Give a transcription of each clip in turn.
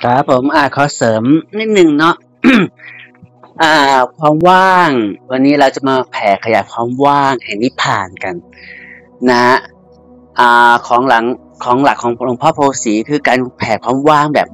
ครับผมขอเสริมนิดนึงเนาะ ความว่างวันนี้เราจะมาแผ่ขยายความว่างแห่งนิพพานกันนะฮะของหลังของหลักของหลวงพ่อโพธิ์ศรีคือการแผ่ความว่างแบบ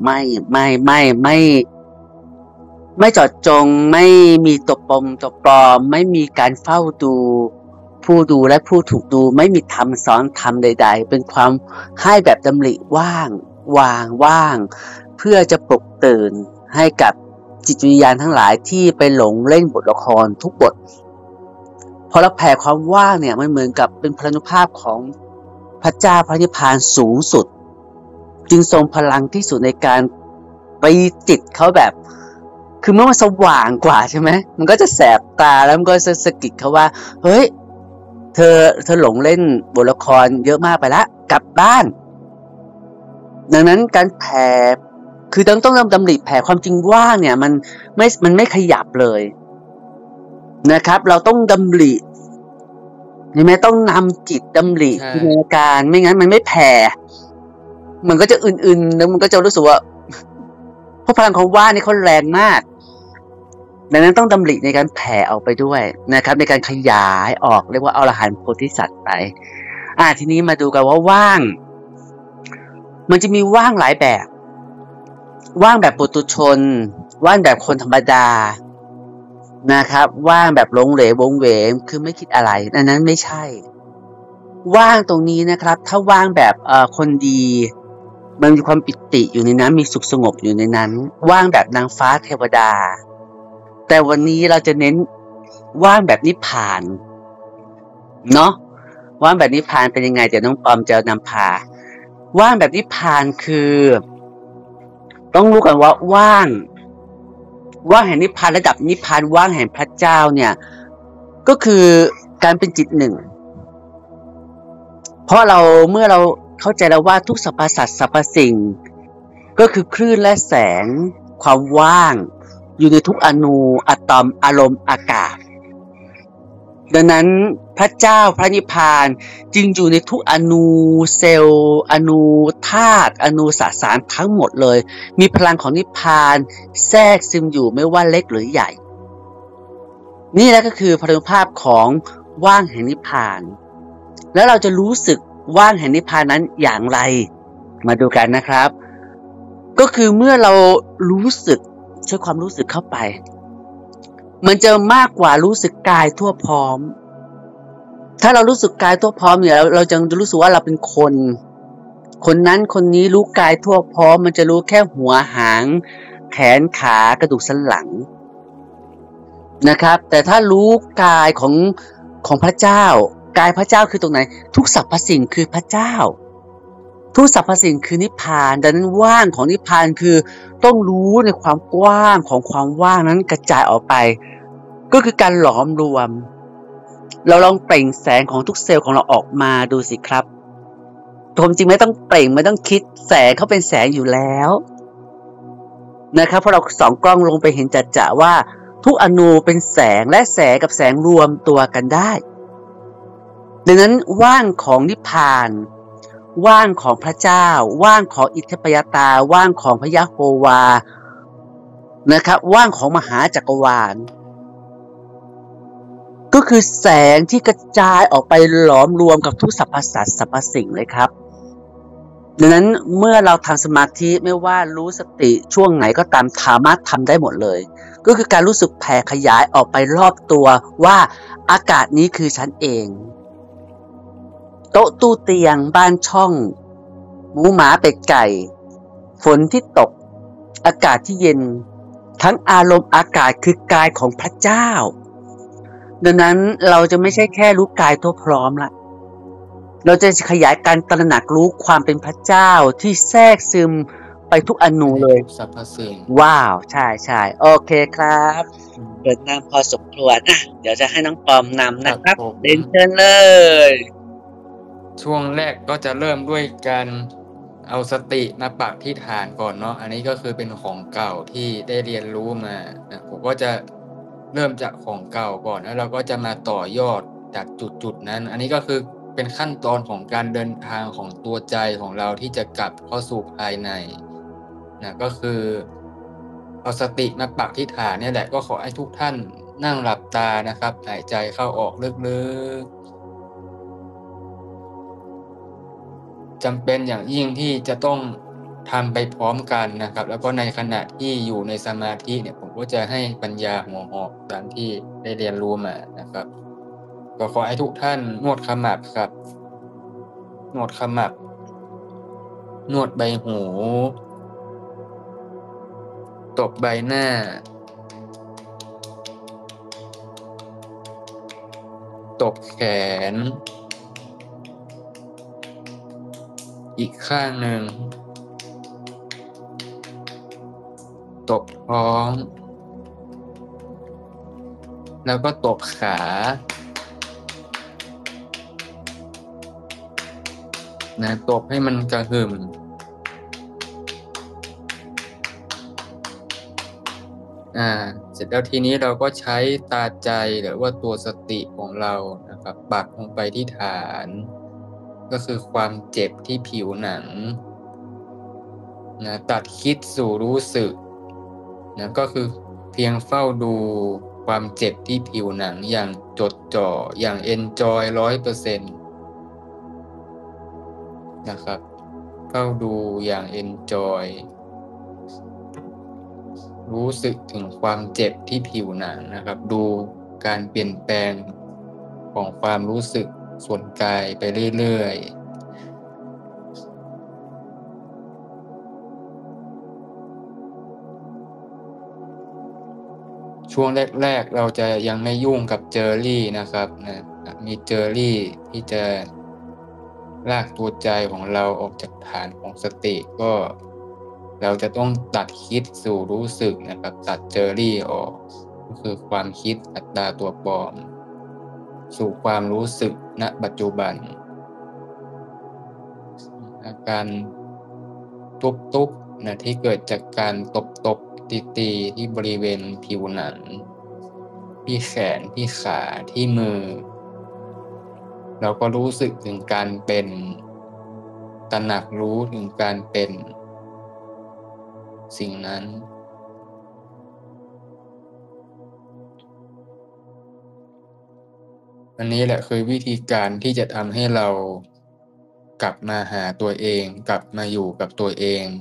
ไม่เจาะจงไม่มีตัวปมตัวปลอมไม่มีการเฝ้าดูผู้ดูและผู้ถูกดูไม่มีธรรมซ้อนธรรมใดๆเป็นความให้แบบดำริว่างว่างเพื่อจะปลุกตื่นให้กับจิตวิญญาณทั้งหลายที่ไปหลงเล่นบทละครทุกบทพอเราแผ่ความว่างเนี่ยมันเหมือนกับเป็นพลานุภาพของพระเจ้าพระนิพพานสูงสุดจึงทรงพลังที่สุดในการไปจิตเขาแบบคือเมื่อมันสว่างกว่าใช่ไหมมันก็จะแสบตาแล้วมันก็จะสะกิดเขาว่าเฮ้ยเธอหลงเล่นบทละครเยอะมากไปละกลับบ้านดังนั้นการแผ่คือต้องดำริแผ่ความจริงว่างเนี่ยมันไม่ขยับเลยนะครับเราต้องดำริใช่ไหมต้องนำจิตดำริจินตนาการไม่งั้นมันไม่แผ่มันก็จะอื่นๆแล้วมันก็จะรู้สึกว่าเพราะพลังของว่างนี่เขาแรงมากดังนั้นต้องดำริในการแผ่ออกไปด้วยนะครับในการขยายออกเรียกว่าอรหันต์โพธิสัตว์ไปทีนี้มาดูกันว่าว่างมันจะมีว่างหลายแบบว่างแบบปุถุชนว่างแบบคนธรรมดานะครับว่างแบบหลงเหลววงเวงคือไม่คิดอะไรอันนั้นไม่ใช่ว่างตรงนี้นะครับถ้าว่างแบบคนดีมันมีความปิติอยู่ในนั้นมีสุขสงบอยู่ในนั้นว่างแบบนางฟ้าเทวดาแต่วันนี้เราจะเน้นว่างแบบนิพพานเนาะว่างแบบนิพพานเป็นยังไงเดี๋ยวน้องปอมจะนำพาว่างแบบนิพพานคือต้องรู้กันว่าว่างแห่งนิพพานระดับนิพพานว่างแห่งพระเจ้าเนี่ยก็คือการเป็นจิตหนึ่งเพราะเมื่อเราเข้าใจแล้วว่าทุกสรรพสัตว์สรรพสิ่งก็คือคลื่นและแสงความว่างอยู่ในทุกอนูอะตอมอารมณ์อากาศดังนั้นพระเจ้าพระนิพพานจึงอยู่ในทุกอนูเซลล์อนูธาตุอนูสสารทั้งหมดเลยมีพลังของนิพพานแทรกซึมอยู่ไม่ว่าเล็กหรือใหญ่นี่แหละก็คือพลังภาพของว่างแห่งนิพพานแล้วเราจะรู้สึกว่างแห่งนิพพานนั้นอย่างไรมาดูกันนะครับก็คือเมื่อเรารู้สึกใช้ความรู้สึกเข้าไปมันจะมากกว่ารู้สึกกายทั่วพร้อมถ้าเรารู้สึกกายทั่วพร้อมเนี่ยเราจะรู้สึกว่าเราเป็นคนนั้นคนนี้รู้กายทั่วพร้อมมันจะรู้แค่หัวหางแขนขากระดูกสันหลังนะครับแต่ถ้ารู้กายของพระเจ้ากายพระเจ้าคือตรงไหนทุกสรรพสิ่งคือพระเจ้าทุกสรรพสิ่งคือนิพพานดังนั้นว่างของนิพพานคือต้องรู้ในความกว้างของความว่างนั้นกระจายออกไปก็คือการหลอมรวมเราลองเปล่งแสงของทุกเซลล์ของเราออกมาดูสิครับความจริงไม่ต้องเปล่งไม่ต้องคิดแสงเขาเป็นแสงอยู่แล้วนะครับเพราะเราส่องกล้องลงไปเห็นจัดๆว่าทุกอนูเป็นแสงและแสงกับแสงรวมตัวกันได้ดังนั้นว่างของนิพพานว่างของพระเจ้าว่างของอิทธิปยตาว่างของพระยะโฮวานะครับว่างของมหาจักรวาลก็คือแสงที่กระจายออกไปหลอมรวมกับทุกสรรพสัตว์สรรพสิ่งเลยครับดังนั้นเมื่อเราทำสมาธิไม่ว่ารู้สติช่วงไหนก็ตามสามารถทำได้หมดเลยก็คือการรู้สึกแผ่ขยายออกไปรอบตัวว่าอากาศนี้คือฉันเองโต๊ะตู้เตียงบ้านช่องหมูหมาเป็ดไก่ฝนที่ตกอากาศที่เย็นทั้งอารมณ์อากาศคือกายของพระเจ้าดังนั้นเราจะไม่ใช่แค่รู้กายทั่วพร้อมละเราจะขยายการตระหนักรู้ความเป็นพระเจ้าที่แทรกซึมไปทุกอนูเลยสรรพสิ่งว้าวใช่โอเคครับเปิดนำพอสมควรเดี๋ยวจะให้น้องปอมนำนะครับเรียนเชิญเลยช่วงแรกก็จะเริ่มด้วยการเอาสติมาปักที่ฐานก่อนเนาะอันนี้ก็คือเป็นของเก่าที่ได้เรียนรู้มานะผมก็จะเริ่มจากของเก่าก่อนแล้วเราก็จะมาต่อยอดจากจุดนั้นอันนี้ก็คือเป็นขั้นตอนของการเดินทางของตัวใจของเราที่จะกลับเข้าสู่ภายในนะก็คือเอาสติมาปักที่ฐานเนี่ยแหละก็ขอให้ทุกท่านนั่งหลับตานะครับหายใจเข้าออกลึกๆจำเป็นอย่างยิ่งที่จะต้องทำไปพร้อมกันนะครับแล้วก็ในขณะที่อยู่ในสมาธิเนี่ยผมก็จะให้ปัญญาหัวหอกตามที่ได้เรียนรู้มานะครับก็ขอให้ทุกท่านนวดขมับครับนวดขมับนวดใบหูตบใบหน้าตบแขนอีกข้างหนึ่งตบท้องแล้วก็ตบขานะตบให้มันกระหึ่มเสร็จแล้วทีนี้เราก็ใช้ตาใจหรือว่าตัวสติของเรานะครับปักลงไปที่ฐานก็คือความเจ็บที่ผิวหนังนะตัดคิดสู่รู้สึกนะก็คือเพียงเฝ้าดูความเจ็บที่ผิวหนังอย่างจดจ่ออย่าง enjoy 100%นะครับเฝ้าดูอย่าง enjoy รู้สึกถึงความเจ็บที่ผิวหนังนะครับดูการเปลี่ยนแปลงของความรู้สึกส่วนกายไปเรื่อยๆช่วงแรกๆเราจะยังไม่ยุ่งกับเจอรี่นะครับนะมีเจอรี่ที่จะลากตัวใจของเราออกจากฐานของสติก็เราจะต้องตัดคิดสู่รู้สึกนะครับตัดเจอรี่ออกก็คือความคิดอัตตาตัวปลอมสู่ความรู้สึกณปัจจุบันอาการตุบๆนะที่เกิดจากการตบตีที่บริเวณผิวหนังที่แขนที่ขาที่มือเราก็รู้สึกถึงการเป็นตระหนักรู้ถึงการเป็นสิ่งนั้นอันนี้แหละคือวิธีการที่จะทำให้เรากลับมาหาตัวเองกลับมาอยู่กับตัวเอง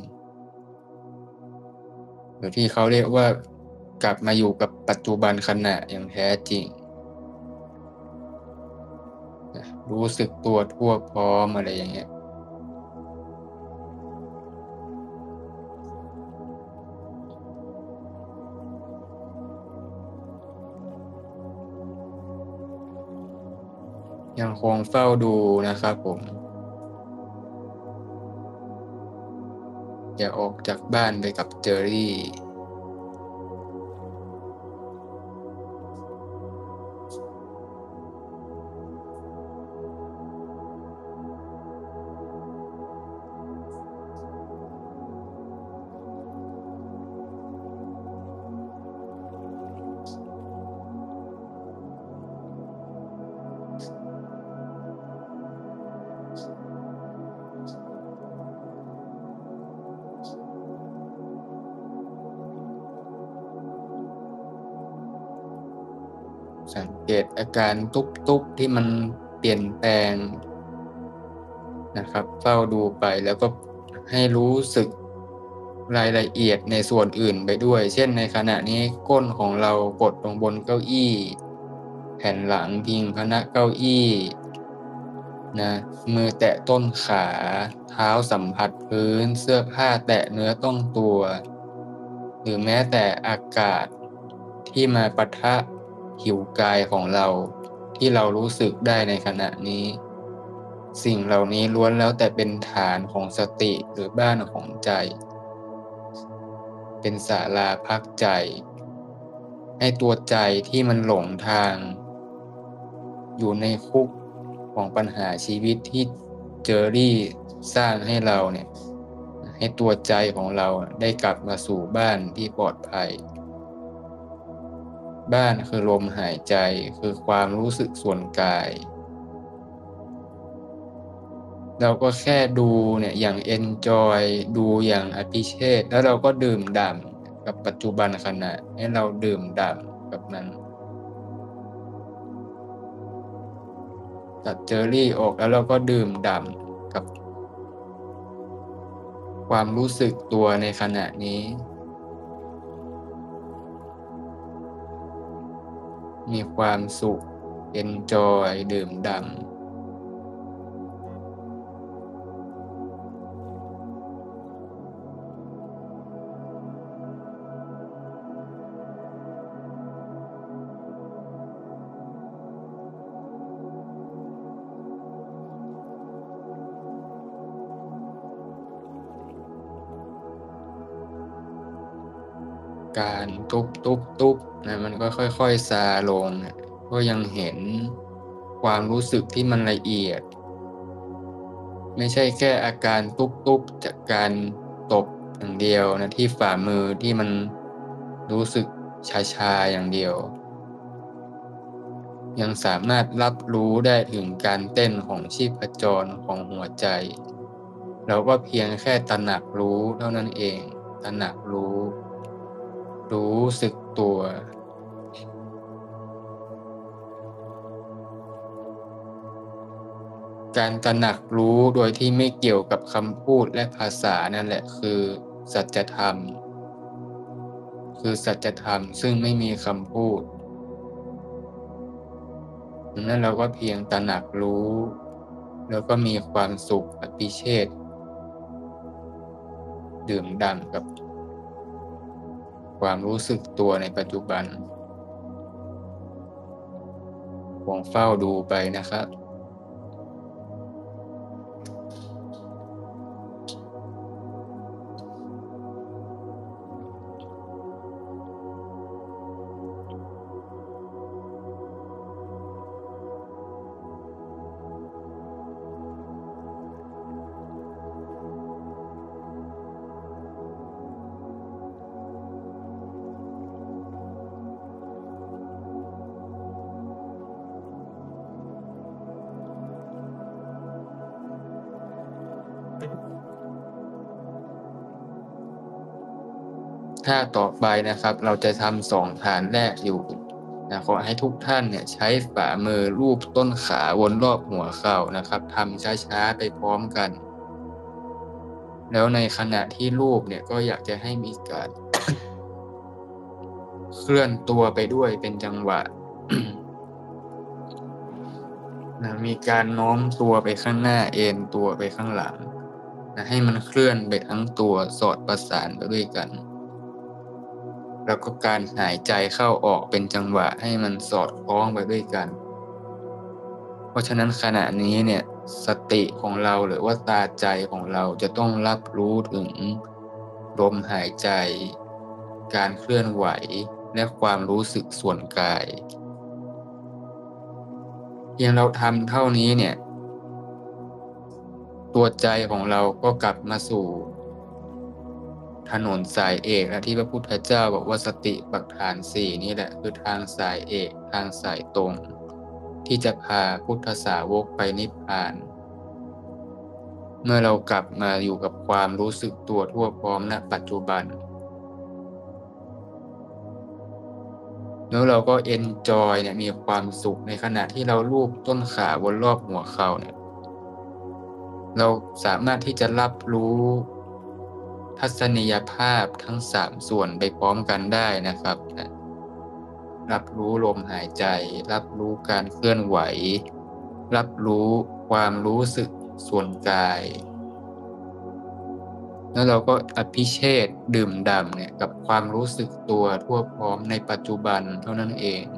หรือที่เขาเรียกว่ากลับมาอยู่กับปัจจุบันขณะอย่างแท้จริงรู้สึกตัวทั่วพร้อมอะไรอย่างเงี้ยยังคงเฝ้าดูนะครับผมอย่าออกจากบ้านไปกับเจอรี่สังเกตอาการตุบๆที่มันเปลี่ยนแปลงนะครับเฝ้าดูไปแล้วก็ให้รู้สึกรายละเอียดในส่วนอื่นไปด้วยเช่นในขณะนี้ก้นของเรากดลงบนเก้าอี้แผ่นหลังพิงพนักเก้าอี้นะมือแตะต้นขาเท้าสัมผัสพื้นเสื้อผ้าแตะเนื้อต้องตัวหรือแม้แต่อากาศที่มาปะทะผิวกายของเราที่เรารู้สึกได้ในขณะนี้สิ่งเหล่านี้ล้วนแล้วแต่เป็นฐานของสติหรือบ้านของใจเป็นศาลาพักใจให้ตัวใจที่มันหลงทางอยู่ในคุกของปัญหาชีวิตที่เจอรี่สร้างให้เราเนี่ยให้ตัวใจของเราได้กลับมาสู่บ้านที่ปลอดภัยบ้านคือลมหายใจคือความรู้สึกส่วนกายเราก็แค่ดูเนี่ยอย่าง enjoy ดูอย่าง appreciate แล้วเราก็ดื่มด่ำกับปัจจุบันขณะให้เราดื่มด่ำกับมันตัดเจอรี่ออกแล้วเราก็ดื่มด่ำกับความรู้สึกตัวในขณะนี้มีความสุข enjoy ดื่มด่ำการทุบนะมันก็ค่อยๆซาลงก็ยังเห็นความรู้สึกที่มันละเอียดไม่ใช่แค่อาการทุบจากการตบอย่างเดียวนะที่ฝ่ามือที่มันรู้สึกชาๆอย่างเดียวยังสามารถรับรู้ได้ถึงการเต้นของชีพจรของหัวใจเราก็เพียงแค่ตระหนักรู้เท่านั้นเองตระหนักรู้สึกตัวการตระหนักรู้โดยที่ไม่เกี่ยวกับคำพูดและภาษานั่นแหละคือสัจธรรมซึ่งไม่มีคำพูดดังนั้นเราก็เพียงตระหนักรู้แล้วก็มีความสุขอภิเชษฐ์ดื่มด่ำกับความรู้สึกตัวในปัจจุบันลองเฝ้าดูไปนะครับ ท่าต่อไปนะครับเราจะทำ2ฐานแรกอยู่นะขอให้ทุกท่านเนี่ยใช้ฝ่ามือลูบต้นขาวนรอบหัวเข่านะครับทำช้าๆไปพร้อมกันแล้วในขณะที่ลูบเนี่ยก็อยากจะให้มีการ เคลื่อนตัวไปด้วยเป็นจังหวะ นะมีการโน้มตัวไปข้างหน้าเอ็นตัวไปข้างหลังนะให้มันเคลื่อนไปทั้งตัวสอดประสานไปด้วยกันแล้วก็การหายใจเข้าออกเป็นจังหวะให้มันสอดคล้องไปด้วยกันเพราะฉะนั้นขณะนี้เนี่ยสติของเราหรือว่าตาใจของเราจะต้องรับรู้ถึงลมหายใจการเคลื่อนไหวและความรู้สึกส่วนกายเพียงเราทำเท่านี้เนี่ยตัวใจของเราก็กลับมาสู่ถนนสายเอกนะที่พระพุทธเจ้าบอกว่าสติปัฏฐาน4นี่แหละคือทางสายเอกทางสายตรงที่จะพาพุทธสาวกไปนิพพานเมื่อเรากลับมาอยู่กับความรู้สึกตัวทั่วพร้อมณปัจจุบันแล้วเราก็เอนจอยเนี่ยมีความสุขในขณะที่เราลูบต้นขาวนรอบหัวเข่าเนี่ยเราสามารถที่จะรับรู้ทัศนียภาพทั้ง3ส่วนไปพร้อมกันได้นะครับรับรู้ลมหายใจรับรู้การเคลื่อนไหวรับรู้ความรู้สึกส่วนกายแล้วเราก็อภิเชษฐ์ดื่มด่ำเนี่ยกับความรู้สึกตัวทั่วพร้อมในปัจจุบันเท่านั้นเอง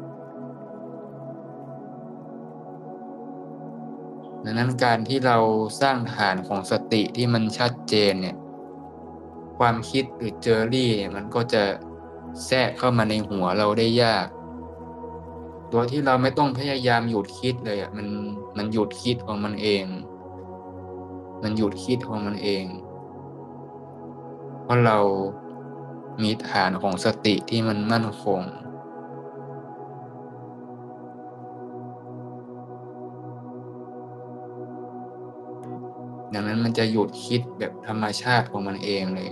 ดังนั้นการที่เราสร้างฐานของสติที่มันชัดเจนเนี่ยความคิดหรือเจอรี่เนี่ยมันก็จะแทรกเข้ามาในหัวเราได้ยากโดยที่เราไม่ต้องพยายามหยุดคิดเลยมันหยุดคิดของมันเองมันหยุดคิดของมันเองเพราะเรามีฐานของสติที่มันมั่นคงดังนั้นมันจะหยุดคิดแบบธรรมชาติของมันเองเลย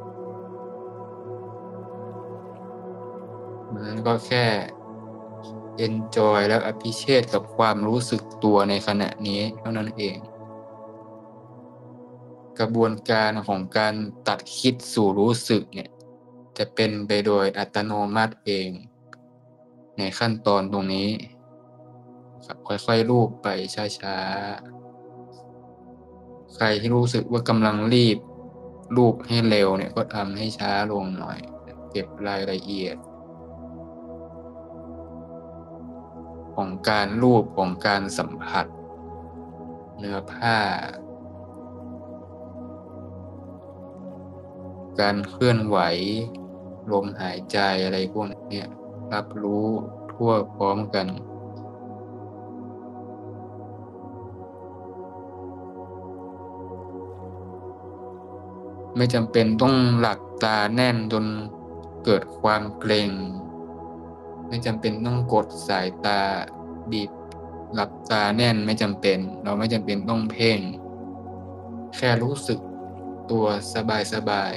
มันก็แค่ enjoy แล้ว appreciate กับความรู้สึกตัวในขณะนี้เท่านั้นเองกระบวนการของการตัดคิดสู่รู้สึกเนี่ยจะเป็นไปโดยอัตโนมัติเองในขั้นตอนตรงนี้ค่อยๆลูบไปช้าๆใครที่รู้สึกว่ากำลังรีบลูบให้เร็วเนี่ยก็ทำให้ช้าลงหน่อยเก็บรายละเอียดของการลูบของการสัมผัสเนื้อผ้าการเคลื่อนไหวลมหายใจอะไรพวกนี้รับรู้ทั่วพร้อมกันไม่จำเป็นต้องหลับตาแน่นจนเกิดความเกร็งไม่จำเป็นต้องกดสายตาบีบหลับตาแน่นไม่จำเป็นเราไม่จำเป็นต้องเพ่งแค่รู้สึกตัวสบาย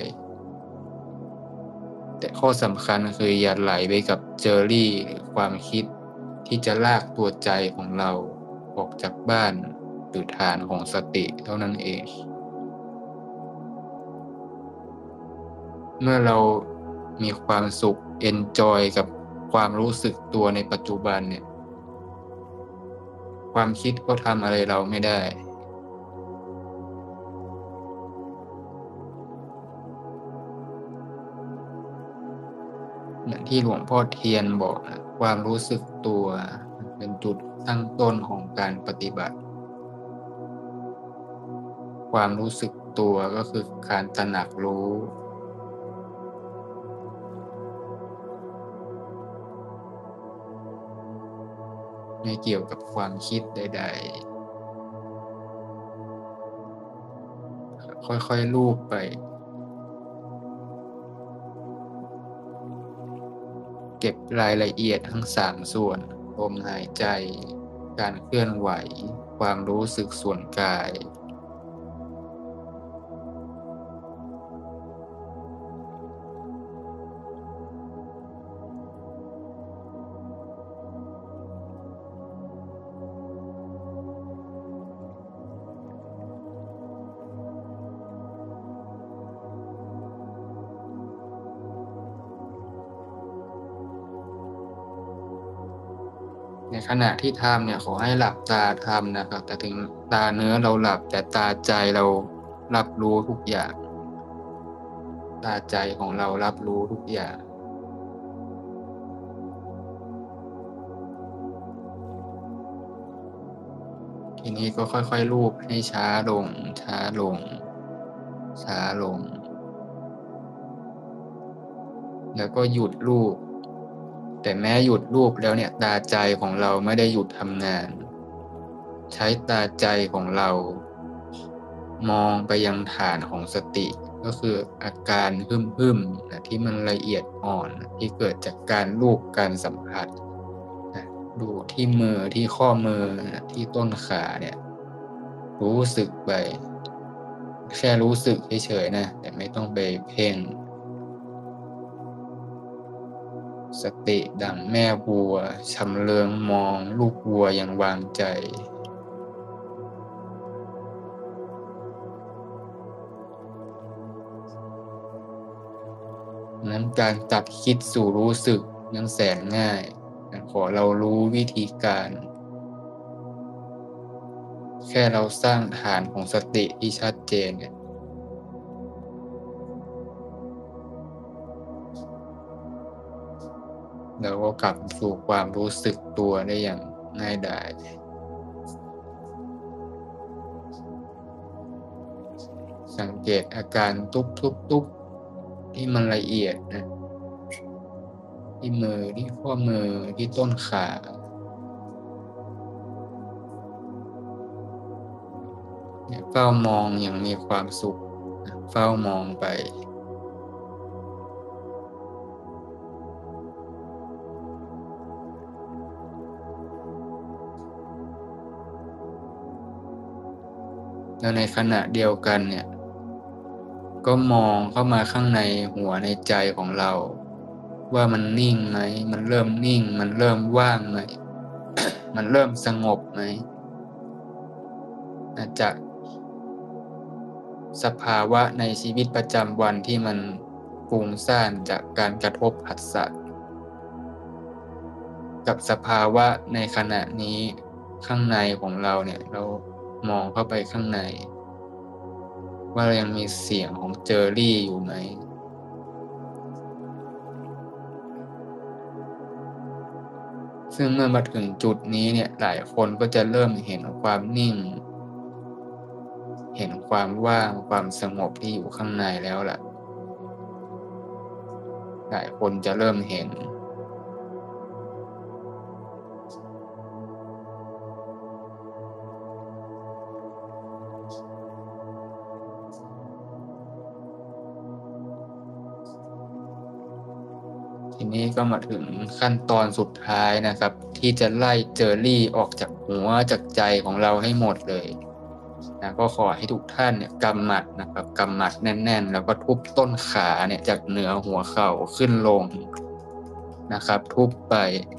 ๆแต่ข้อสำคัญคืออย่าไหลไปกับเจอรี่หรือความคิดที่จะลากตัวใจของเราออกจากบ้านหรือฐานของสติเท่านั้นเองเมื่อเรามีความสุข enjoy กับความรู้สึกตัวในปัจจุบันเนี่ยความคิดก็ทำอะไรเราไม่ได้อย่างที่หลวงพ่อเทียนบอกนะความรู้สึกตัวเป็นจุดตั้งต้นของการปฏิบัติความรู้สึกตัวก็คือการตระหนักรู้ไม่เกี่ยวกับความคิดใดๆค่อยๆลูบไปเก็บรายละเอียดทั้ง3ส่วนลมหายใจการเคลื่อนไหวความรู้สึกส่วนกายในขณะที่ทำเนี่ยขอให้หลับตาทำนะครับแต่ถึงตาเนื้อเราหลับแต่ตาใจเรารับรู้ทุกอย่างตาใจของเรารับรู้ทุกอย่างทีนี้ก็ค่อยๆลูบให้ช้าลงช้าลงช้าลงแล้วก็หยุดลูบแต่แม้หยุดลูบแล้วเนี่ยตาใจของเราไม่ได้หยุดทำงานใช้ตาใจของเรามองไปยังฐานของสติก็คืออาการฮึ่มๆนะที่มันละเอียดอ่อนที่เกิดจากการลูบการสัมผัสนะดูที่มือที่ข้อมือนะที่ต้นขาเนี่ยรู้สึกไปแค่รู้สึกเฉยๆนะแต่ไม่ต้องไปเพ่งสติดั่งแม่วัวชำเลืองมองลูกวัวอย่างวางใจนั้นการตัดคิดสู่รู้สึกนั้นแสนง่ายขอเรารู้วิธีการแค่เราสร้างฐานของสติที่ชัดเจนเนี่ยเราก็กลับสู่ความรู้สึกตัวได้อย่างง่ายดายสังเกตอาการทุบที่มันละเอียดนะที่มือที่ข้อมือที่ต้นขาเฝ้ามองอย่างมีความสุขเฝ้ามองไปแล้วในขณะเดียวกันเนี่ยก็มองเข้ามาข้างในหัวในใจของเราว่ามันนิ่งไหมมันเริ่มนิ่งมันเริ่มว่างไหม มันเริ่มสงบไหมจากสภาวะในชีวิตประจำวันที่มันฟุ้งซ่านจากการกระทบผัสสะกับสภาวะในขณะนี้ข้างในของเราเนี่ยเรามองเข้าไปข้างในว่ายังมีเสียงของเจอรี่อยู่ไหมซึ่งเมื่อมาถึงจุดนี้เนี่ยหลายคนก็จะเริ่มเห็นความนิ่งเห็นความว่างความสงบที่อยู่ข้างในแล้วล่ะหลายคนจะเริ่มเห็นทีนี้ก็มาถึงขั้นตอนสุดท้ายนะครับที่จะไล่เจอรี่ออกจากหัวจากใจของเราให้หมดเลยนะก็ขอให้ทุกท่านเนี่ยกำหมัดนะครับกำหมัดแน่นๆแล้วก็ทุบต้นขาเนี่ยจากเหนือหัวเข่าขึ้นลงนะครับทุบไป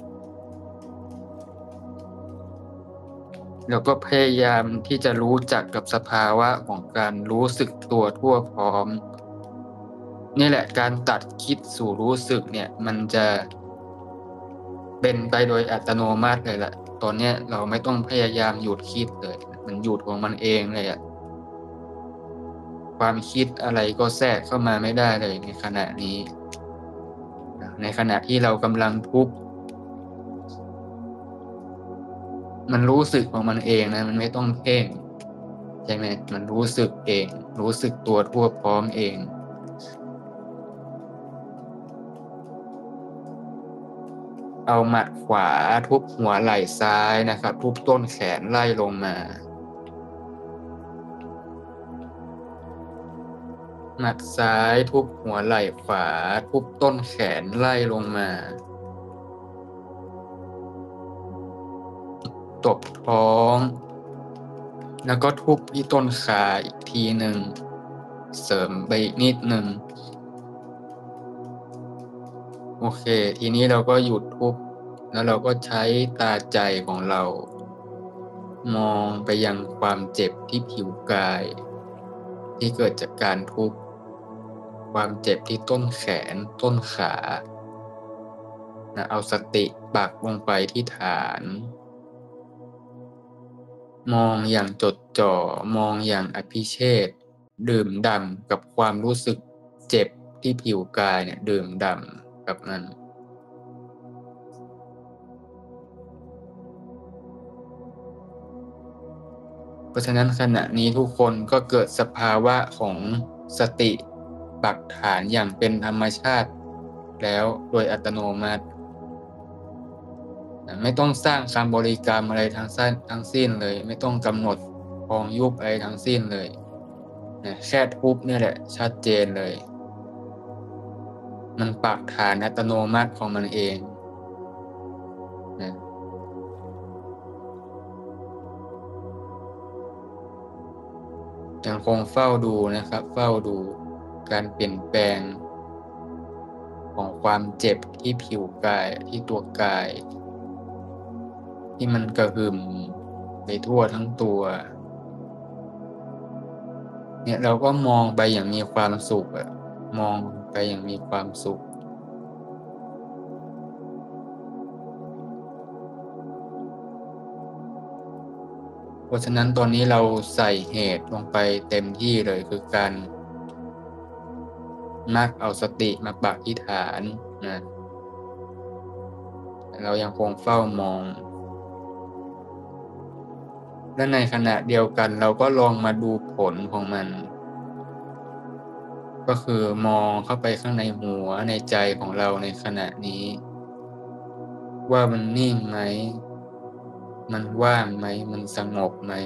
แล้วก็พยายามที่จะรู้จักกับสภาวะของการรู้สึกตัวทั่วพร้อมนี่แหละการตัดคิดสู่รู้สึกเนี่ยมันจะเป็นไปโดยอัตโนมัติเลยแหละตอนนี้เราไม่ต้องพยายามหยุดคิดเลยมันหยุดของมันเองเลยอะความคิดอะไรก็แทรกเข้ามาไม่ได้เลยในขณะนี้ในขณะที่เรากำลังทุกข์มันรู้สึกของมันเองนะมันไม่ต้องเพ่งใช่ไหมมันรู้สึกเองรู้สึกตัวทั่วพร้อมเองเอาหมัดขวาทุบหัวไหล่ซ้ายนะครับทุบต้นแขนไล่ลงมาหมัดซ้ายทุบหัวไหล่ขวาทุบต้นแขนไล่ลงมาตบท้องแล้วก็ทุบที่ต้นขาอีกทีหนึ่งเสริมไปนิดหนึ่งโอเคทีนี้เราก็หยุดทุบแล้วเราก็ใช้ตาใจของเรามองไปยังความเจ็บที่ผิวกายที่เกิดจากการทุบความเจ็บที่ต้นแขนต้นขาเอาสติปักลงไปที่ฐานมองอย่างจดจ่อมองอย่างอภิเชษฐ์ดื่มด่ำกับความรู้สึกเจ็บที่ผิวกายเนี่ยดื่มด่ำกับมันเพราะฉะนั้นขณะนี้ทุกคนก็เกิดสภาวะของสติปักฐานอย่างเป็นธรรมชาติแล้วโดยอัตโนมัติไม่ต้องสร้างคำบริกรรมอะไรทั้งสิ้นเลยไม่ต้องกำหนดพองยุบอะไรทั้งสิ้นเลยแค่ทุบนี่แหละชัดเจนเลยมันปักฐานอัตโนมัติของมันเองยังคงเฝ้าดูนะครับเฝ้าดูการเปลี่ยนแปลงของความเจ็บที่ผิวกายที่ตัวกายที่มันกระหึ่มไปทั่วทั้งตัวเนี่ยเราก็มองไปอย่างมีความสุขมองไปอย่างมีความสุขเพราะฉะนั้นตอนนี้เราใส่เหตุลงไปเต็มที่เลยคือการมักเอาสติมาปักที่ฐานนะเรายังคงเฝ้ามองและในขณะเดียวกันเราก็ลองมาดูผลของมันก็คือมองเข้าไปข้างในหัวในใจของเราในขณะนี้ว่ามันนิ่งไหมมันว่างไหมมันสงบไหม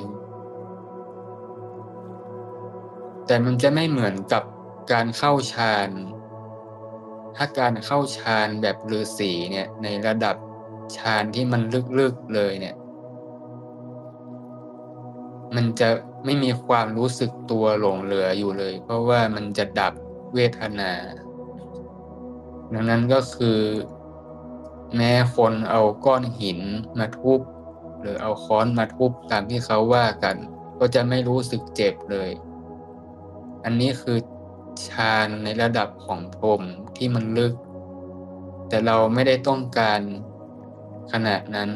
แต่มันจะไม่เหมือนกับการเข้าฌานถ้าการเข้าฌานแบบฤาษีเนี่ยในระดับฌานที่มันลึกๆเลยเนี่ยมันจะไม่มีความรู้สึกตัวหลงเหลืออยู่เลย เพราะว่ามันจะดับเวทนา ดังนั้นก็คือแม้คนเอาก้อนหินมาทุบหรือเอาค้อนมาทุบตามที่เขาว่ากัน ก็จะไม่รู้สึกเจ็บเลย อันนี้คือฌานในระดับของพรหมที่มันลึก แต่เราไม่ได้ต้องการขนาดนั้น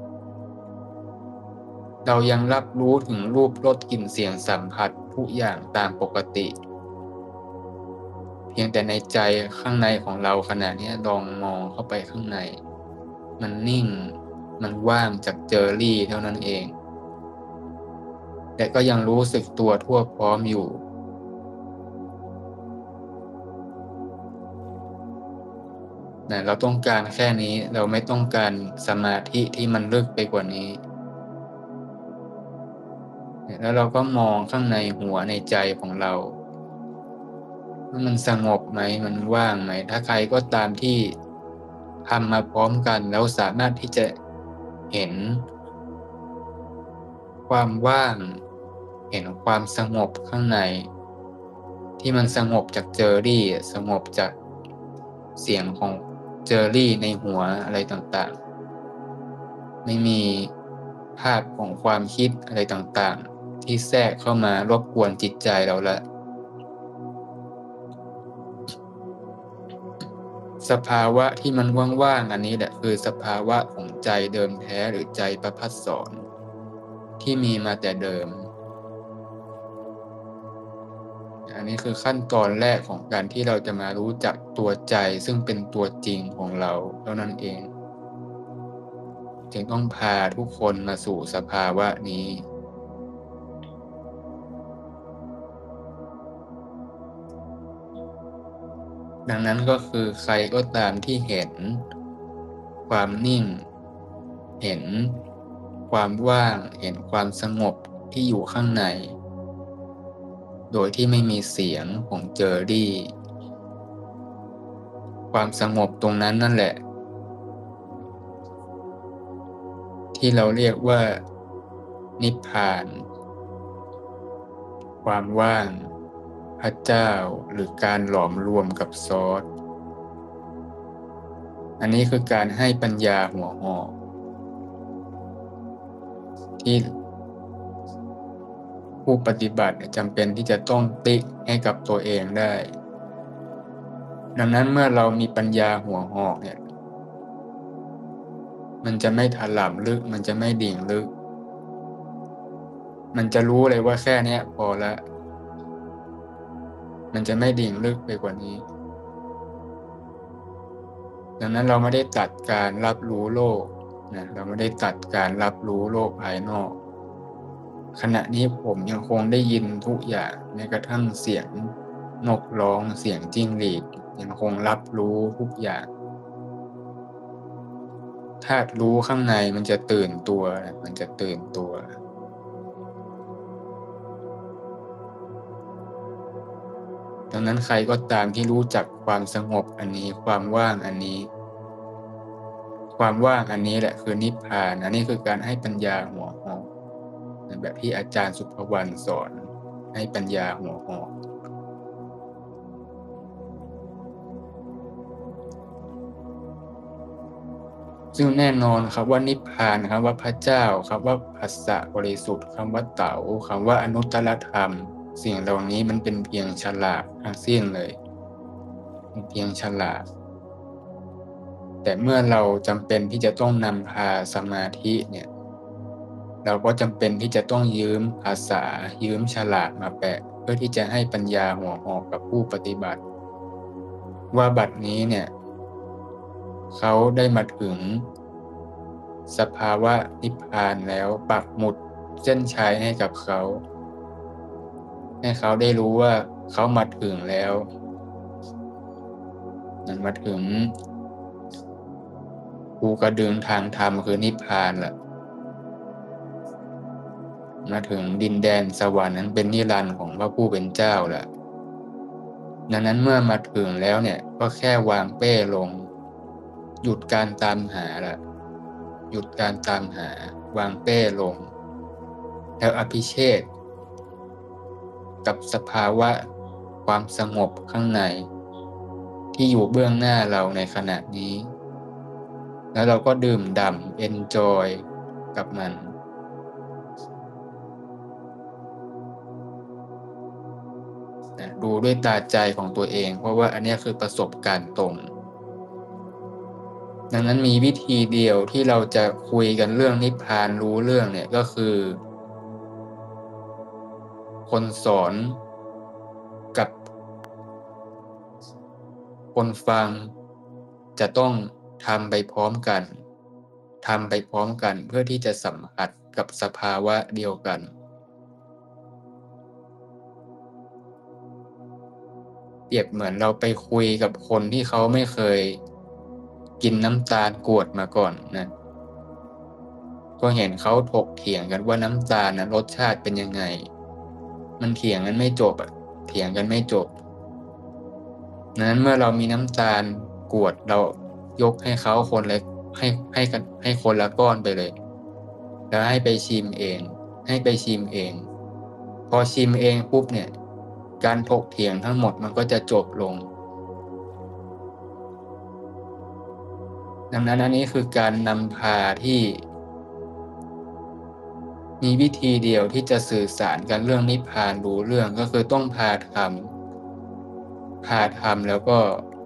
เรายังรับรู้ถึงรูปรสกลิ่นเสียงสัมผัสทุกอย่างตามปกติ เพียงแต่ในใจข้างในของเราขณะนี้ลองมองเข้าไปข้างใน มันนิ่ง มันว่างจากเจอรี่เท่านั้นเอง แต่ก็ยังรู้สึกตัวทั่วพร้อมอยู่นะเราต้องการแค่นี้เราไม่ต้องการสมาธิที่มันลึกไปกว่านี้ แล้วเราก็มองข้างในหัวในใจของเราว่ามันสงบไหมมันว่างไหมถ้าใครก็ตามที่ทำมาพร้อมกันแล้วสามารถที่จะเห็นความว่างเห็นความสงบข้างในที่มันสงบจากเจอรี่สงบจากเสียงของเจอรี่ในหัวอะไรต่างๆไม่มีภาพของความคิดอะไรต่างๆที่แทรกเข้ามารบกวนจิตใจเราละสภาวะที่มันว่างๆอันนี้แหละคือสภาวะของใจเดิมแท้หรือใจประภัสสรที่มีมาแต่เดิมอันนี้คือขั้นตอนแรกของการที่เราจะมารู้จักตัวใจซึ่งเป็นตัวจริงของเราเท่านั้นเองจึงต้องพาทุกคนมาสู่สภาวะนี้ดังนั้นก็คือใครก็ตามที่เห็นความนิ่งเห็นความว่างเห็นความสงบที่อยู่ข้างในโดยที่ไม่มีเสียงของเจอรี่ความสงบตรงนั้นนั่นแหละที่เราเรียกว่านิพพานความว่างพระเจ้าหรือการหลอมรวมกับซอสอันนี้คือการให้ปัญญาหัวหอกที่ผู้ปฏิบัติจำเป็นที่จะต้องติ๊กให้กับตัวเองได้ดังนั้นเมื่อเรามีปัญญาหัวหอกเนี่ยมันจะไม่ถลำลึกมันจะไม่ดิ่งลึกมันจะรู้เลยว่าแค่นี้พอละมันจะไม่ดิ่งลึกไปกว่านี้ดังนั้นเราไม่ได้ตัดการรับรู้โลกนะเราไม่ได้ตัดการรับรู้โลกภายนอกขณะนี้ผมยังคงได้ยินทุกอย่างแม้กระทั่งเสียงนกร้องเสียงจิ้งหรีดยังคงรับรู้ทุกอย่างธาตุรู้ข้างในมันจะตื่นตัวมันจะตื่นตัวดังนั้นใครก็ตามที่รู้จักความสงบอันนี้ความว่างอันนี้ความว่างอันนี้แหละคือนิพพานอันนี้คือการให้ปัญญาหัวหอกแบบที่อาจารย์สุภวรรณสอนให้ปัญญาหัวหอกซึ่งแน่นอนครับว่านิพพานครับว่าพระเจ้าครับว่าภัสสะบริสุทธิ์คำว่าเต๋าคำว่าอนุตตรธรรมสิ่งเหล่านี้มันเป็นเพียงฉลากทั้งสิ้นเลยเป็นเพียงฉลากแต่เมื่อเราจำเป็นที่จะต้องนำพาสมาธิเนี่ยเราก็จำเป็นที่จะต้องยืมภาษายืมฉลากมาแปะเพื่อที่จะให้ปัญญาหัวหอกกับผู้ปฏิบัติว่าบัดนี้เนี่ยเขาได้มาถึงสภาวะนิพพานแล้วปักหมุดเส้นชัยให้กับเขาให้เขาได้รู้ว่าเขามาถึงแล้วมันมาถึงภูกระดึงทางธรรมคือนิพพานแหละมาถึงดินแดนสวรรค์นั้นเป็นนิรันดร์ของพระผู้เป็นเจ้าแหละดังนั้นเมื่อมาถึงแล้วเนี่ยก็แค่วางเป้ลงหยุดการตามหาละหยุดการตามหาวางเป้ลงแล้วอภิเชษฐ์กับสภาวะความสงบข้างในที่อยู่เบื้องหน้าเราในขณะนี้แล้วเราก็ดื่มด่ำ enjoy กับมันดูด้วยตาใจของตัวเองเพราะว่าอันนี้คือประสบการณ์ตรงดังนั้นมีวิธีเดียวที่เราจะคุยกันเรื่องนิพพานรู้เรื่องเนี่ยก็คือคนสอนกับคนฟังจะต้องทำไปพร้อมกันเพื่อที่จะสัมผัสกับสภาวะเดียวกันเปรียบเหมือนเราไปคุยกับคนที่เขาไม่เคยกินน้ำตาลกรวดมาก่อนนะก็เห็นเขาถกเถียงกันว่าน้ำตาลนะรสชาติเป็นยังไงมันเถียงกันไม่จบนั้นเมื่อเรามีน้ำตาลกรวดเรายกให้เขาคนละให้คนละก้อนไปเลยแล้วให้ไปชิมเองพอชิมเองปุ๊บเนี่ยการถกเถียงทั้งหมดมันก็จะจบลงดังนั้นอันนี้คือการนำพาที่มีวิธีเดียวที่จะสื่อสารกันเรื่องนิพพานรู้เรื่องก็คือต้องพาทำแล้วก็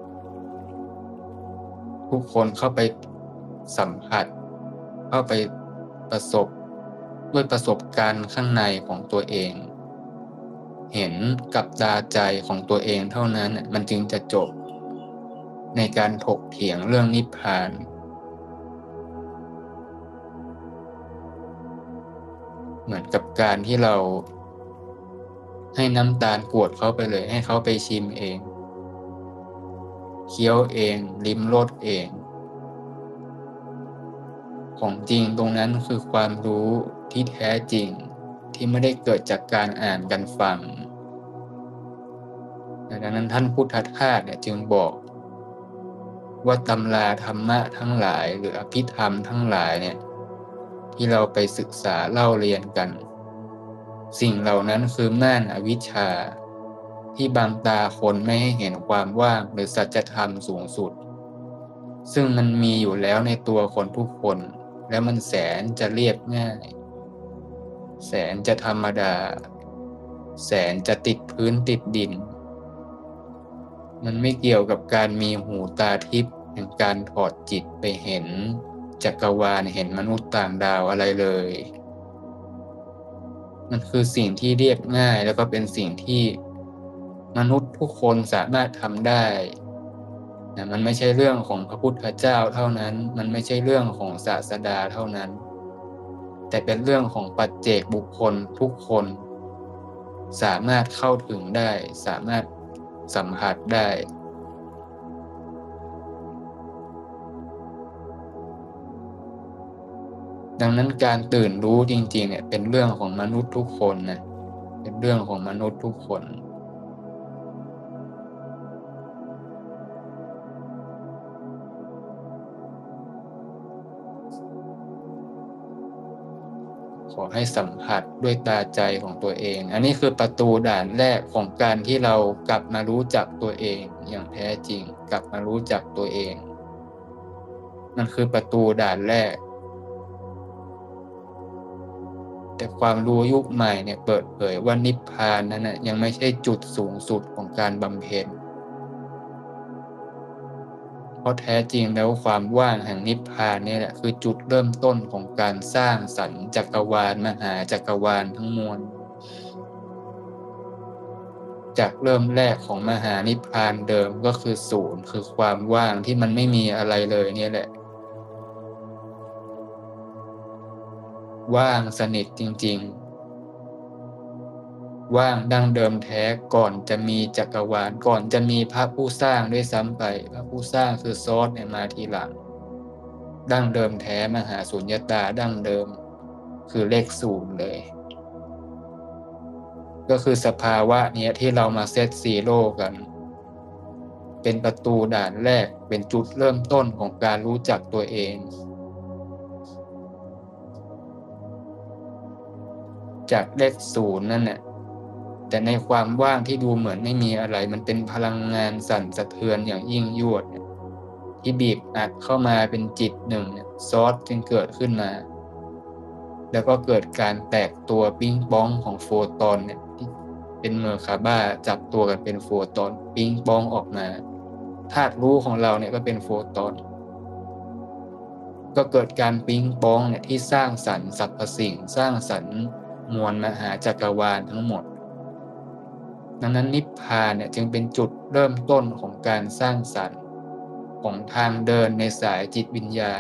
ทุกคนเข้าไปสัมผัสเข้าไปประสบด้วยประสบการณ์ข้างในของตัวเองเห็นกับตาใจของตัวเองเท่านั้นมันจึงจะจบในการถกเถียงเรื่องนิพพานเหมือนกับการที่เราให้น้ำตาลกรวดเขาไปเลยให้เขาไปชิมเองเคี้ยวเองลิ้มรสเองของจริงตรงนั้นคือความรู้ที่แท้จริงที่ไม่ได้เกิดจากการอ่านกันฟังดังนั้นท่านพุทธทาสเนี่ยจึงบอกว่าตำราธรรมะทั้งหลายหรืออภิธรรมทั้งหลายเนี่ยที่เราไปศึกษาเล่าเรียนกันสิ่งเหล่านั้นคือม่านอวิชชาที่บังตาคนไม่ให้เห็นความว่างหรือสัจธรรมสูงสุดซึ่งมันมีอยู่แล้วในตัวคนทุกคนและมันแสนจะเรียบง่ายแสนจะธรรมดาแสนจะติดพื้นติดดินมันไม่เกี่ยวกับการมีหูตาทิพย์แห่งการถอดจิตไปเห็นจักรวาลเห็นมนุษย์ต่างดาวอะไรเลยมันคือสิ่งที่เรียบง่ายแล้วก็เป็นสิ่งที่มนุษย์ทุกคนสามารถทำได้นะมันไม่ใช่เรื่องของพระพุทธเจ้าเท่านั้นมันไม่ใช่เรื่องของศาสดาเท่านั้นแต่เป็นเรื่องของปัจเจกบุคคลทุกคนสามารถเข้าถึงได้สามารถสัมผัสได้ดังนั้นการตื่นรู้จริงๆเนี่ยเป็นเรื่องของมนุษย์ทุกคนนะเป็นเรื่องของมนุษย์ทุกคนขอให้สัมผัสด้วยตาใจของตัวเองอันนี้คือประตูด่านแรกของการที่เรากลับมารู้จักตัวเองอย่างแท้จริงกลับมารู้จักตัวเองมันคือประตูด่านแรกแต่ความรู้ยุคใหม่เนี่ยเปิดเผยว่านิพพานนั้นนะยังไม่ใช่จุดสูงสุดของการบำเพ็ญเพราะแท้จริงแล้วความว่างแห่งนิพพานนี่แหละคือจุดเริ่มต้นของการสร้างสรรค์จักรวาลมหาจักรวาลทั้งมวลจากเริ่มแรกของมหานิพพานเดิมก็คือศูนย์คือความว่างที่มันไม่มีอะไรเลยเนี่ยแหละว่างสนิทจริงๆว่างดั้งเดิมแท้ก่อนจะมีจักรวาลก่อนจะมีพระผู้สร้างด้วยซ้ำไปพระผู้สร้างคือซอสเนี่ยมาทีหลังดั้งเดิมแท้มหาสุญญตาดั้งเดิมคือเลขศูนย์เลยก็คือสภาวะนี้ที่เรามาเซตซีโร่กันเป็นประตูด่านแรกเป็นจุดเริ่มต้นของการรู้จักตัวเองจากเลขศูนย์นั่นแหละแต่แต่ในความว่างที่ดูเหมือนไม่มีอะไรมันเป็นพลังงานสั่นสะเทือนอย่างยิ่งยวดที่บีบอัดเข้ามาเป็นจิตหนึ่งซอสจึงเกิดขึ้นมาแล้วก็เกิดการแตกตัวปิ๊งป้องของโฟตอนที่เป็นเมอร์คาบาจับตัวกันเป็นโฟตอนปิ๊งป้องออกมาธาตุรู้ของเราก็เป็นโฟตอนก็เกิดการปิ๊งป้องที่สร้างสรรค์สรรพสิ่งสร้างสรรค์มวลมหาจักรวาลทั้งหมดดังนั้นนิพพานจึงเป็นจุดเริ่มต้นของการสร้างสรรค์ของทางเดินในสายจิตวิญญาณ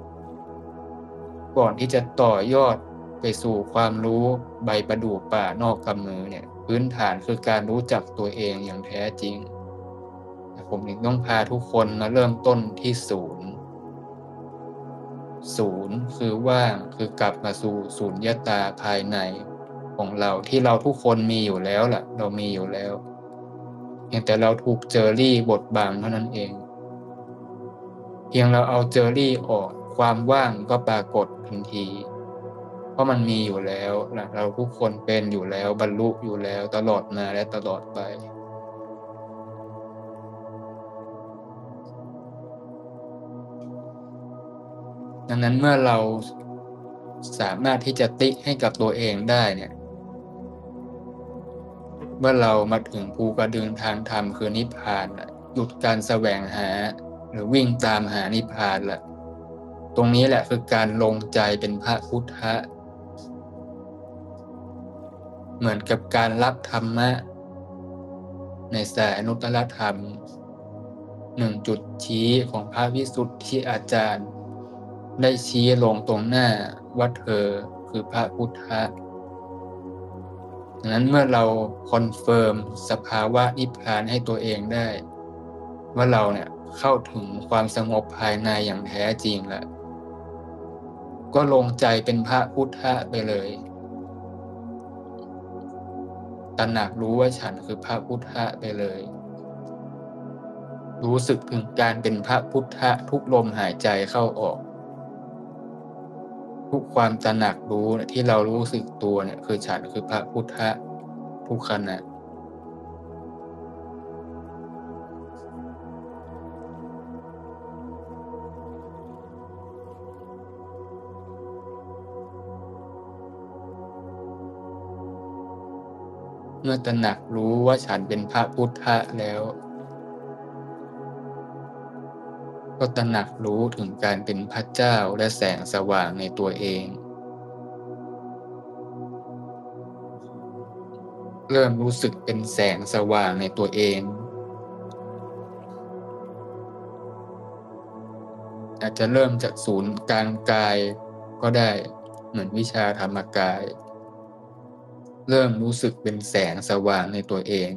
ก่อนที่จะต่อยอดไปสู่ความรู้ใบประดู่ป่านอกกำมือพื้นฐานคือการรู้จักตัวเองอย่างแท้จริงผมถึงต้องพาทุกคนมาเริ่มต้นที่ศูนย์คือว่างคือกลับมาสู่ศูนย์ตาภายในของเราที่เราทุกคนมีอยู่แล้วล่ะเรามีอยู่แล้วเพียงแต่เราถูกเจอรี่บดบังเท่านั้นเองเพียงเราเอาเจอรี่ออกความว่างก็ปรากฏทันทีเพราะมันมีอยู่แล้วเราทุกคนเป็นอยู่แล้วบรรลุอยู่แล้วตลอดมาและตลอดไปดังนั้นเมื่อเราสามารถที่จะติ๊กให้กับตัวเองได้เมื่อเรามาถึงภูกระดึงทางธรรมคือนิพพานหยุดการแสวงหาหรือวิ่งตามหานิพพานตรงนี้แหละคือการลงใจเป็นพระพุทธะเหมือนกับการรับธรรมะในสายอนุตตรธรรม1จุดชี้ของพระวิสุทธิอาจารย์ได้ชี้ลงตรงหน้าว่าเธอคือพระพุทธะดังนั้นเมื่อเราคอนเฟิร์มสภาวะนิพพานให้ตัวเองได้ว่าเราเข้าถึงความสงบภายในอย่างแท้จริงแล้วก็ลงใจเป็นพระพุทธะไปเลยตระหนักรู้ว่าฉันคือพระพุทธะไปเลยรู้สึกถึงการเป็นพระพุทธะทุกลมหายใจเข้าออกทุกความตระหนักรู้ที่เรารู้สึกตัวคือฉันคือพระพุทธะทุกขณะเมื่อตระหนักรู้ว่าฉันเป็นพระพุทธะแล้วก็ตระหนักรู้ถึงการเป็นพระเจ้าและแสงสว่างในตัวเองเริ่มรู้สึกเป็นแสงสว่างในตัวเองอาจจะเริ่มจากศูนย์กลางกายก็ได้เหมือนวิชาธรรมกายเริ่มรู้สึกเป็นแสงสว่างในตัวเอง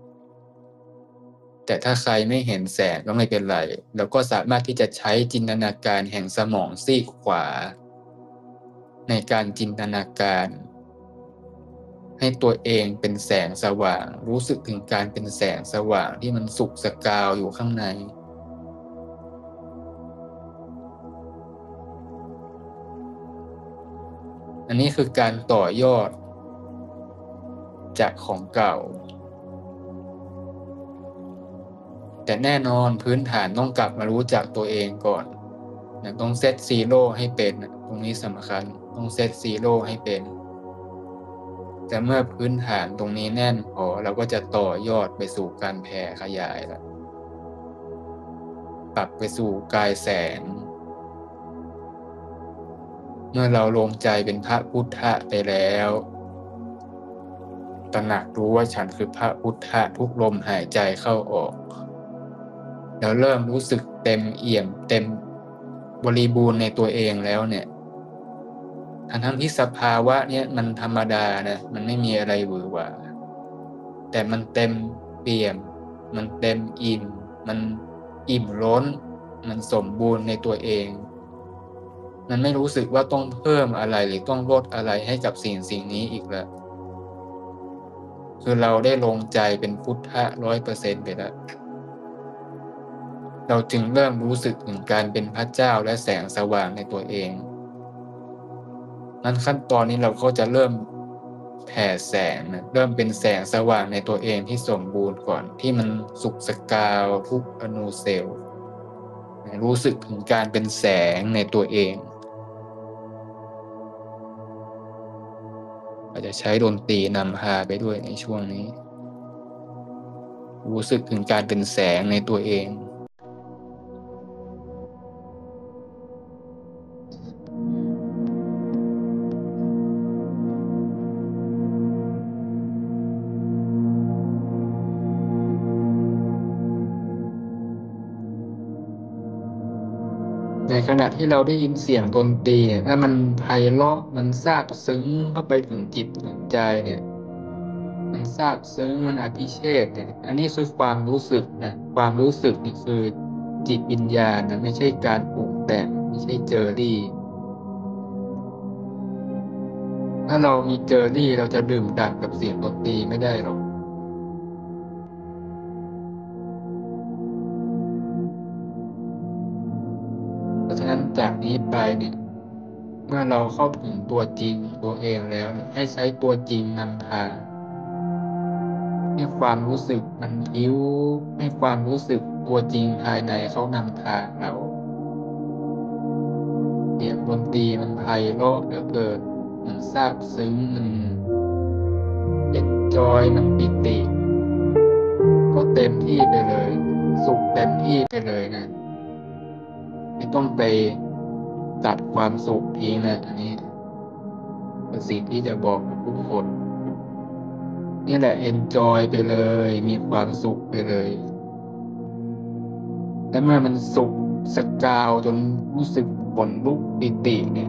แต่ถ้าใครไม่เห็นแสงก็ไม่เป็นไรเราก็สามารถที่จะใช้จินตนาการแห่งสมองซีกขวาในการจินตนาการให้ตัวเองเป็นแสงสว่างรู้สึกถึงการเป็นแสงสว่างที่มันสุกสกาวอยู่ข้างในอันนี้คือการต่อยอดจากของเก่าแต่แน่นอนพื้นฐานต้องกลับมารู้จักตัวเองก่อนต้องเซตซีโร่ให้เป็นตรงนี้สำคัญต้องเซตซีโร่ให้เป็นแต่เมื่อพื้นฐานตรงนี้แน่นพอเราก็จะต่อยอดไปสู่การแผ่ขยายแล้วปรับไปสู่กายแสงเมื่อเราลงใจเป็นพระพุทธะไปแล้วตระหนักรู้ว่าฉันคือพระพุทธะทุกลมหายใจเข้าออกแล้วเริ่มรู้สึกเต็มเอี่ยมเต็มบริบูรณ์ในตัวเองแล้วทั้งที่สภาวะมันธรรมดามันไม่มีอะไรหวือหวาแต่มันเต็มเปี่ยมมันเต็มอิ่มมันอิ่มล้นมันสมบูรณ์ในตัวเองมันไม่รู้สึกว่าต้องเพิ่มอะไรหรือต้องลดอะไรให้กับสิ่งนี้อีกแล้วคือเราได้ลงใจเป็นพุทธะ 100% ไปแล้วเราจึงเริ่มรู้สึกถึงการเป็นพระเจ้าและแสงสว่างในตัวเองนั้นขั้นตอนนี้เราก็จะเริ่มแผ่แสงนะเริ่มเป็นแสงสว่างในตัวเองที่สมบูรณ์ก่อนที่มันสุกสกาวทุกอนูเซลล์รู้สึกถึงการเป็นแสงในตัวเองอาจจะใช้ดนตรีนำพาไปด้วยในช่วงนี้รู้สึกถึงการเป็นแสงในตัวเองในขณะที่เราได้ยินเสียงดนตรีถ้ามันไพเราะมันซาบซึ้งเข้าไปถึงจิตถึงใจเนี่ยมันซาบซึ้งมันอภิเชษเนี่ยอันนี้คือความรู้สึกนะความรู้สึกนี่คือจิตวิญญาณนะไม่ใช่การปรุงแต่งไม่ใช่เจอรี่ถ้าเรามีเจอรี่เราจะดื่มด่ำกับเสียงดนตรีไม่ได้หรอกเพราะฉะนั้นจากนี้ไปเนี่ยเมื่อเราเข้าถึงตัวจริงตัวเองแล้วให้ใช้ตัวจริงนำทางให้ความรู้สึกมันพิ้วให้ความรู้สึกตัวจริงภายในเขานำทางเราเสียงดนตรีมันไพเราะเหลือเกินมันซาบซึ้งมันเอนจอยมันปิติก็เต็มที่ไปเลยสุขเต็มที่ไปเลยนะไม่ต้องไปตัดความสุขทิ้งนะอันนี้เป็นสิ่งที่จะบอกกับทุกคนนี่แหละเอนจอยไปเลยมีความสุขไปเลยและเมื่อมันสุขสกาวจนรู้สึกขนลุกปิติเนี่ย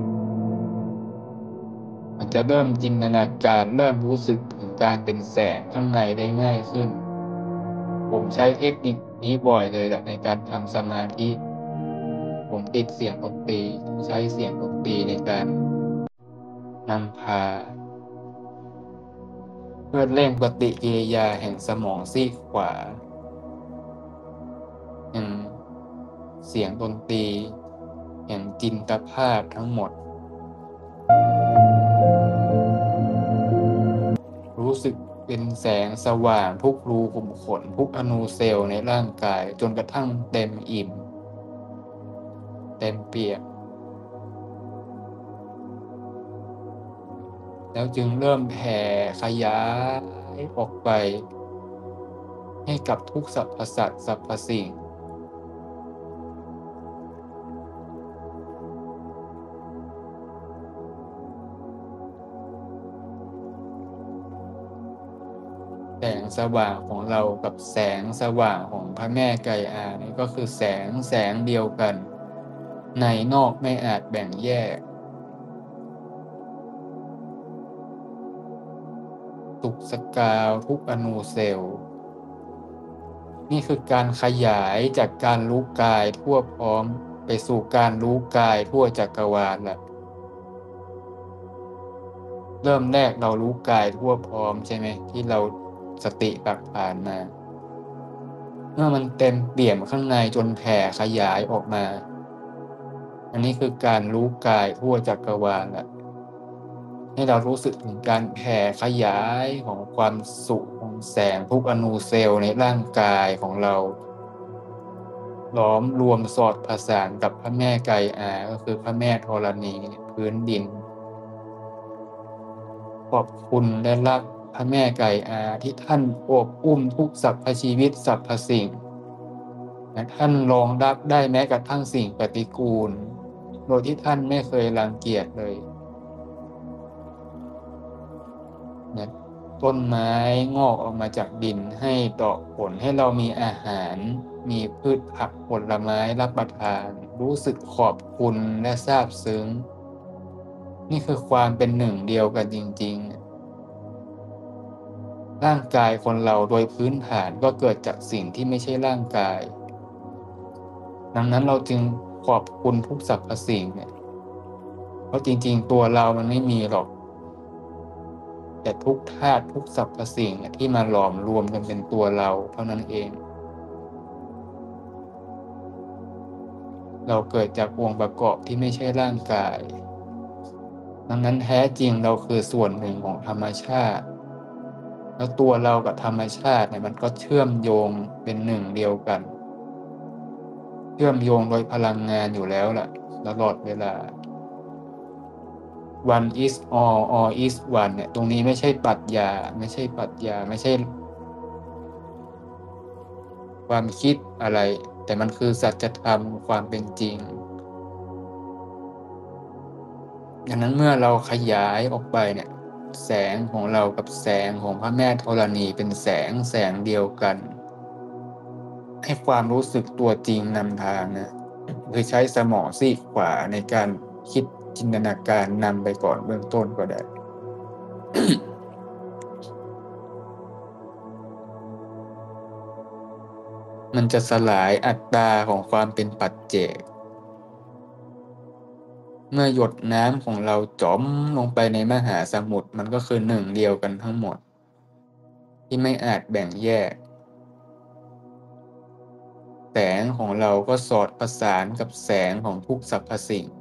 มันจะเริ่มจินตนาการเริ่มรู้สึกถึงการเป็นแสงข้างในได้ง่ายขึ้นผมใช้เทคนิคนี้บ่อยเลยในการทำสมาธิผมติดเสียงดนตรีใช้เสียงดนตรีในการนำพาเพื่อเร่งปฏิกิริยาแห่งสมองซีกขวาแห่งเสียงดนตรีแห่งจินตภาพทั้งหมดรู้สึกเป็นแสงสว่างทุกรูขุมขนทุกอนูเซลล์ในร่างกายจนกระทั่งเต็มอิ่มเต็มเปี่ยมแล้วจึงเริ่มแผ่ขยายออกไปให้กับทุกสรรพสัตว์สรรพสิ่งแสงสว่างของเรากับแสงสว่างของพระแม่ไกอานี่ก็คือแสงเดียวกันในนอกไม่อาจแบ่งแยกสุกสกาวทุกอนูเซลล์นี่คือการขยายจากการรู้กายทั่วพร้อมไปสู่การรู้กายทั่วจักรวาลแล้วเริ่มแรกเรารู้กายทั่วพร้อมใช่ไหมที่เราสติปักผ่านมาเมื่อมันเต็มเปี่ยมข้างในจนแผ่ขยายออกมาอันนี้คือการรู้กายทั่วจักรวาลแล้วให้เรารู้สึกถึงการแผ่ขยายของความสุขของแสงทุกอนูเซลล์ในร่างกายของเราล้อมรวมสอดประสานกับพระแม่ไกอาก็คือพระแม่ธรณีพื้นดินขอบคุณและรักพระแม่ไกอาที่ท่านโอบอุ้มทุกสรรพชีวิตสรรพสิ่งและท่านรองรับได้แม้กระทั่งสิ่งปฏิกูลโดยที่ท่านไม่เคยรังเกียจเลยนะต้นไม้งอกออกมาจากดินให้ดอกผลให้เรามีอาหารมีพืชผักผลไม้รับประทานรู้สึกขอบคุณและซาบซึ้งนี่คือความเป็นหนึ่งเดียวกันจริงๆร่างกายคนเราโดยพื้นฐานก็เกิดจากสิ่งที่ไม่ใช่ร่างกายดังนั้นเราจึงขอบคุณทุกสรรพสิ่งเนี่ยเพราะจริงๆตัวเรามันไม่มีหรอกแต่ทุกธาตุทุกสรรพสิ่งที่มาหลอมรวมกันเป็นตัวเราเท่านั้นเองเราเกิดจากองค์ประกอบที่ไม่ใช่ร่างกายดังนั้นแท้จริงเราคือส่วนหนึ่งของธรรมชาติแล้วตัวเรากับธรรมชาติเนี่ยมันก็เชื่อมโยงเป็นหนึ่งเดียวกันเชื่อมโยงโดยพลังงานอยู่แล้วล่ะตลอดเวลา one is all is one เนี่ยตรงนี้ไม่ใช่ปรัชญาไม่ใช่ความคิดอะไรแต่มันคือสัจธรรมความเป็นจริงดังนั้นเมื่อเราขยายออกไปเนี่ยแสงของเรากับแสงของพระแม่ธรณีเป็นแสงเดียวกันให้ความรู้สึกตัวจริงนำทางนะคือใช้สมองซีกขวาในการคิดจินตนาการนำไปก่อนเบื้องต้นก็ได้ มันจะสลายอัตราของความเป็นปัจเจกเมื่อหยดน้ำของเราจมลงไปในมหาสมุทรมันก็คือหนึ่งเดียวกันทั้งหมดที่ไม่อาจแบ่งแยกแสงของเราก็สอดประสานกับแสงของทุกสรรพสิ่ง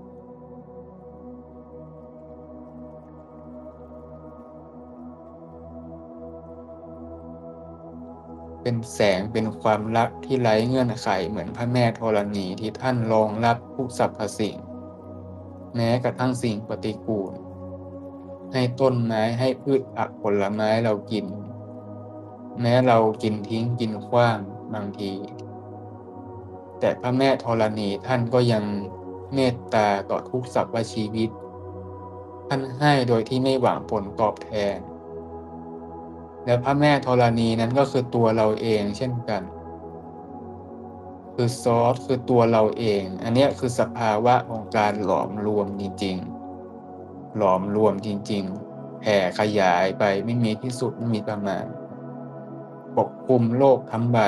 เป็นแสงเป็นความรักที่ไร้เงื่อนไขเหมือนพระแม่ธรณีที่ท่านรองรับทุกสรรพสิ่งแม้กระทั่งสิ่งปฏิกูลให้ต้นไม้ให้พืชผักผลไม้เรากินแม้เรากินทิ้งกินขว้างบางทีแต่พระแม่ธรณีท่านก็ยังเมตตาต่อทุกสรรพชีวิตท่านให้โดยที่ไม่หวังผลตอบแทนและพระแม่ธรณีนั้นก็คือตัวเราเองเช่นกันคือซอสคือตัวเราเองอันนี้คือสภาวะของการหลอมรวมจริงๆหลอมรวมจริงๆแผ่ขยายไปไม่มีที่สุดไม่มีประมาณปกคลุมโลกทั้งใบ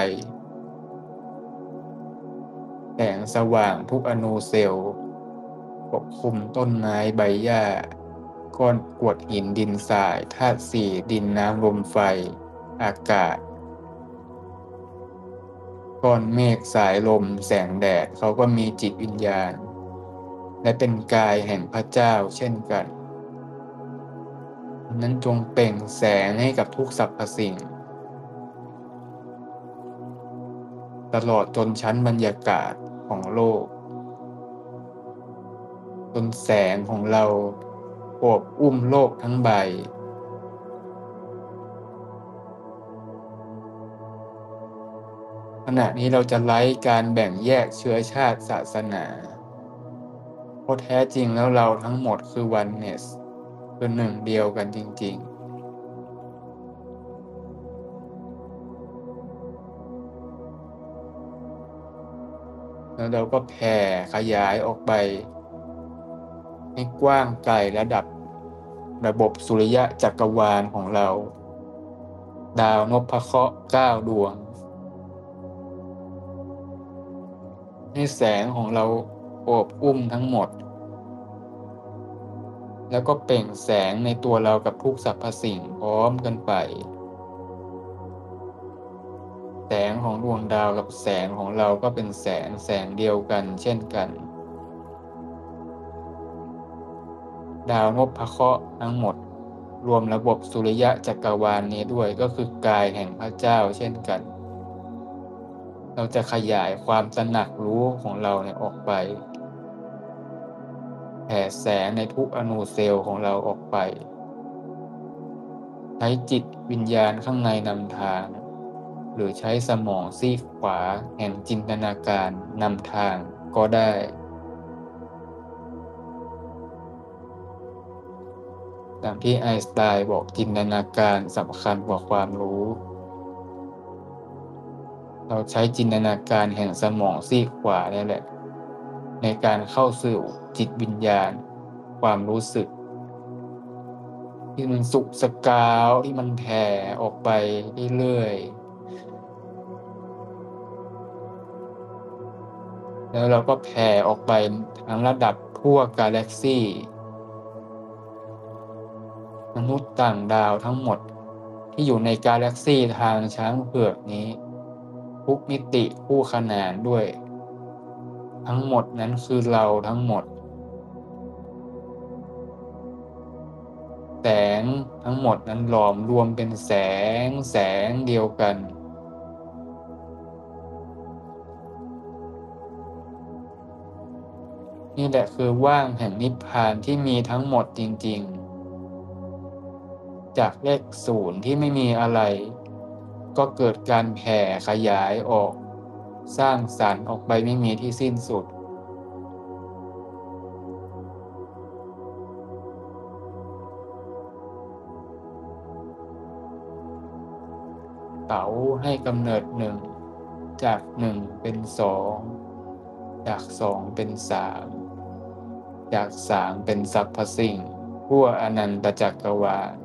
แสงสว่างทุกอนูเซลล์ปกคลุมต้นไม้ใบหญ้าก้อนกรวดหินดินทรายธาตุสี่ดินน้ำลมไฟอากาศก้อนเมฆสายลมแสงแดดเขาก็มีจิตวิญญาณและเป็นกายแห่งพระเจ้าเช่นกันนั้นจงเปล่งแสงให้กับทุกสรรพสิ่งตลอดจนชั้นบรรยากาศของโลกจนแสงของเราโอบอุ้มโลกทั้งใบขณะนี้เราจะไร้การแบ่งแยกเชื้อชาติศาสนาเพราะแท้จริงแล้วเราทั้งหมดคือ oneness คือหนึ่งเดียวกันจริงๆแล้วเราก็แผ่ขยายออกไปให้กว้างไกลระบบสุริยะจักรวาลของเราดาวนพเคราะห์9 ดวงให้แสงของเราโอบอุ้มทั้งหมดแล้วก็เปล่งแสงในตัวเรากับทุกสรรพสิ่งพร้อมกันไปแสงของดวงดาวกับแสงของเราก็เป็นแสงเดียวกันเช่นกันดาวนพเคราะห์ทั้งหมดรวมระบบสุริยะจักรวาลนี้ด้วยก็คือกายแห่งพระเจ้าเช่นกันเราจะขยายความตระหนักรู้ของเราเนี่ยออกไปแผ่แสงในทุกอนูเซลล์ของเราออกไปใช้จิตวิญญาณข้างในนำทางหรือใช้สมองซีกขวาแห่งจินตนาการนำทางก็ได้ตามที่ไอน์สไตน์บอกจินตนาการสำคัญกว่าความรู้เราใช้จินตนาการแห่งสมองซีกขวานี่แหละในการเข้าสู่จิตวิญญาณความรู้สึกที่มันสุกสกาวที่มันแผ่ออกไปเรื่อยๆแล้วเราก็แผ่ออกไปทั้งระดับทั่วกาแล็กซี่มนุษย์ต่างดาวทั้งหมดที่อยู่ในกาแล็กซี่ทางช้างเผือกนี้ทุกมิติคู่ขนานด้วยทั้งหมดนั้นคือเราทั้งหมดแสงทั้งหมดนั้นหลอมรวมเป็นแสงเดียวกันนี่แหละคือว่างแห่งนิพพานที่มีทั้งหมดจริงๆจากเลขศูนย์ที่ไม่มีอะไรก็เกิดการแผ่ขยายออกสร้างสรรค์ออกไปไม่มีที่สิ้นสุดเต๋าให้กำเนิดหนึ่งจากหนึ่งเป็นสองจากสองเป็นสามจากสามเป็นสรรพสิ่งทั่วอนันตจักรวาล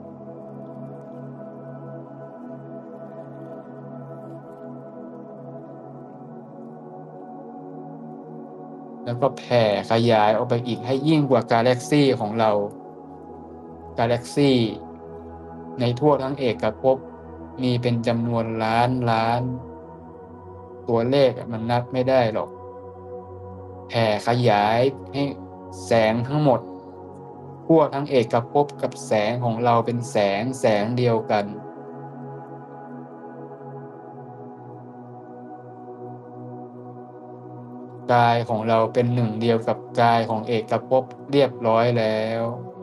แล้วก็แผ่ขยายออกไปอีกให้ยิ่งกว่ากาแล็กซี่ของเรากาแล็กซี่ในทั่วทั้งเอกภพมีเป็นจำนวนล้านตัวเลขมันนับไม่ได้หรอกแผ่ขยายให้แสงทั้งหมดทั่วทั้งเอกภพกับแสงของเราเป็นแสงเดียวกันกายของเราเป็นหนึ่งเดียวกับกายของเอกภพเรียบร้อยแล้ว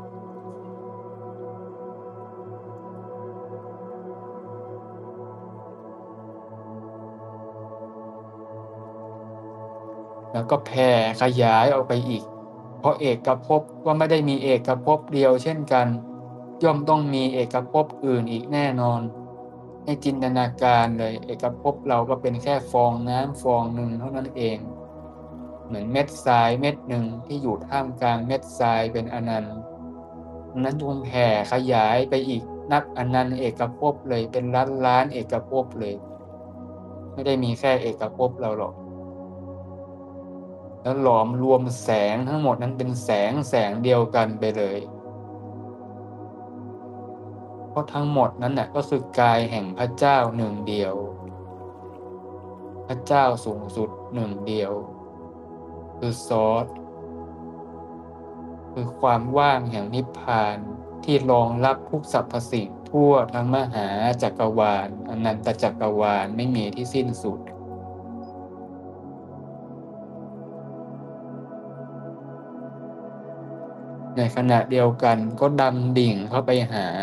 แล้วก็แผ่ขยายออกไปอีกเพราะเอกภพก็ไม่ได้มีเอกภพเดียวเช่นกันย่อมต้องมีเอกภพอื่นอีกแน่นอนให้จินตนาการเลยเอกภพเราก็เป็นแค่ฟองน้ำฟองหนึ่งเท่านั้นเองเหมือนเม็ดทรายเม็ดหนึ่งที่อยู่ท่ามกลางเม็ดทรายเป็นอนันต์นั้นจงแผ่ขยายไปอีกนับอนันต์เอกภพเลยเป็นล้านเอกภพเลยไม่ได้มีแค่เอกภพเราหรอกแล้วหลอมรวมแสงทั้งหมดนั้นเป็นแสงเดียวกันไปเลยเพราะทั้งหมดนั้นน่ะก็คือกายแห่งพระเจ้าหนึ่งเดียวพระเจ้าสูงสุดหนึ่งเดียวคือซอสคือความว่างแห่งนิพพานที่รองรับทุกสรรพสิ่งทั่วทั้งมหาจักรวาลอนันตจักรวาลไม่มีที่สิ้นสุดในขณะเดียวกันก็ดำดิ่งเข้าไปหา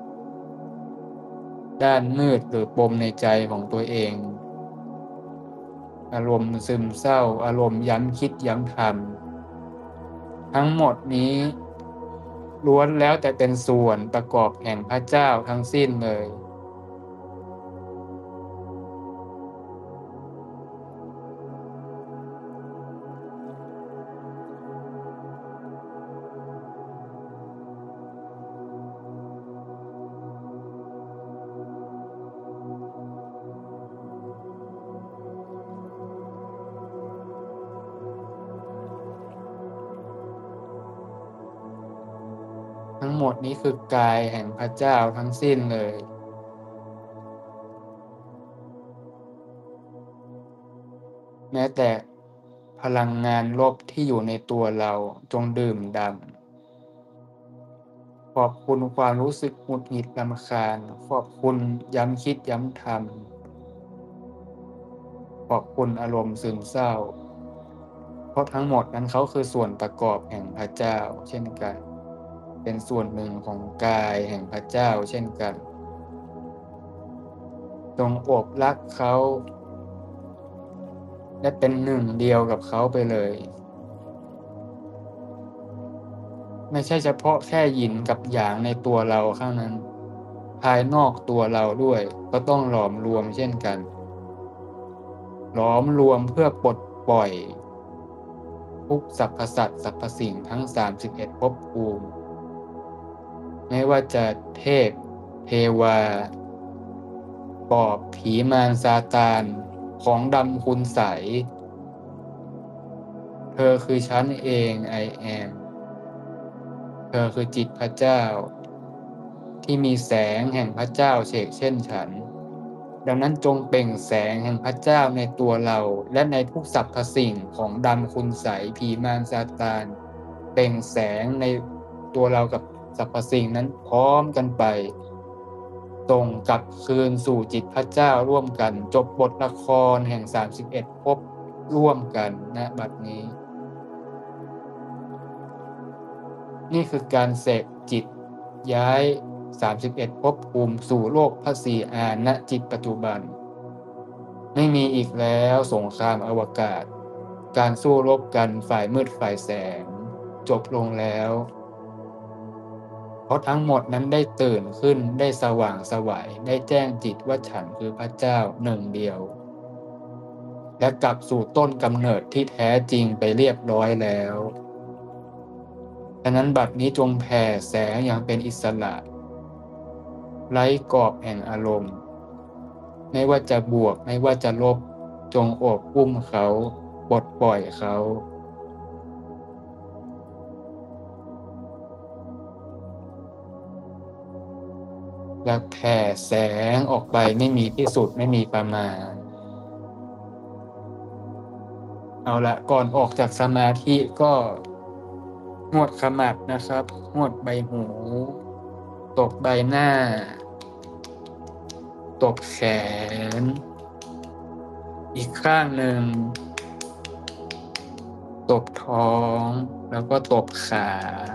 ด้านมืดหรือปมในใจของตัวเองอารมณ์ซึมเศร้าอารมณ์ย้ำคิดย้ำทำทั้งหมดนี้ล้วนแล้วแต่เป็นส่วนประกอบแห่งพระเจ้าทั้งสิ้นเลยทั้งหมดนี้คือกายแห่งพระเจ้าทั้งสิ้นเลยแม้แต่พลังงานลบที่อยู่ในตัวเราจงดื่มด่ำขอบคุณความรู้สึกหงุดหงิดรำคาญขอบคุณย้ำคิดย้ำทำขอบคุณอารมณ์ซึมเศร้าเพราะทั้งหมดนั้นเขาคือส่วนประกอบแห่งพระเจ้าเช่นกันเป็นส่วนหนึ่งของกายแห่งพระเจ้าเช่นกันจงโอบรักเขาและเป็นหนึ่งเดียวกับเขาไปเลยไม่ใช่เฉพาะแค่หยินกับหยางในตัวเราเท่านั้นภายนอกตัวเราด้วยก็ต้องหลอมรวมเช่นกันหลอมรวมเพื่อปลดปล่อยทุกสรรพสัตว์สรรพสิ่งทั้ง31ภพภูมิไม่ว่าจะเทพเทวาปอบผีมารซาตานของดำคุณใสเธอคือฉันเอง I am เธอคือจิตพระเจ้าที่มีแสงแห่งพระเจ้าเฉกเช่นฉันดังนั้นจงเปล่งแสงแห่งพระเจ้าในตัวเราและในทุกสรรพสิ่งของดำคุณใสผีมารซาตานเปล่งแสงในตัวเรากับสรรพสิ่งนั้นพร้อมกันไปส่งกลับคืนสู่จิตพระเจ้าร่วมกันจบบทละครแห่ง31ภพร่วมกันณบัดนี้นี่คือการเสกจิตย้าย31ภพภูมิสู่โลกพระศรีอานณจิตปัจจุบันไม่มีอีกแล้วสงครามอวกาศการสู้รบกันฝ่ายมืดฝ่ายแสงจบลงแล้วเพราะทั้งหมดนั้นได้ตื่นขึ้นได้สว่างไสวได้แจ้งจิตว่าฉันคือพระเจ้าหนึ่งเดียวและกลับสู่ต้นกำเนิดที่แท้จริงไปเรียบร้อยแล้วฉะนั้นบัดนี้จงแผ่แสงอย่างเป็นอิสระไร้กรอบแห่งอารมณ์ไม่ว่าจะบวกไม่ว่าจะลบจงโอบอุ้มเขาปลดปล่อยเขาและแผ่แสงออกไปไม่มีที่สุดไม่มีประมาณเอาละก่อนออกจากสมาธิก็นวดขมับนะครับนวดใบหูตบใบหน้าตบแขนอีกข้างหนึ่งตบท้องแล้วก็ตบขา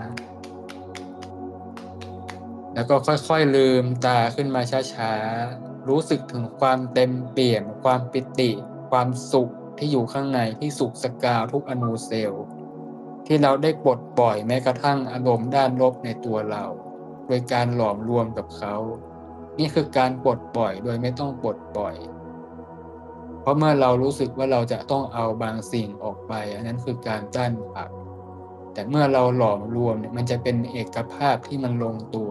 แล้วก็ค่อยๆลืมตาขึ้นมาช้าๆรู้สึกถึงความเต็มเปี่ยมความปิติความสุขที่อยู่ข้างในที่สุขสกาวทุกอนูเซลล์ที่เราได้ปลดปล่อยแม้กระทั่งอารมณ์ด้านลบในตัวเราโดยการหลอมรวมกับเขานี่คือการปลดปล่อยโดยไม่ต้องปลดปล่อยเพราะเมื่อเรารู้สึกว่าเราจะต้องเอาบางสิ่งออกไปอันนั้นคือการต้านผลักแต่เมื่อเราหลอมรวมเนี่ยมันจะเป็นเอกภาพที่มันลงตัว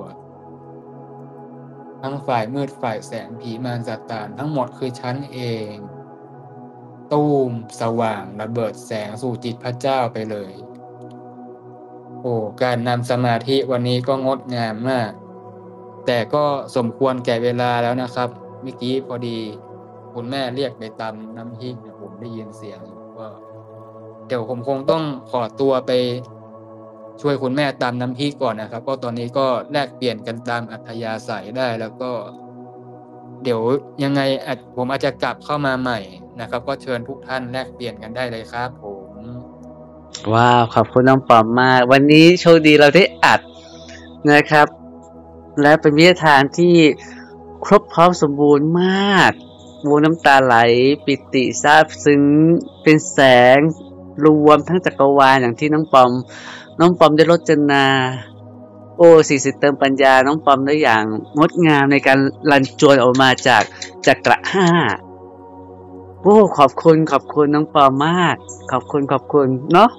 ทั้งฝ่ายมืดฝ่ายแสงผีมารซาตานทั้งหมดคือฉันเองตูมสว่างระเบิดแสงสู่จิตพระเจ้าไปเลยโอ้การนำสมาธิวันนี้ก็งดงามมากแต่ก็สมควรแก่เวลาแล้วนะครับเมื่อกี้พอดีคุณแม่เรียกไปตำน้ำพริกเนี่ยผมได้ยินเสียงอยู่ก็เดี๋ยวผมคงต้องขอตัวไปช่วยคุณแม่ตำน้ำพริกก่อนนะครับก็ตอนนี้ก็แลกเปลี่ยนกันตามอัธยาศัยได้แล้วก็เดี๋ยวยังไงผมอาจจะกลับเข้ามาใหม่นะครับก็เชิญทุกท่านแลกเปลี่ยนกันได้เลยครับผมว้าวขอบคุณน้องปอมมากวันนี้โชคดีเราได้อัดนะครับและเป็นวิทยาทานที่ครบพร้อมสมบูรณ์มากวูน้ำตาไหลปิติซาบซึ้งเป็นแสงรวมทั้งจักรวาลอย่างที่น้องปอมได้รจนาโอ้40เติมปัญญาน้องปอมได้อย่างงดงามในการรันจวนออกมาจากจักระ5โอ้ขอบคุณน้องปอมมากขอบคุณเนาะ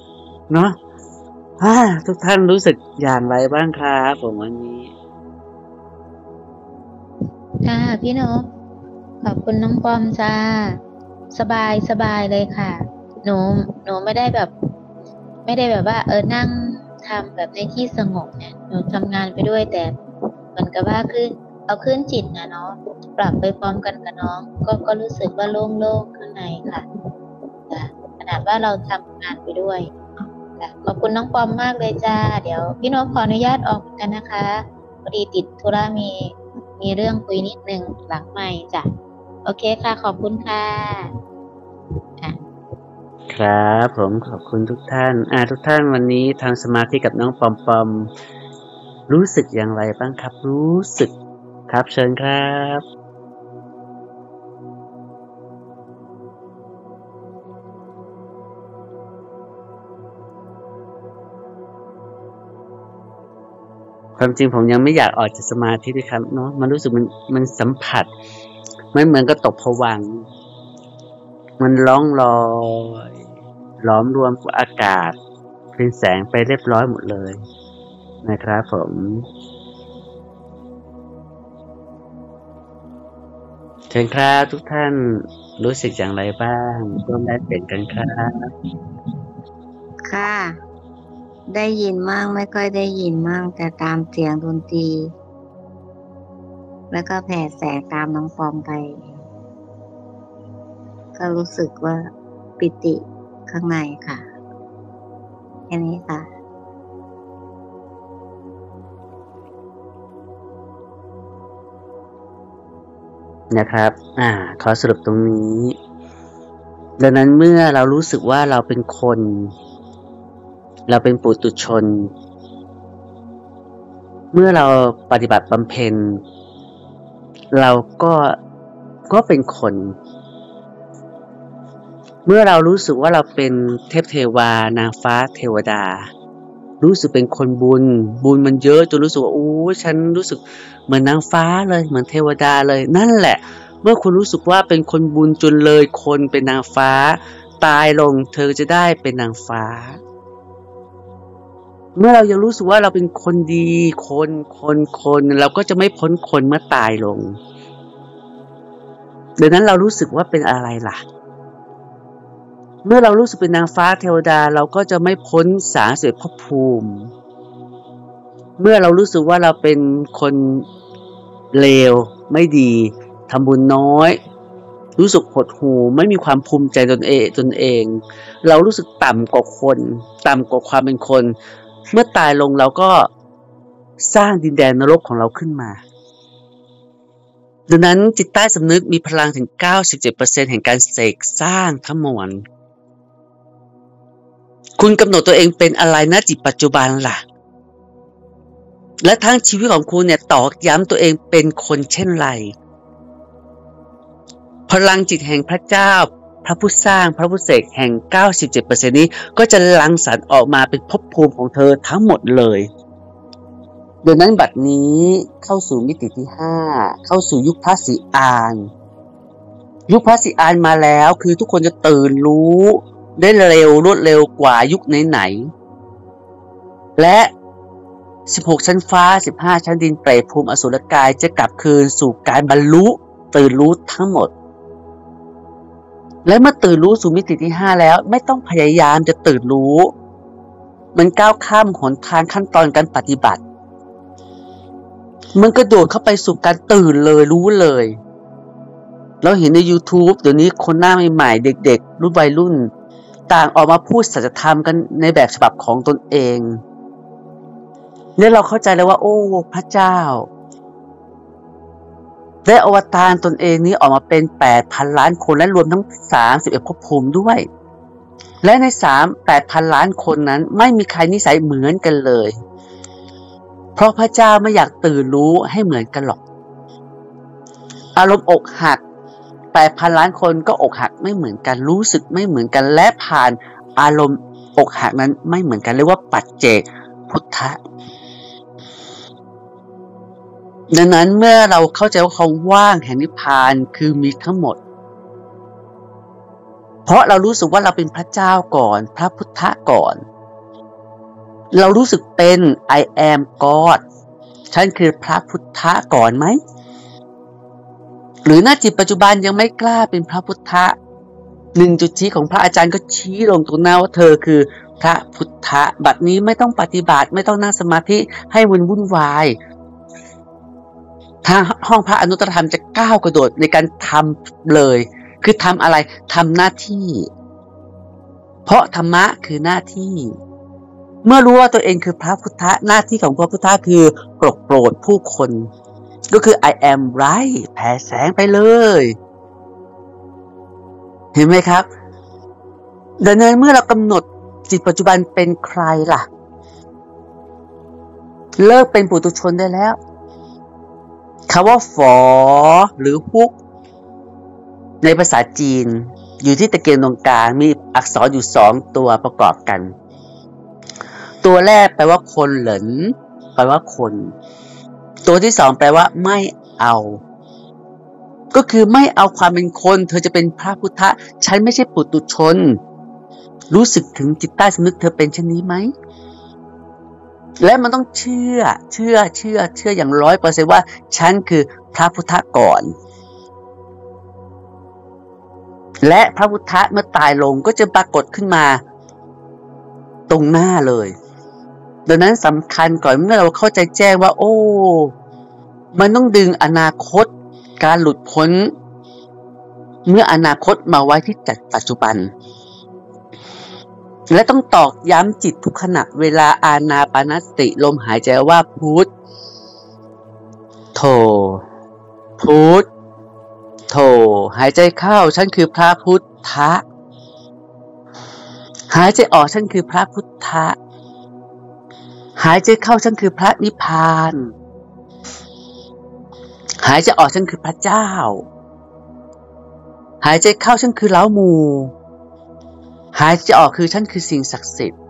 ทุกท่านรู้สึกอย่างไรบ้างครับผมวันนี้ค่ะพี่นพขอบคุณน้องปอมจ้าสบายเลยค่ะหนูไม่ได้แบบว่านั่งทำแบบในที่สงบเนี่ยหนูทำงานไปด้วยแต่เหมือนกับว่าคือเอาขึ้นจิตนะเนาะปรับไปพร้อมกันกับน้องก็รู้สึกว่าโล่งข้างในค่ะขนาดว่าเราทำงานไปด้วยขอบคุณน้องปอมมากเลยจ้าเดี๋ยวพี่นพขออนุญาตออกกันนะคะพอดีติดธุระมีเรื่องคุยนิดนึงหลังไมค์จ้ะโอเคค่ะขอบคุณค่ะครับผมขอบคุณทุกท่านทุกท่านวันนี้ทำสมาธิกับน้องปอมรู้สึกอย่างไรบ้างครับรู้สึกครับเชิญครับความจริงผมยังไม่อยากออกจากสมาธิด้วยครับเนาะมันรู้สึกมันสัมผัสมันเหมือนกับตกผวังค์มันล่องลอยหลอมรวมกับอากาศเป็นแสงไปเรียบร้อยหมดเลยนะครับผมเชิญครับทุกท่านรู้สึกอย่างไรบ้างร่วมแลกเปลี่ยนกันครับค่ะได้ยินมั่งไม่ค่อยได้ยินมั่งแต่ตามเสียงดนตรีแล้วก็แผ่แสงตามน้องปอมไปก็รู้สึกว่าปิติข้างในค่ะแค่นี้ค่ะนะครับ ขอสรุปตรงนี้ ดังนั้นเมื่อเรารู้สึกว่าเราเป็นคน เราเป็นปุถุชน เมื่อเราปฏิบัติบำเพ็ญเราก็เป็นคน เมื่อเรารู้สึกว่าเราเป็นเทพเทวานางฟ้าเทวดา รู้สึกเป็นคนบุญมันเยอะจนรู้สึกว่าฉันรู้สึกเหมือนนางฟ้าเลยเหมือนเทวดาเลยนั่นแหละเมื่อคุณรู้สึกว่าเป็นคนบุญจนเลยคนเป็นนางฟ้าตายลงเธอจะได้เป็นนางฟ้าเมื่อเรายังรู้สึกว่าเราเป็นคนดีคนเราก็จะไม่พ้นคนเมื่อตายลงดังนั้นเรารู้สึกว่าเป็นอะไรล่ะเมื่อเรารู้สึกเป็นนางฟ้าเทวดาเราก็จะไม่พ้น31ภพภูมิเมื่อเรารู้สึกว่าเราเป็นคนเลวไม่ดีทำบุญน้อยรู้สึกหดหู่ไม่มีความภูมิใจตนเองเรารู้สึกต่ำกว่าคนต่ำกว่าความเป็นคนเมื่อตายลงเราก็สร้างดินแดนนรกของเราขึ้นมาดังนั้นจิตใต้สำนึกมีพลังถึง 97% แห่งการเสกสร้างทั้งมวลคุณกำหนดตัวเองเป็นอะไรณจิตปัจจุบันล่ะและทั้งชีวิตของคุณเนี่ยตอกย้ำตัวเองเป็นคนเช่นไรพลังจิตแห่งพระเจ้าพระผู้สร้างพระผู้เสกแห่ง 97% นี้ก็จะรังสรรค์ออกมาเป็นภพภูมิของเธอทั้งหมดเลยดังนั้นบัดนี้เข้าสู่มิติที่5เข้าสู่ยุคพระศรีอานยุคพระศรีอานมาแล้วคือทุกคนจะตื่นรู้ได้รวดเร็วกว่ายุคไหนๆและ16ชั้นฟ้า15ชั้นดินเปรตภูมิอสุรกายจะกลับคืนสู่การบรรลุตื่นรู้ทั้งหมดและเมื่อตื่นรู้สู่มิติที่5แล้วไม่ต้องพยายามจะตื่นรู้มันก้าวข้ามหนทางขั้นตอนการปฏิบัติมันกระโดดเข้าไปสู่การตื่นเลยรู้เลยเราเห็นใน YouTube เดี๋ยวนี้คนหน้าใหม่ๆเด็กๆรุ่นวัยรุ่นต่างออกมาพูดสัจธรรมกันในแบบฉบับของตนเองและเราเข้าใจแล้วว่าโอ้พระเจ้าได้อวตารตนเองนี้ออกมาเป็น 8,000 ล้านคนและรวมทั้ง31ภพภูมิด้วยและใน8,000 ล้านคนนั้นไม่มีใครนิสัยเหมือนกันเลยเพราะพระเจ้าไม่อยากตื่นรู้ให้เหมือนกันหรอกอารมณ์อกหัก 8,000 ล้านคนก็อกหักไม่เหมือนกันรู้สึกไม่เหมือนกันและผ่านอารมณ์อกหักนั้นไม่เหมือนกันเรียกว่าปัจเจกพุทธะดังนั้นเมื่อเราเข้าใจว่าความว่างแห่งนิพพานคือมีทั้งหมดเพราะเรารู้สึกว่าเราเป็นพระเจ้าก่อนพระพุทธะก่อนเรารู้สึกเป็น I am God ฉันคือพระพุทธะก่อนไหมหรือณจิตปัจจุบันยังไม่กล้าเป็นพระพุทธะ1จุดชี้ของพระอาจารย์ก็ชี้ลงตรงหน้าว่าเธอคือพระพุทธะบัดนี้ไม่ต้องปฏิบัติไม่ต้องนั่งสมาธิให้วุ่นวายทางห้องพระอนุตตรธรรมจะก้าวกระโดดในการทำเลยคือทำอะไรทำหน้าที่เพราะธรรมะคือหน้าที่เมื่อรู้ว่าตัวเองคือพระพุทธะหน้าที่ของพระพุทธะคือโปรดผู้คนก็คือ I am right แผ่แสงไปเลยเห็นไหมครับดังนั้นเมื่อเรากำหนดจิตปัจจุบันเป็นใครล่ะเลิกเป็นปุถุชนได้แล้วคำว่าฝอหรือฮุกในภาษาจีนอยู่ที่ตะเกียงตรงกลางมีอักษรอยู่2ตัวประกอบกันตัวแรกแปลว่าคนเหลินแปลว่าคนตัวที่2แปลว่าไม่เอาก็คือไม่เอาความเป็นคนเธอจะเป็นพระพุทธะฉันไม่ใช่ปุถุชนรู้สึกถึงจิตใต้สำนึกเธอเป็นเช่นนี้ไหมและมันต้องเชื่ออย่าง 100% ว่าฉันคือพระพุทธะก่อนและพระพุทธะเมื่อตายลงก็จะปรากฏขึ้นมาตรงหน้าเลยดังนั้นสำคัญก่อนเมื่อเราเข้าใจแจ้งว่าโอ้มันต้องดึงอนาคตการหลุดพ้นเมื่ออนาคตมาไว้ที่ปัจจุบันและต้องตอกย้ำจิตทุกขณะเวลาอานาปานสติลมหายใจว่าพุทโธพุทโธหายใจเข้าฉันคือพระพุทธะหายใจออกฉันคือพระพุทธะหายใจเข้าฉันคือพระนิพพานหายใจออกฉันคือพระเจ้าหายใจเข้าฉันคือเล้าหมู่หายใจออกคือฉันคือสิ่งศักดิ์สิทธิ์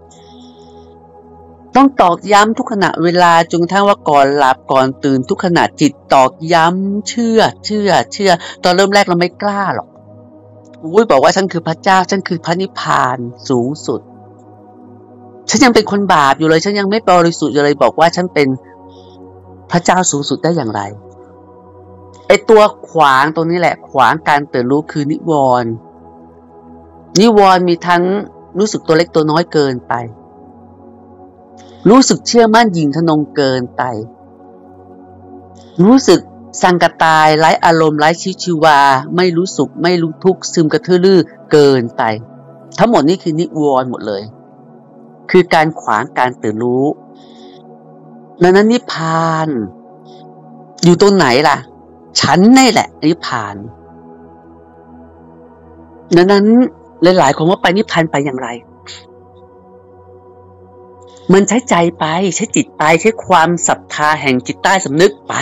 ต้องตอกย้ำทุกขณะเวลาจนกระทั่งว่าก่อนหลับก่อนตื่นทุกขณะจิตตอกย้ำเชื่อตอนเริ่มแรกเราไม่กล้าหรอกบอกว่าฉันคือพระเจ้าฉันคือพระนิพพานสูงสุดฉันยังเป็นคนบาปอยู่เลยฉันยังไม่บริสุทธิ์อยู่เลยบอกว่าฉันเป็นพระเจ้าสูงสุดได้อย่างไรไอตัวขวางตรงนี้แหละขวางการตื่นรู้คือนิวรณ์มีทั้งรู้สึกตัวเล็กตัวน้อยเกินไปรู้สึกเชื่อมั่นหยิ่งทะนงเกินไปรู้สึกสังกตายไร้อารมณ์ไร้ชีวาไม่รู้สุขไม่รู้ทุกข์ซึมกระทื่อรือเกินไปทั้งหมดนี้คือนิวรณ์หมดเลยคือการขวางการตื่นรู้ดังนั้นนิพพานอยู่ตรงไหนล่ะฉันนี่แหละนิพพานดังนั้นหลายๆคนว่าไปนิพพานไปอย่างไรมันใช้ใจไปใช้จิตไปใช้ความศรัทธาแห่งจิตใต้สำนึกไป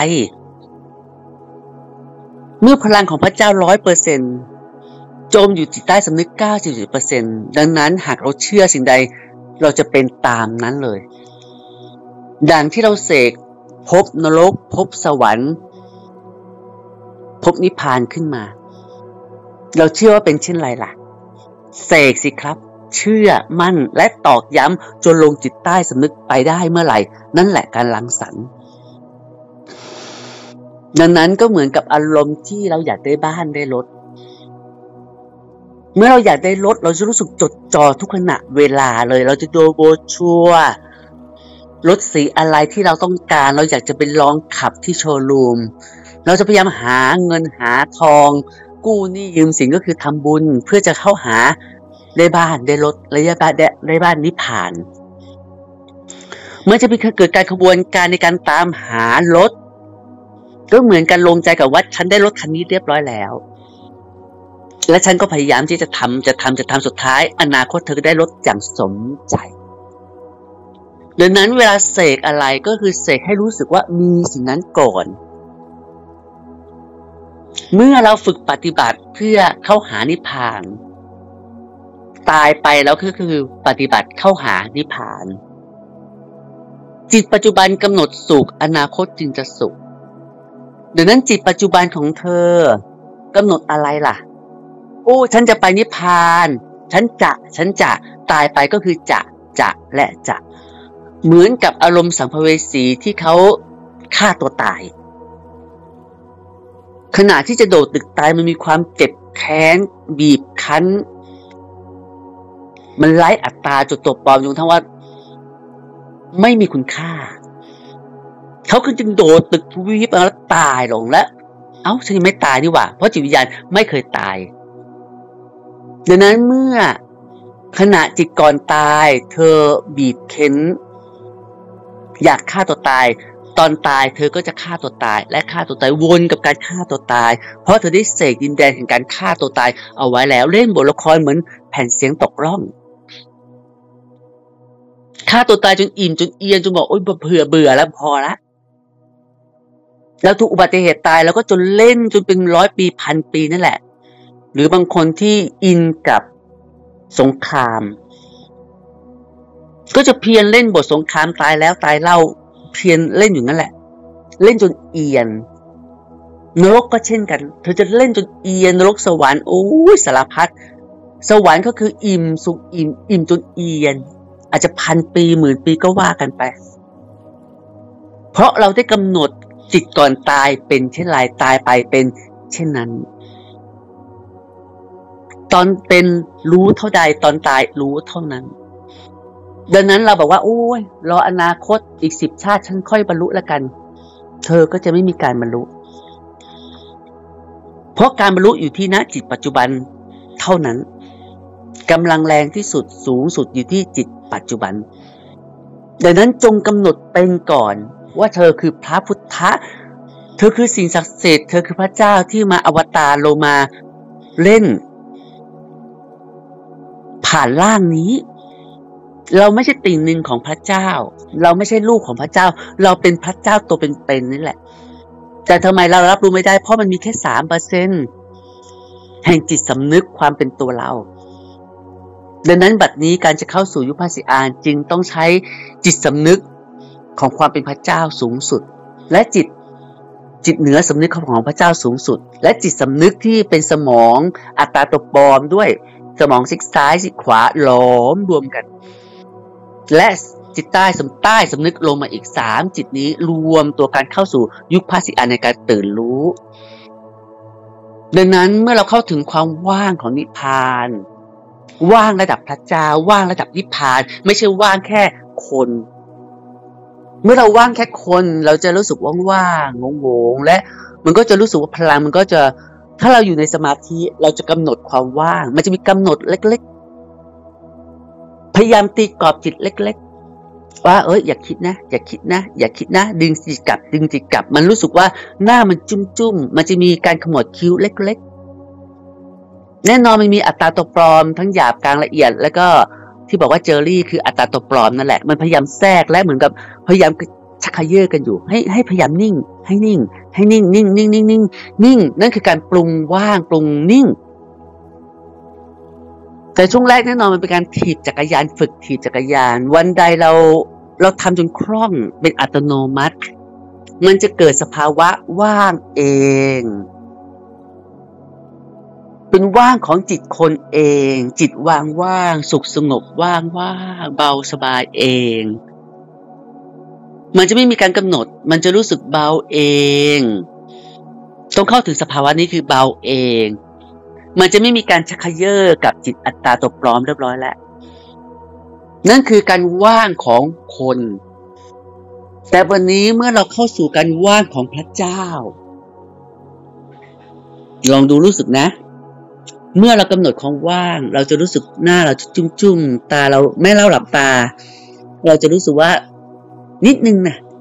เมื่อพลังของพระเจ้า 100% จมอยู่จิตใต้สำนึก 90% ดังนั้นหากเราเชื่อสิ่งใดเราจะเป็นตามนั้นเลยดังที่เราเสกพบนรกพบสวรรค์พบนิพพานขึ้นมาเราเชื่อว่าเป็นเช่นไรล่ะเสกสิครับเชื่อมั่นและตอกย้ำจนลงจิตใต้สำนึกไปได้เมื่อไหร่นั่นแหละการรังสรรค์ดังนั้นก็เหมือนกับอารมณ์ที่เราอยากได้บ้านได้รถเมื่อเราอยากได้รถเราจะรู้สึกจดจ่อทุกขณะเวลาเลยเราจะดูโบรชัวร์รถสีอะไรที่เราต้องการเราอยากจะไปลองขับที่โชว์รูมเราจะพยายามหาเงินหาทองกู้หนี้ยืมสินก็คือทำบุญเพื่อจะเข้าหาได้บ้านได้รถระยะได้บ้านนิพพานเมื่อจะเกิดการขบวนการในการตามหารถก็เหมือนกันลงใจกับว่าฉันได้รถคันนี้เรียบร้อยแล้วและฉันก็พยายามที่จะทำสุดท้ายอนาคตเธอก็ได้รถอย่างสมใจดังนั้นเวลาเสกอะไรก็คือเสกให้รู้สึกว่ามีสิ่งนั้นก่อนเมื่อเราฝึกปฏิบัติเพื่อเข้าหานิพพานตายไปแล้วก็คือปฏิบัติเข้าหานิพพานจิตปัจจุบันกำหนดสุขอนาคตจึงจะสุขดังนั้นจิตปัจจุบันของเธอกำหนดอะไรล่ะฉันจะไปนิพพานฉันจะตายไปก็คือจะและจะเหมือนกับอารมณ์สัมภเวสีที่เขาฆ่าตัวตายขณะที่จะโดดตึกตายมันมีความเจ็บแค้นบีบคั้นมันไร้อัตตาจนตัวปลอมจนทั้งว่าไม่มีคุณค่าเขาจึงโดดตึกวิบแล้วตายลงแล้วฉันยังไม่ตายนี่หว่าเพราะจิตวิญญาณไม่เคยตายดังนั้นเมื่อขณะจิตก่อนตายเธอบีบเค้นอยากฆ่าตัวตายตอนตายเธอก็จะฆ่าตัวตายและฆ่าตัวตายวนกับการฆ่าตัวตายเพราะเธอได้เสกดินแดนแห่งการฆ่าตัวตายเอาไว้แล้วเล่นบทละครเหมือนแผ่นเสียงตกร่องฆ่าตัวตายจนอิ่มจนเอียนจนบอกเบื่อแล้วพอละแล้วถูกอุบัติเหตุตายแล้วก็จนเล่นจนเป็น100 ปีพันปีนั่นแหละหรือบางคนที่อินกับสงครามก็จะเพียรเล่นบทสงครามตายแล้วตายเล่าเพียรเล่นอยู่นั่นแหละเล่นจนเอียนนรกก็เช่นกันเธอจะเล่นจนเอียนนรกสวรรค์สารพัดสวรรค์ก็คืออิ่มสุขอิ่มจนเอียนอาจจะ1,000 ปี10,000 ปีก็ว่ากันไปเพราะเราได้กำหนดจิตก่อนตายเป็นเช่นไรตายไปเป็นเช่นนั้นตอนเป็นรู้เท่าใดตอนตายรู้เท่านั้นดังนั้นเราบอกว่ารออนาคตอีก10 ชาติฉันค่อยบรรลุแล้วกันเธอก็จะไม่มีการบรรลุเพราะการบรรลุอยู่ที่ณจิตปัจจุบันเท่านั้นกำลังแรงที่สุดสูงสุดอยู่ที่จิตปัจจุบันดังนั้นจงกำหนดเป็นก่อนว่าเธอคือพระพุทธะเธอคือสิ่งศักดิ์สิทธิ์เธอคือพระเจ้าที่มาอวตารลงมาเล่นผ่านร่างนี้เราไม่ใช่ติ่งหนึ่งของพระเจ้าเราไม่ใช่ลูกของพระเจ้าเราเป็นพระเจ้าตัวเป็นๆนี่แหละแต่ทำไมเรารับรู้ไม่ได้เพราะมันมีแค่ 3% แห่งจิตสำนึกความเป็นตัวเราดังนั้นบัดนี้การจะเข้าสู่ยุคพระสิอานจึงต้องใช้จิตสำนึกของความเป็นพระเจ้าสูงสุดและจิตเหนือสำนึกของพระเจ้าสูงสุดและจิตสำนึกที่เป็นสมองอัตตาตัวปลอมด้วยสมองซีกซ้ายซีกขวาหลอมรวมกันและจิตใต้สำนึกลงมาอีก3จิตนี้รวมตัวการเข้าสู่ยุคพระสิอานในการตื่นรู้ดังนั้นเมื่อเราเข้าถึงความว่างของนิพพานว่างระดับพระเจ้าว่างระดับนิพพานไม่ใช่ว่างแค่คนเมื่อเราว่างแค่คนเราจะรู้สึกว่างๆงงๆและมันก็จะรู้สึกว่าพลังมันก็จะถ้าเราอยู่ในสมาธิเราจะกำหนดความว่างมันจะมีกำหนดเล็กๆพยายามตีกรอบจิตเล็กๆว่าอย่าคิดนะอย่าคิดนะอย่าคิดนะดึงจิตกลับมันรู้สึกว่าหน้ามันจุ้มๆมันจะมีการขมวดคิ้วเล็กๆแน่นอนมันมีอัตตาตัวปลอมทั้งหยาบกลางละเอียดแล้วก็ที่บอกว่าเจอรี่คืออัตตาตัวปลอมนั่นแหละมันพยายามแทรกและเหมือนกับพยายามชักขยื่อกันอยู่ให้พยายามนิ่งให้นิ่งนั่นคือการปรุงว่างปรุงนิ่งแต่ช่วงแรกแน่นอนมันเป็นการถีบจักรยานฝึกถีบจักรยานวันใดเราทำจนคล่องเป็นอัตโนมัติมันจะเกิดสภาวะว่างเองเป็นว่างของจิตคนเองจิตว่างสุขสงบว่างเบาสบายเองมันจะไม่มีการกำหนดมันจะรู้สึกเบาเองต้องเข้าถึงสภาวะนี้คือเบาเองมันจะไม่มีการชักเขย่อกับจิตอัตตาตัวปลอมเรียบร้อยแล้วนั่นคือการว่างของคนแต่วันนี้เมื่อเราเข้าสู่การว่างของพระเจ้าลองดูรู้สึกนะเมื่อเรากำหนดความว่างเราจะรู้สึกหน้าเราจุ้มๆตาเราไม่เล่าหลับตาเราจะรู้สึกว่านิดนึง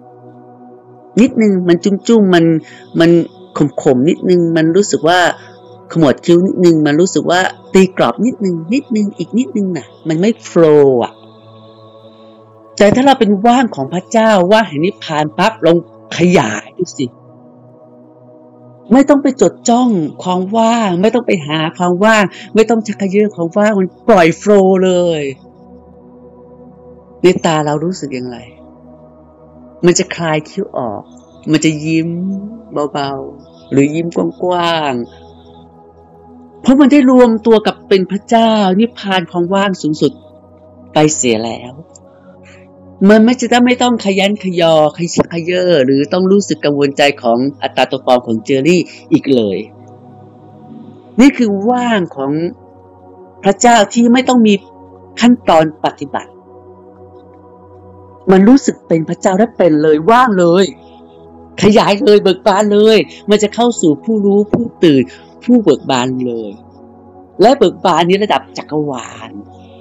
มันจุ้มมันขมนิดนึงมันรู้สึกว่าขมวดคิ้วนิดนึงมันรู้สึกว่าตีกรอบนิดนึงอีกนิดนึงมันไม่โฟลว์อ่ะแต่ถ้าเราเป็นว่างของพระเจ้าว่างแห่งนิพพานปั๊บลองขยายดูสิไม่ต้องไปจดจ้องความว่างไม่ต้องไปหาความว่างไม่ต้องชักเขย่อความว่างมันปล่อยโฟลว์เลยในตาเรารู้สึกอย่างไรมันจะคลายคิ้วออกมันจะยิ้มเบาๆหรือยิ้มกว้างๆเพราะมันได้รวมตัวกับเป็นพระเจ้านิพพานความว่างสูงสุดไปเสียแล้วมันไม่ต้องขยันขยอขยักขยอหรือต้องรู้สึกกังวลใจของอัตตาตัวปลอมของเจอรี่อีกเลยนี่คือว่างของพระเจ้าที่ไม่ต้องมีขั้นตอนปฏิบัติมันรู้สึกเป็นพระเจ้าได้เป็นเลยว่างเลยขยายเลยเบิกบานเลยมันจะเข้าสู่ผู้รู้ผู้ตื่นผู้เบิกบานเลยและเบิกบานนี้ระดับจักรวาล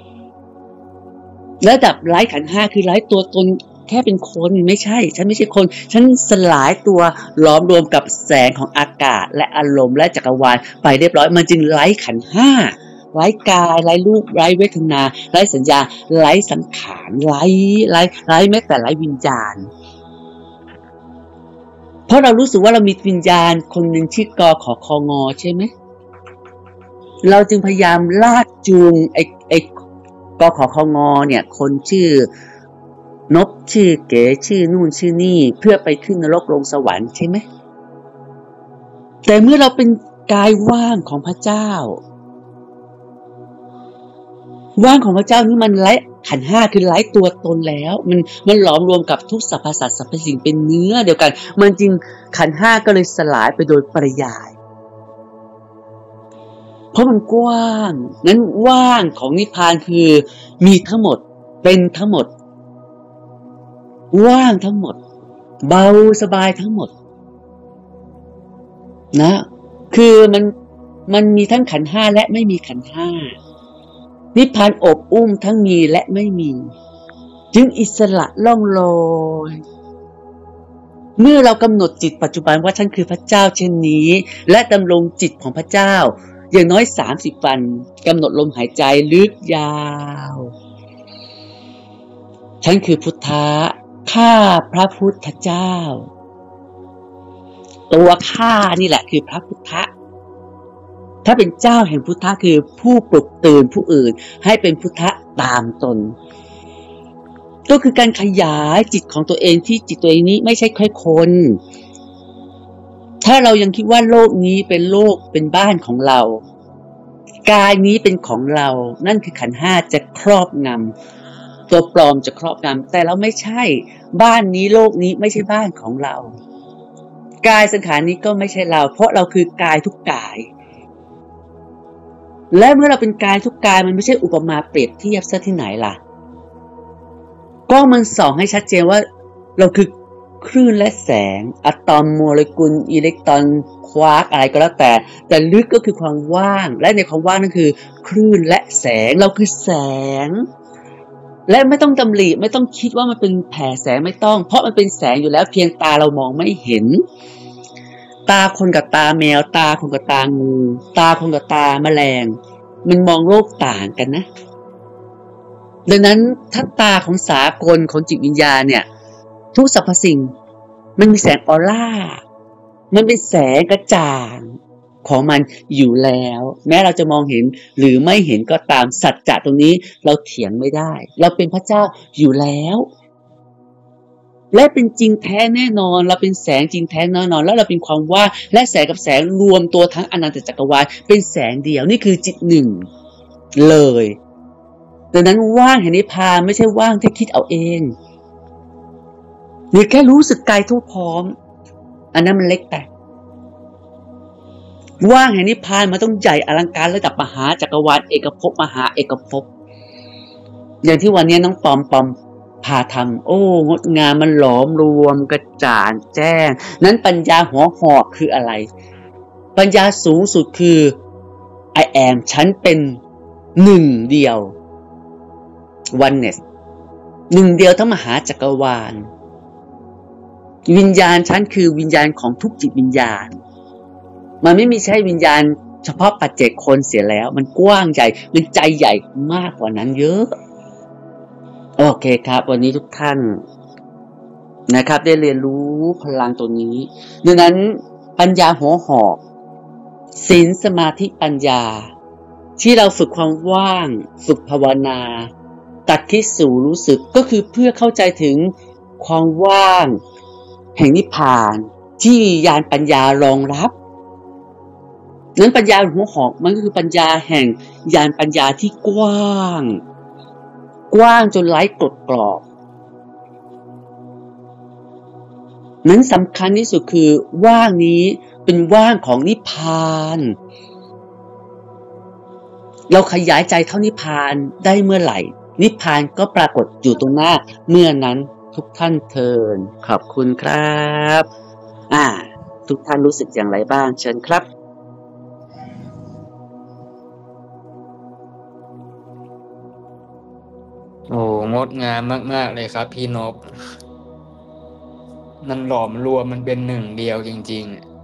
ระดับไร้ขันธ์5คือไร้ตัวตนแค่เป็นคนไม่ใช่ฉันไม่ใช่คนฉันสลายตัวล้อมรวมกับแสงของอากาศและอารมณ์และจักรวาลไปเรียบร้อยมันจึงไร้ขันธ์5ไร้กายไร้รูปไร้เวทนาไร้สัญญาไร้สังขารไร้แม้แต่ไร้วิญญาณเพราะเรารู้สึกว่าเรามีวิญญาณคนหนึ่งชื่อกขคงใช่ไหมเราจึงพยายามลากจูงไอ้กขคงเนี่ยคนชื่อนบชื่อเก๋ชื่อนู่นชื่อนี่เพื่อไปขึ้นนรกลงสวรรค์ใช่ไหมแต่เมื่อเราเป็นกายว่างของพระเจ้าว่างของพระเจ้านี่มันไร้ขันธ์5คือไร้ตัวตนแล้วมันหลอมรวมกับทุกสรรพสัตว์สรรพสิ่งเป็นเนื้อเดียวกันมันจริงขันธ์5ก็เลยสลายไปโดยปริยายเพราะมันกว้างนั้นว่างของนิพพานคือมีทั้งหมดเป็นทั้งหมดว่างทั้งหมดเบาสบายทั้งหมดนะคือมันมีทั้งขันธ์5และไม่มีขันธ์5นิพพานอบอุ้มทั้งมีและไม่มีจึงอิสระล่องลอยเมื่อเรากำหนดจิตปัจจุบันว่าฉันคือพระเจ้าเช่นนี้และดำรงจิตของพระเจ้าอย่างน้อย30 วันกำหนดลมหายใจลึกยาวฉันคือพุทธะข้าพระพุทธเจ้าตัวข้านี่แหละคือพระพุทธะถ้าเป็นเจ้าแห่งพุทธะคือผู้ปลุกตื่นผู้อื่นให้เป็นพุทธะตามตนก็คือการขยายจิตของตัวเองที่จิตตัวเองนี้ไม่ใช่แค่คนถ้าเรายังคิดว่าโลกนี้เป็นโลกเป็นบ้านของเรากายนี้เป็นของเรานั่นคือขันธ์ 5จะครอบงำตัวปลอมจะครอบงำแต่เราไม่ใช่บ้านนี้โลกนี้ไม่ใช่บ้านของเรากายสังขารนี้ก็ไม่ใช่เราเพราะเราคือกายทุกกายและเมื่อเราเป็นกายทุกกายมันไม่ใช่อุปมาเปรียบเทียบซะที่ไหนล่ะก็มันส่องให้ชัดเจนว่าเราคือคลื่นและแสงอะตอมโมเลกุลอิเล็กตรอนควาร์กอะไรก็แล้วแต่ลึกก็คือความว่างและในความว่างนั่นคือคลื่นและแสงเราคือแสงและไม่ต้องดำริไม่ต้องคิดว่ามันเป็นแผ่แสงไม่ต้องเพราะมันเป็นแสงอยู่แล้วเพียงตาเรามองไม่เห็นตาคนกับตาแมวตาคนกับตางูตาคนกับตาแมลงมันมองโลกต่างกันนะดังนั้นถ้าตาของสากลของจิตวิญญาณเนี่ยทุกสรรพสิ่งมันมีแสงออร่ามันเป็นแสงกระจ่างของมันอยู่แล้วแม้เราจะมองเห็นหรือไม่เห็นก็ตามสัจจะตรงนี้เราเถียงไม่ได้เราเป็นพระเจ้าอยู่แล้วและเป็นจริงแท้แน่นอนเราเป็นแสงจริงแท้แน่นอนแล้วเราเป็นความว่างและแสงกับแสงรวมตัวทั้งอนันตจักรวาลเป็นแสงเดียวนี่คือจิตหนึ่งเลยดังนั้นว่างแห่งนิพพานไม่ใช่ว่างที่คิดเอาเองหรือแค่รู้สึกกายทั่วพร้อมอันนั้นมันเล็กไปว่างแห่งนิพพานมันต้องใหญ่อลังการระดับมหาจักรวาลเอกภพมหาเอกภพอย่างที่วันนี้น้องปอมพาทำโอ้งดงามมันหลอมรวมกระจ่างแจ้งนั้นปัญญาหัวหอกคืออะไรปัญญาสูงสุดคือ I am ฉันเป็นหนึ่งเดียว oneness หนึ่งเดียวทั้งมหาจักรวาลวิญญาณฉันคือวิญญาณของทุกจิตวิญญาณมันไม่มีใช่วิญญาณเฉพาะปัจเจกคนเสียแล้วมันกว้างใหญ่มันใจใหญ่มากกว่านั้นเยอะโอเคครับวันนี้ทุกท่านนะครับได้เรียนรู้พลังตัวนี้ดังนั้นปัญญาหัวหอกศีลสมาธิปัญญาที่เราฝึกความว่างฝึกภาวนาตัดคิดสู่รู้สึกก็คือเพื่อเข้าใจถึงความว่างแห่งนิพพานที่ญาณปัญญารองรับนั้นปัญญาหัวหอกมันก็คือปัญญาแห่งญาณปัญญาที่กว้างจนไร้กฎกรอบนั้นสำคัญที่สุดคือว่างนี้เป็นว่างของนิพพานเราขยายใจเท่านิพพานได้เมื่อไหร่นิพพานก็ปรากฏอยู่ตรงหน้าเมื่อนั้นทุกท่านเทินขอบคุณครับทุกท่านรู้สึกอย่างไรบ้างเชิญครับโอ้งดงามมากๆเลยครับพี่นพมันหลอมรวมมันเป็นหนึ่งเดียวจริง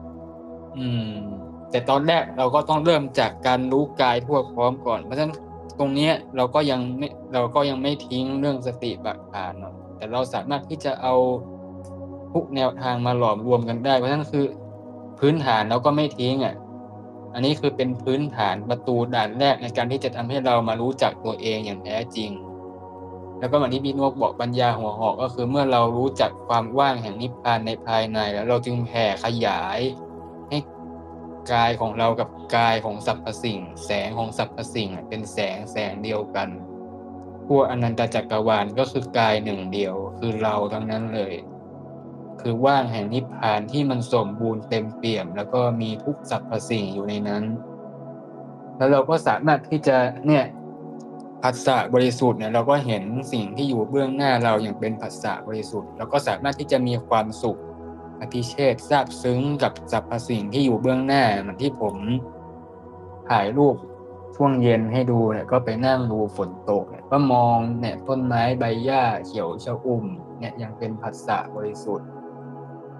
ๆแต่ตอนแรกเราก็ต้องเริ่มจากการรู้กายทั่วพร้อมก่อนเพราะฉะนั้นตรงนี้เราก็ยังไม่ทิ้งเรื่องสติปัฏฐานเนาะแต่เราสามารถที่จะเอาทุกแนวทางมาหลอมรวมกันได้เพราะฉะนั้นคือพื้นฐานเราก็ไม่ทิ้งอันนี้คือเป็นพื้นฐานประตูด่านแรกในการที่จะทำให้เรามารู้จักตัวเองอย่างแท้จริงแล้วก็เหมือนที่พี่นกบอกปัญญาหัวหอกก็คือเมื่อเรารู้จักความว่างแห่งนิพพานในภายในแล้วเราจึงแผ่ขยายให้กายของเรากับกายของสรรพสิ่งแสงของสรรพสิ่งเป็นแสงเดียวกันทั่วอนันตจักรวาลก็คือกายหนึ่งเดียวคือเราทั้งนั้นเลยคือว่างแห่งนิพพานที่มันสมบูรณ์เต็มเปี่ยมแล้วก็มีทุกสรรพสิ่งอยู่ในนั้นแล้วเราก็สามารถที่จะผัสสะบริสุทธิ์เราก็เห็นสิ่งที่อยู่เบื้องหน้าเราอย่างเป็นผัสสะบริสุทธิ์เราก็สามารถที่จะมีความสุขอภิเชษซาบซึ้งกับสรรพสิ่งที่อยู่เบื้องหน้าเหมือนที่ผมถ่ายรูปช่วงเย็นให้ดูก็ไปนั่งดูฝนตกก็มองต้นไม้ใบหญ้าเขียวชอุ่มยังเป็นผัสสะบริสุทธิ์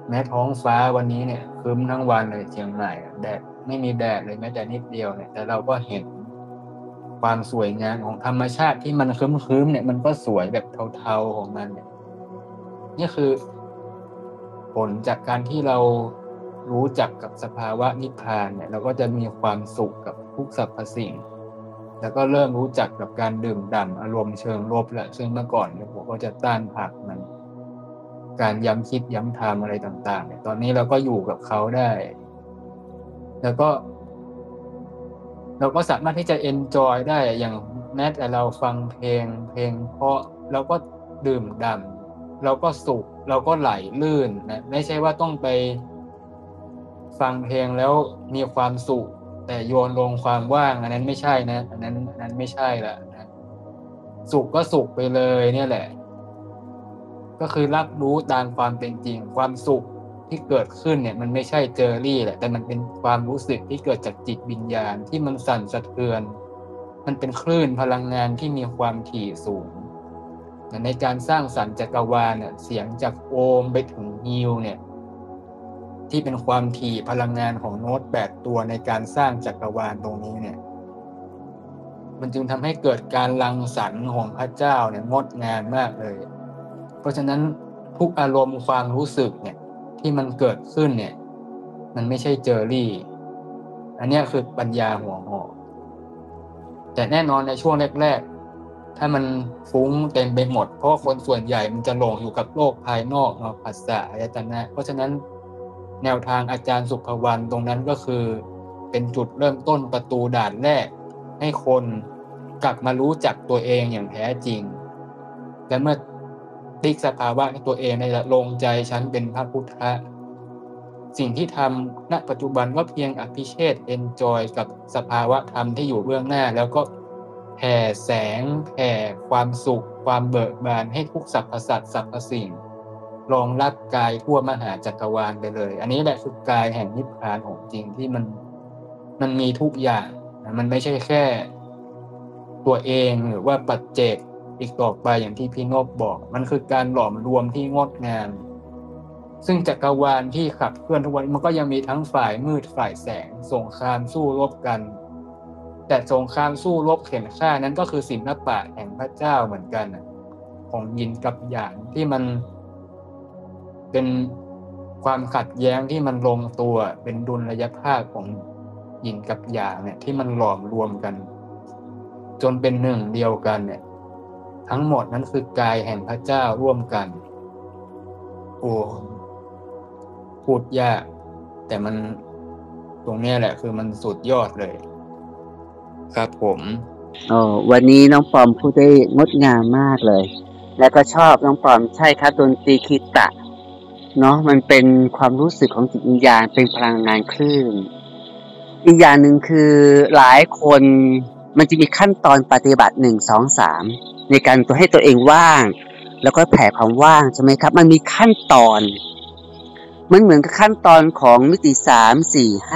แม้ท้องฟ้าวันนี้เนี่ยครึ้มทั้งวันเลยเชียงใหม่แดดไม่มีแดดเลยแม้แต่นิดเดียวเนี่ยแต่เราก็เห็นความสวยงามของธรรมชาติที่มันครึ้มๆเนี่ยมันก็สวยแบบเทาๆของมันเนี่ยนี่คือผลจากการที่เรารู้จักกับสภาวะนิพพานเนี่ยเราก็จะมีความสุขกับทุกสรรพสิ่งแล้วก็เริ่มรู้จักกับการดื่มด่ำอารมณ์เชิงลบแหละซึ่งเมื่อก่อนเนี่ยผมก็จะต้านผลักมันการย้ำคิดย้ำทำอะไรต่างๆเนี่ยตอนนี้เราก็อยู่กับเขาได้แล้วก็เราก็สามารถที่จะ enjoy ได้อย่างแม้แต่เราฟังเพลงเพราะเราก็ดื่มด่ำเราก็สุขเราก็ไหลลื่นนะไม่ใช่ว่าต้องไปฟังเพลงแล้วมีความสุขแต่โยนลงความว่างอันนั้นไม่ใช่นะอันนั้นไม่ใช่ละนะสุขก็สุขไปเลยเนี่ยแหละก็คือรับรู้ตามความเป็นจริงความสุขที่เกิดขึ้นเนี่ยมันไม่ใช่เจอรี่แหละแต่มันเป็นความรู้สึกที่เกิดจากจิตวิญญาณที่มันสั่นสะเทือนมันเป็นคลื่นพลังงานที่มีความถี่สูงในการสร้างสรรค์จักรวาลเนี่ยเสียงจากโอมไปถึงฮิวเนี่ยที่เป็นความถี่พลังงานของโน้ต8ตัวในการสร้างจักรวาลตรงนี้เนี่ยมันจึงทำให้เกิดการรังสรรค์ของพระเจ้าเนี่ยงดงามมากเลยเพราะฉะนั้นทุกอารมณ์ความรู้สึกเนี่ยที่มันเกิดขึ้นเนี่ยมันไม่ใช่เจอรี่อันนี้คือปัญญาหัวหอกแต่แน่นอนในช่วงแรกๆถ้ามันฟุ้งเต็มไปหมดเพราะคนส่วนใหญ่มันจะหลงอยู่กับโลกภายนอกผัสสะอายตนะเพราะฉะนั้นแนวทางอาจารย์สุภวรรณตรงนั้นก็คือเป็นจุดเริ่มต้นประตูด่านแรกให้คนกลับมารู้จักตัวเองอย่างแท้จริงและเมื่อติ๊กสภาวะให้ตัวเองในลงใจฉันเป็นพระพุทธะสิ่งที่ทำณปัจจุบันก็เพียงอภิเชษฐ์ enjoy กับสภาวะธรรมที่อยู่เบื้องหน้าแล้วก็แผ่แสงแผ่ความสุขความเบิกบานให้ทุกสรรพสัตว์สรรพสิ่งรองรับกายทั่วมหาจักรวาลไปเลยอันนี้แหละคือกายแห่งนิพพานของจริงที่มันมีทุกอย่างมันไม่ใช่แค่ตัวเองหรือว่าปัจเจกอีกต่อไปอย่างที่พี่นพบอกมันคือการหลอมรวมที่งดงามซึ่งจักรวาลที่ขับเคลื่อนทุกวันมันก็ยังมีทั้งฝ่ายมืดฝ่ายแสงสงครามสู้รบกันแต่สงครามสู้รบเข็นฆ่านั้นก็คือศิลปะแห่งพระเจ้าเหมือนกันของยินกับหยางที่มันเป็นความขัดแย้งที่มันลงตัวเป็นดุลยภาพของยินกับหยางเนี่ยที่มันหลอมรวมกันจนเป็นหนึ่งเดียวกันเนี่ยทั้งหมดนั้นคือกายแห่งพระเจ้าร่วมกันโอ้พูดยากแต่มันตรงนี้แหละคือมันสุดยอดเลยครับผมวันนี้น้องปอมพูดได้งดงามมากเลยแล้วก็ชอบน้องปอมใช่ครับดนตรีคีตะเนาะมันเป็นความรู้สึกของจิตวิญญาณเป็นพลังงานคลื่นอีกอย่างหนึ่งคือหลายคนมันจะมีขั้นตอนปฏิบัติ1 2 3ในการตัวให้ตัวเองว่างแล้วก็แผ่ความว่างใช่ไหมครับมันมีขั้นตอนมันเหมือนกับขั้นตอนของมิติ3 4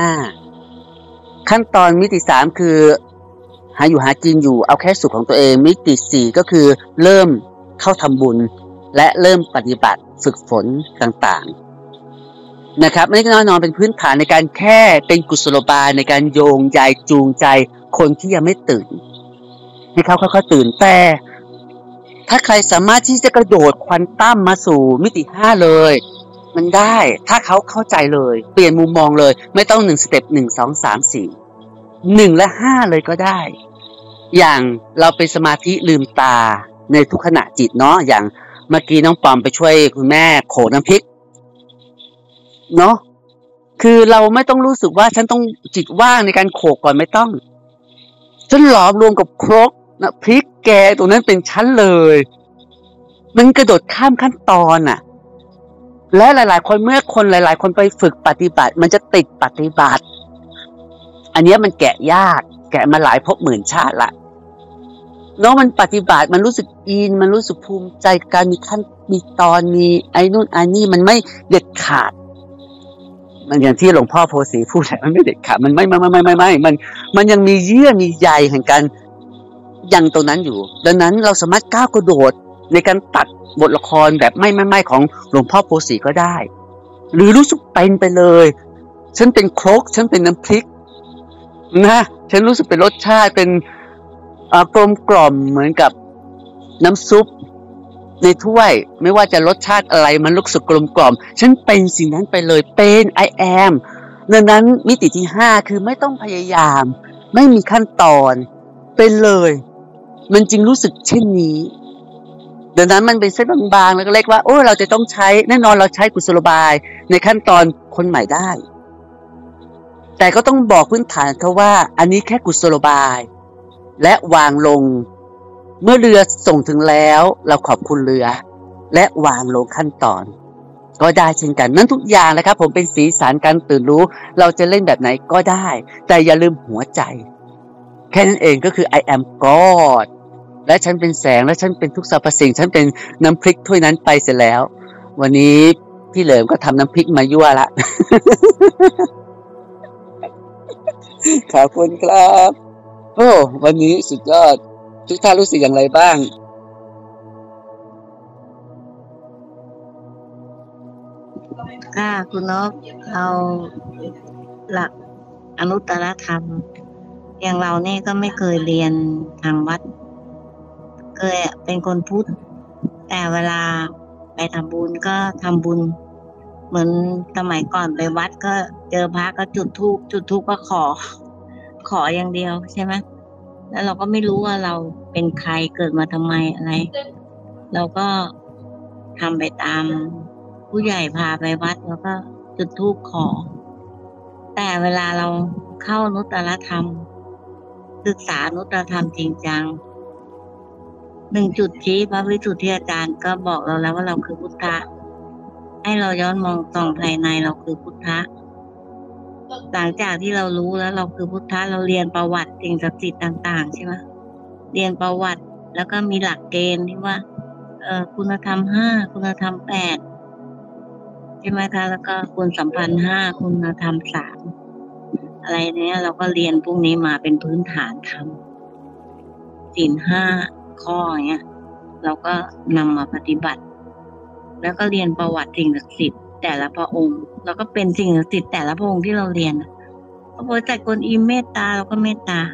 5ขั้นตอนมิติ3คือหาอยู่หากินอยู่เอาแค่สุขของตัวเองมิติ4ก็คือเริ่มเข้าทำบุญและเริ่มปฏิบัติฝึกฝนต่างๆนะครับนี่ก็แน่นอนเป็นพื้นฐานในการแค่เป็นกุศโลบายในการโยงใยจูงใจคนที่ยังไม่ตื่นให้เขาค่อยๆตื่นแต่ถ้าใครสามารถที่จะกระโดดควอนตัมมาสู่มิติ5เลยมันได้ถ้าเขาเข้าใจเลยเปลี่ยนมุมมองเลยไม่ต้อง1สเต็ป1 2 3 4 1และ5เลยก็ได้อย่างเราเป็นสมาธิลืมตาในทุกขณะจิตเนาะอย่างเมื่อกี้น้องปอมไปช่วยคุณแม่โขลกน้ำพริกเนาะคือเราไม่ต้องรู้สึกว่าฉันต้องจิตว่างในการโขลกก่อนไม่ต้องฉันหลอมรวมกับครกนะพริกแกตรงนั้นเป็นชั้นเลยมันกระโดดข้ามขั้นตอนและหลายๆคนเมื่อคนหลายๆคนไปฝึกปฏิบัติมันจะติดปฏิบัติอันนี้มันแกะยากแกะมาหลายภพหมื่นชาติละเนาะมันปฏิบัติมันรู้สึกอินมันรู้สึกภูมิใจการมีขั้นมีตอนมีไอ้นู่นไอ้นี่มันไม่เด็ดขาดมันอย่างที่หลวงพ่อโพสีพูดแหละมันไม่เด็ดขาดมันไม่มันยังมีเยื่อมีใยแห่งการยังตรงนั้นอยู่ดังนั้นเราสามารถก้าวกระโดดในการตัดบทละครแบบไม่ของหลวงพ่อโพสีก็ได้หรือรู้สึกเป็นไปเลยฉันเป็นโครกฉันเป็นน้ำพริกนะฉันรู้สึกเป็นรสชาติเป็นกลมกล่อมเหมือนกับน้ำซุปในถ้วยไม่ว่าจะรสชาติอะไรมันรู้สึกกลมกล่อมฉันเป็นสิ่งนั้นไปเลยเป็น I am ดังนั้นมิติที่5คือไม่ต้องพยายามไม่มีขั้นตอนเป็นเลยมันจึงรู้สึกเช่นนี้ดังนั้นมันเป็นเส้นบางๆแล้วก็เรียกว่าโอ้เราจะต้องใช้แน่นอนเราใช้กุศโลบายในขั้นตอนคนใหม่ได้แต่ก็ต้องบอกพื้นฐานเขาว่าอันนี้แค่กุศโลบายและวางลงเมื่อเรือส่งถึงแล้วเราขอบคุณเรือและวางลงขั้นตอนก็ได้เช่นกันนั้นทุกอย่างนะครับผมเป็นสีสันการตื่นรู้เราจะเล่นแบบไหนก็ได้แต่อย่าลืมหัวใจแค่นั้นเองก็คือ I am God และฉันเป็นแสงและฉันเป็นทุกสรรพสิ่งฉันเป็นน้ำพริกถ้วยนั้นไปเสร็จแล้ววันนี้พี่เหลิมก็ทำน้ำพริกมายั่วละ ขอบคุณครับโอ้วันนี้สุดยอดทุกท่านรู้สึกอย่างไรบ้างค่ะคุณนพเอาหลักอนุตตรธรรมอย่างเราเนี่ยก็ไม่เคยเรียนทางวัดเคยเป็นคนพุทธแต่เวลาไปทำบุญก็ทำบุญเหมือนสมัยก่อนไปวัดก็เจอพระก็จุดธูปก็ขออย่างเดียวใช่ไหมแล้วเราก็ไม่รู้ว่าเราเป็นใครเกิดมาทำไมอะไรเราก็ทำไปตามผู้ใหญ่พาไปวัดแล้วก็จุดธูปขอแต่เวลาเราเข้าอนุตตรธรรมศึกษาอนุตตรธรรมจริงจัง1 จุดชี้พระวิสุทธิอาจารย์ก็บอกเราแล้วว่าเราคือพุทธะให้เราย้อนมองส่องภายในเราคือพุทธะหลังจากที่เรารู้แล้วเราคือพุทธะเราเรียนประวัติสิ่งศักดิ์สิทธิ์ต่างๆใช่ไหมเรียนประวัติแล้วก็มีหลักเกณฑ์ที่ว่าคุณธรรม5คุณธรรม8ใช่ไหมคะแล้วก็คุณสัมพันธ์5คุณธรรม3อะไรเนี้ยเราก็เรียนพวกนี้มาเป็นพื้นฐานธรรมศีล5ข้อเนี้ยเราก็นำมาปฏิบัติแล้วก็เรียนประวัติสิ่งศักดิ์สิทธิ์แต่ละพระองค์แล้วก็เป็นสิ่งศักดิ์สิทธิ์แต่ละพระองค์ที่เราเรียนพระโพธิสัตว์กวนอิมเมตตาเราก็เมตตา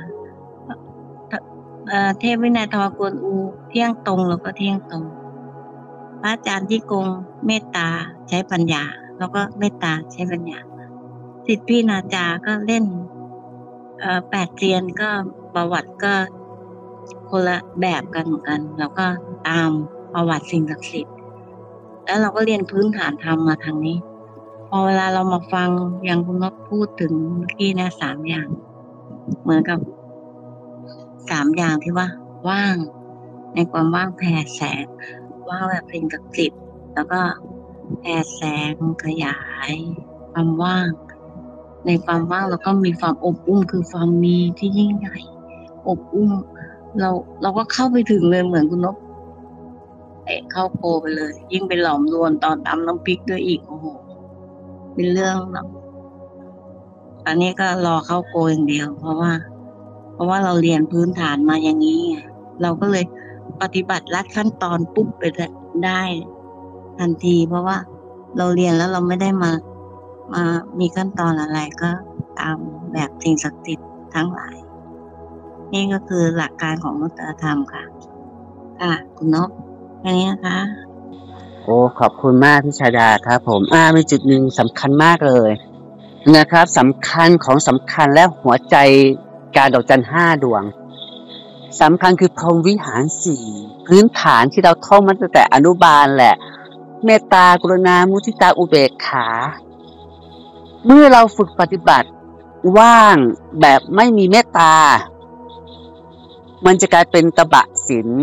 เทพวินัยทรกวนอูเที่ยงตรงเราก็เที่ยงตรงพระอาจารย์ที่กงเมตตาใช้ปัญญาแล้วก็เมตตาใช้ปัญญาสิทธิพี่นาจาก็เล่น8 เซียนก็ประวัติก็คนละแบบกันเหมือนกันเราก็ตามประวัติสิ่งศักดิ์สิทธิ์แล้วเราก็เรียนพื้นฐานธรรมมาทางนี้พอเวลาเรามาฟังอย่างคุณนพพูดถึงเมื่อกี้นะ3 อย่างเหมือนกับ3 อย่างที่ว่าว่างในความว่างแผ่แสงว่างแบบสิ่งศักดิ์สิทธิ์แล้วก็แผ่แสงขยายความว่างในความว่างเราก็มีความอบอุ้มคือความมีที่ยิ่งใหญ่อบอุ้มเราก็เข้าไปถึงเลยเหมือนคุณนพเข้าโคไปเลยยิ่งไปหลอมรวนตอนตำน้ำพริกด้วยอีกโอ้โหเป็นเรื่องแบบอันนี้ก็รอเข้าโกอย่างเดียวเพราะว่าเราเรียนพื้นฐานมาอย่างนี้เราก็เลยปฏิบัติลัดขั้นตอนปุ๊บไปได้ทันทีเพราะว่าเราเรียนแล้วเราไม่ได้มามีขั้นตอนอะไรก็ตามแบบสิ่งศักดิ์สิทธิ์ทั้งหลายนี่ก็คือหลักการของอนุตตรธรรมค่ะคุณนพแค่นี้นะคะโอ้ขอบคุณมากพี่ชาดาครับผมมีจุดหนึ่งสำคัญมากเลยนะครับสำคัญของสำคัญและหัวใจการดอกจัน5 ดวงสำคัญคือพรหมวิหาร4พื้นฐานที่เราท่องมาตั้งแต่อนุบาลแหละเมตตากรุณามุทิตาอุเบกขาเมื่อเราฝึกปฏิบัติว่างแบบไม่มีเมตตามันจะกลายเป็นตบะศีล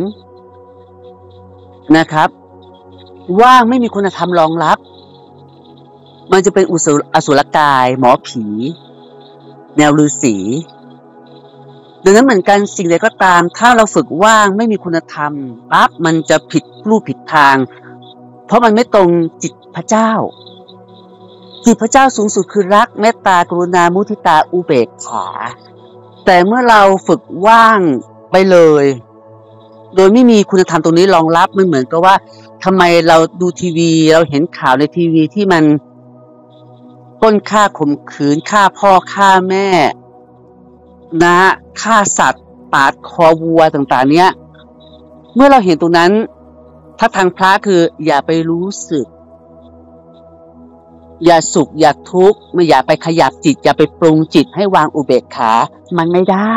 นะครับว่างไม่มีคุณธรรมรองรับมันจะเป็นอสุรกายหมอผีแนวฤาษีดังนั้นเหมือนกันสิ่งใดก็ตามถ้าเราฝึกว่างไม่มีคุณธรรมปั๊บมันจะผิดรูปผิดทางเพราะมันไม่ตรงจิตพระเจ้าจิตพระเจ้าสูงสุดคือรักเมตตากรุณามุทิตาอุเบกขาแต่เมื่อเราฝึกว่างไปเลยโดยไม่มีคุณธรรมตรงนี้รองรับมันเหมือนกับว่าทำไมเราดูทีวีเราเห็นข่าวในทีวีที่มันปล้นฆ่าข่มขืนฆ่าพ่อฆ่าแม่นะฆ่าสัตว์ปาดคอวัวต่างๆเนี้ยเมื่อเราเห็นตรงนั้นถ้าทางพระคืออย่าไปรู้สึกอย่าสุขอย่าทุกข์ไม่อย่าไปขยับจิตอย่าไปปรุงจิตให้วางอุเบกขามันไม่ได้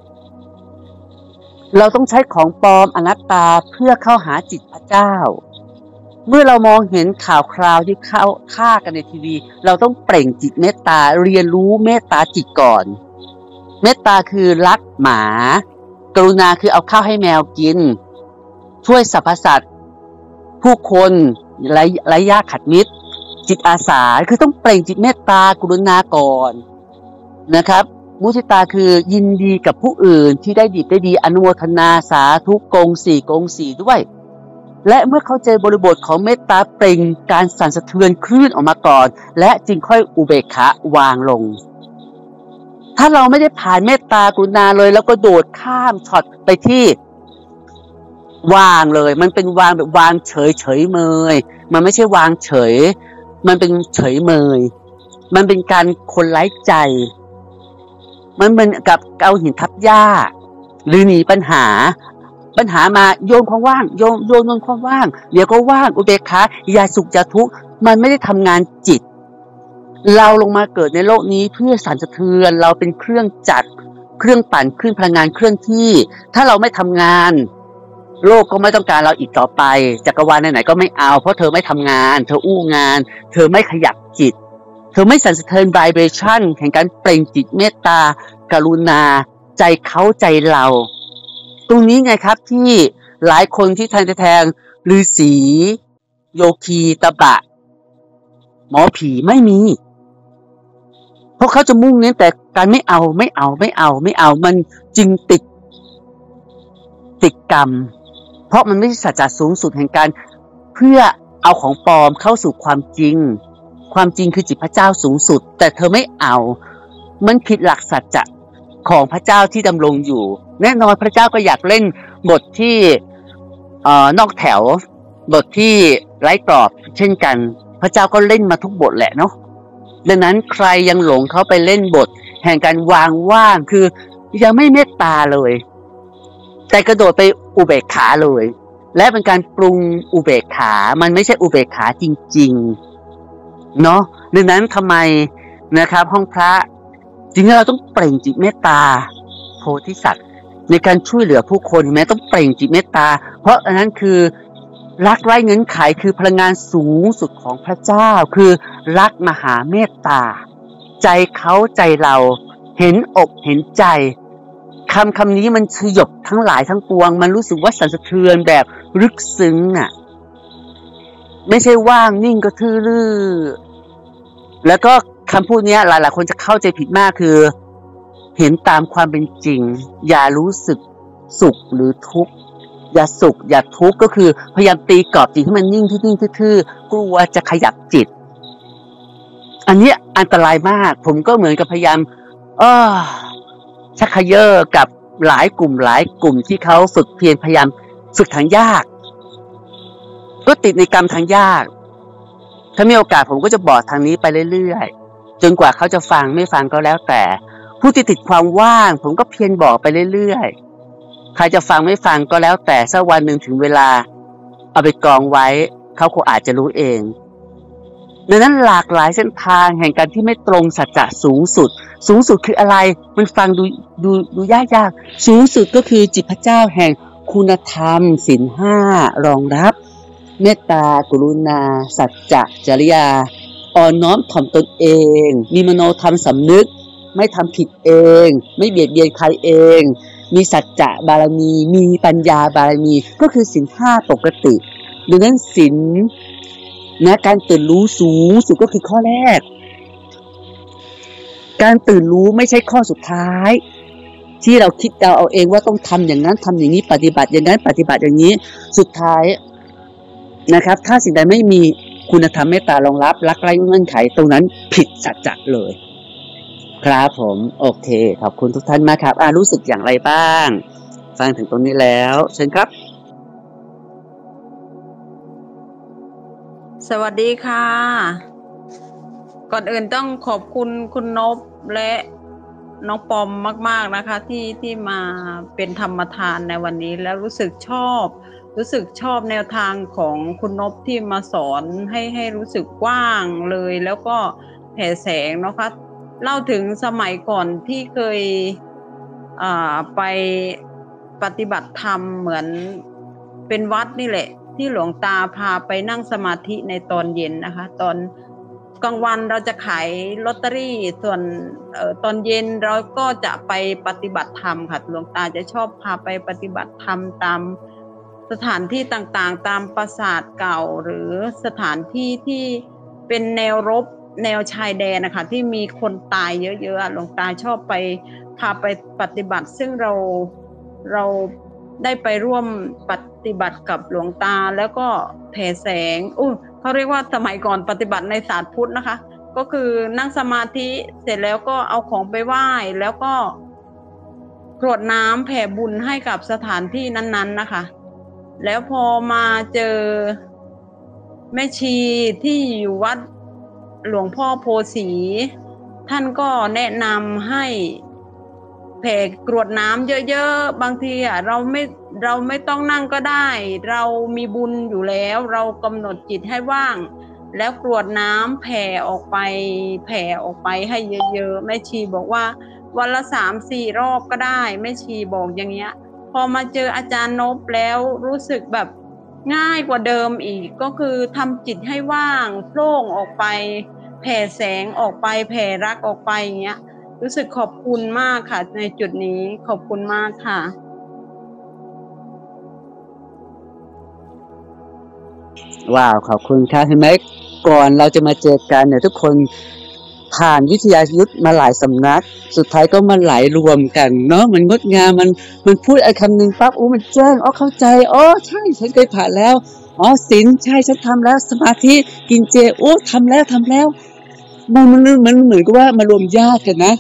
เราต้องใช้ของปลอมอนัตตาเพื่อเข้าหาจิตพระเจ้าเมื่อเรามองเห็นข่าวคราวที่เข้าฆ่ากันในทีวีเราต้องเปล่งจิตเมตตาเรียนรู้เมตตาจิตก่อนเมตตาคือรักหมากรุณาคือเอาข้าวให้แมวกินช่วยสรรพสัตว์ผู้คนไร้ญาติขัดมิตรจิตอาสาคือต้องเปล่งจิตเมตตากรุณาก่อนนะครับมุทิตาคือยินดีกับผู้อื่นที่ได้ดีได้ดีอนุโมทนาสาธุกงสี่ด้วยและเมื่อเข้าใจบริบทของเมตตาเปล่งการสั่นสะเทือนคลื่นออกมาก่อนและจึงค่อยอุเบกขาวางลงถ้าเราไม่ได้ผ่านเมตตากรุณาเลยแล้วก็โดดข้ามช็อตไปที่วางเลยมันเป็นวางแบบวางเฉยเมยมันไม่ใช่วางเฉยมันเป็นเฉยเมยมันเป็นการคนไร้ใจมันเหมือนกับเอาหินทับหญ้าหรือหนีปัญหามาโยนความว่างโยนความว่างเดี๋ยวก็ว่างอุเบกขาอย่าสุขอย่าทุกข์มันไม่ได้ทำงานจิตเราลงมาเกิดในโลกนี้เพื่อสั่นสะเทือนเราเป็นเครื่องจักรเครื่องปั่นเครื่องพลังงานเคลื่อนที่ถ้าเราไม่ทำงานโลกก็ไม่ต้องการเราอีกต่อไปจักรวาลไหนๆก็ไม่เอาเพราะเธอไม่ทำงานเธออู้งานเธอไม่ขยับจิตเธอไม่สั่นสะเทือน vibration แห่งการเปล่งจิตเมตตากรุณาใจเขาใจเราตรงนี้ไงครับที่หลายคนที่แทงฤาษีโยคีตบะหมอผีไม่มีเพราะเขาจะมุ่งเน้นแต่การไม่เอามันจึงติดกรรมเพราะมันไม่ใช่สัจจะสูงสุดแห่งการเพื่อเอาของปลอมเข้าสู่ความจริงคือจิตพระเจ้าสูงสุดแต่เธอไม่เอามันผิดหลักสัจจะของพระเจ้าที่ดำรงอยู่แน่นอนพระเจ้าก็อยากเล่นบทที่นอกแถวบทที่ไร้กรอบเช่นกันพระเจ้าก็เล่นมาทุกบทแหละเนาะดังนั้นใครยังหลงเข้าไปเล่นบทแห่งการวางว่างคือยังไม่เมตตาเลยแต่กระโดดไปอุเบกขาเลยและเป็นการปรุงอุเบกขามันไม่ใช่อุเบกขาจริงๆเนาะดังนั้นทำไมนะครับห้องพระจริงๆเราต้องเปล่งจิตเมตตาโพธิสัตว์ในการช่วยเหลือผู้คนแม้ต้องเปล่งจิตเมตตาเพราะอันนั้นคือรักไร้เงื่อนไขคือพลังงานสูงสุดของพระเจ้าคือรักมหาเมตตาใจเขาใจเราเห็นอกเห็นใจคำนี้มันสยบทั้งหลายทั้งปวงมันรู้สึกว่าสั่นสะเทือนแบบลึกซึ้งอ่ะไม่ใช่ว่างนิ่งก็ทื่อลื่อแล้วก็คำพูดนี้หลายๆคนจะเข้าใจผิดมากคือเห็นตามความเป็นจริงอย่ารู้สึกสุขหรือทุกข์อย่าสุขอย่าทุกข์ก็คือพยายามตีกรอบจิตให้มันนิ่งทื่อๆกลัวจะขยับจิตอันนี้อันตรายมากผมก็เหมือนกับพยายามชักเขย่อกับหลายกลุ่มที่เขาฝึกเพียรพยายามฝึกทางยากก็ติดในกรรมทางยากถ้ามีโอกาสผมก็จะบอกทางนี้ไปเรื่อยๆจนกว่าเขาจะฟังไม่ฟังก็แล้วแต่ผู้ที่ติดความว่างผมก็เพียรบอกไปเรื่อยๆใครจะฟังไม่ฟังก็แล้วแต่สักวันหนึ่งถึงเวลาเอาไปกองไว้เขาคงอาจจะรู้เองดังนั้นหลากหลายเส้นทางแห่งการที่ไม่ตรงสัจจะสูงสุดคืออะไรมันฟังดูยากสูงสุดก็คือจิตพระเจ้าแห่งคุณธรรมศีล 5รองรับเมตตากรุณาสัจจะจริยาอ่อนน้อมถ่อมตนเองมีมโนธรรมสำนึกไม่ทำผิดเองไม่เบียดเบียนใครเองมีสัจจะบารมีมีปัญญาบารมีก็คือศีล 5ปกติดังนั้นศีลนะการตื่นรู้สูงสุดก็คือข้อแรกการตื่นรู้ไม่ใช่ข้อสุดท้ายที่เราคิดเอาเองว่าต้องทำอย่างนั้นทำอย่างนี้ปฏิบัติอย่างนั้นปฏิบัติอย่างนี้สุดท้ายนะครับถ้าสิ่งใดไม่มีคุณธรรมเมตตารองรับรักไร้เงื่อนไขตรงนั้นผิดสัจจะเลยครับผมโอเคขอบคุณทุกท่านมากครับรู้สึกอย่างไรบ้างฟังถึงตรงนี้แล้วเชิญครับสวัสดีค่ะก่อนอื่นต้องขอบคุณคุณนพและน้องปอมมากๆนะคะที่มาเป็นธรรมทานในวันนี้แล้วรู้สึกชอบแนวทางของคุณนพที่มาสอนให้รู้สึกกว้างเลยแล้วก็แผ่แสงนะคะเล่าถึงสมัยก่อนที่เคยไปปฏิบัติธรรมเหมือนเป็นวัดนี่แหละที่หลวงตาพาไปนั่งสมาธิในตอนเย็นนะคะตอนกลางวันเราจะขายลอตเตอรี่ส่วนตอนเย็นเราก็จะไปปฏิบัติธรรมค่ะหลวงตาจะชอบพาไปปฏิบัติธรรมตามสถานที่ต่างๆตามปราสาทเก่าหรือสถานที่ที่เป็นแนวรบแนวชายแดนนะคะที่มีคนตายเยอะๆหลวงตาชอบไปพาไปปฏิบัติซึ่งเราได้ไปร่วมปฏิบัติกับหลวงตาแล้วก็แผ่แสงเขาเรียกว่าสมัยก่อนปฏิบัติในศาสตร์พุทธนะคะก็คือนั่งสมาธิเสร็จแล้วก็เอาของไปไหว้แล้วก็กรวดน้ำแผ่บุญให้กับสถานที่นั้นๆนะคะแล้วพอมาเจอแม่ชีที่อยู่วัดหลวงพ่อโพสีท่านก็แนะนำให้แผ่กรวดน้ำเยอะๆบางทีเราไม่ต้องนั่งก็ได้เรามีบุญอยู่แล้วเรากำหนดจิตให้ว่างแล้วกรวดน้ำแผ่ออกไปให้เยอะๆแม่ชีบอกว่าวันละ 3-4 รอบก็ได้แม่ชีบอกอย่างเงี้ยพอมาเจออาจารย์นพแล้วรู้สึกแบบง่ายกว่าเดิมอีกก็คือทำจิตให้ว่างโล่งออกไปแผ่แสงออกไปแผ่รักออกไปอย่างเงี้ยรู้สึกขอบคุณมากค่ะในจุดนี้ขอบคุณมากค่ะว้าวขอบคุณค่ะเห็นไหมก่อนเราจะมาเจอกันเนี่ยทุกคนผ่านวิทยายุทธมาหลายสำนักสุดท้ายก็มาไหลรวมกันเนาะมันงดงามมันพูดไอ้คำหนึ่งปั๊บมันแจ้งเข้าใจใช่ฉันเคยผ่านแล้วศีลใช่ฉันทำแล้วสมาธิกินเจทำแล้วมันเหมือนกับว่ามารวมญาติกันนะ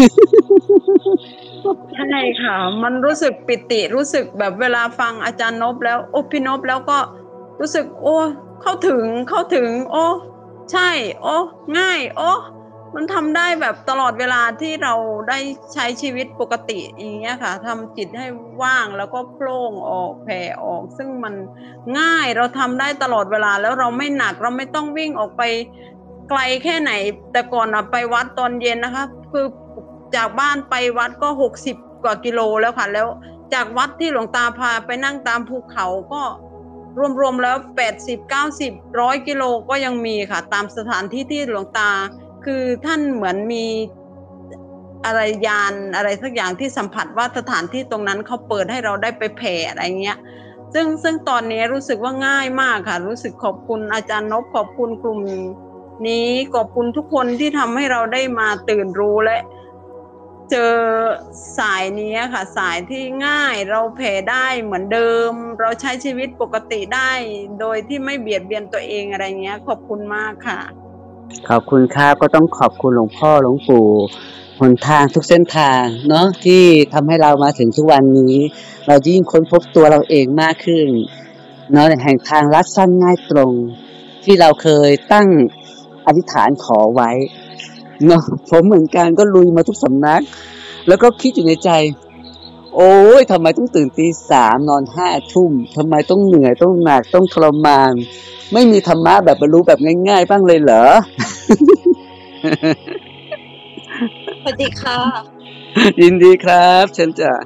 ใช่ค่ะมันรู้สึกปิติรู้สึกแบบเวลาฟังอาจารย์นพแล้วพี่นพแล้วก็รู้สึกเข้าถึงใช่ง่ายมันทำได้แบบตลอดเวลาที่เราได้ใช้ชีวิตปกติอย่างเงี้ยค่ะทำจิตให้ว่างแล้วก็โปร่งออกแผ่ออกซึ่งมันง่ายเราทำได้ตลอดเวลาแล้วเราไม่หนักเราไม่ต้องวิ่งออกไปไกลแค่ไหนแต่ก่อนไปวัดตอนเย็นนะคะคือจากบ้านไปวัดก็60 กว่ากิโลแล้วค่ะแล้วจากวัดที่หลวงตาพาไปนั่งตามภูเขาก็รวมๆแล้ว80-90-100 กิโลก็ยังมีค่ะตามสถานที่ที่หลวงตาคือท่านเหมือนมีอะไรยานอะไรสักอย่างที่สัมผัสว่าสถานที่ตรงนั้นเขาเปิดให้เราได้ไปแผ่อะไรเงี้ยซึ่งตอนนี้รู้สึกว่าง่ายมากค่ะรู้สึกขอบคุณอาจารย์นพขอบคุณกลุ่มนี้ขอบคุณทุกคนที่ทำให้เราได้มาตื่นรู้และเจอสายนี้ค่ะสายที่ง่ายเราแผ่ได้เหมือนเดิมเราใช้ชีวิตปกติได้โดยที่ไม่เบียดเบียนตัวเองอะไรเงี้ยขอบคุณมากค่ะขอบคุณครับก็ต้องขอบคุณหลวงพ่อหลวงปู่หนทางทุกเส้นทางเนาะที่ทำให้เรามาถึงทุกวันนี้เรายิ่งค้นพบตัวเราเองมากขึ้นเนาะแห่งทางลัดสั้นง่ายตรงที่เราเคยตั้งอธิษฐานขอไว้เนาะผมเหมือนกันก็ลุยมาทุกสำนักแล้วก็คิดอยู่ในใจทำไมต้องตื่นตี 3นอน 5 ทุ่มทำไมต้องเหนื่อยต้องหนักต้องทรมานไม่มีธรรมะแบบบรรลุแบบง่ายๆบ้างเลยเหรอสวัสดีค่ะยินดีครับเชิญจ้ะ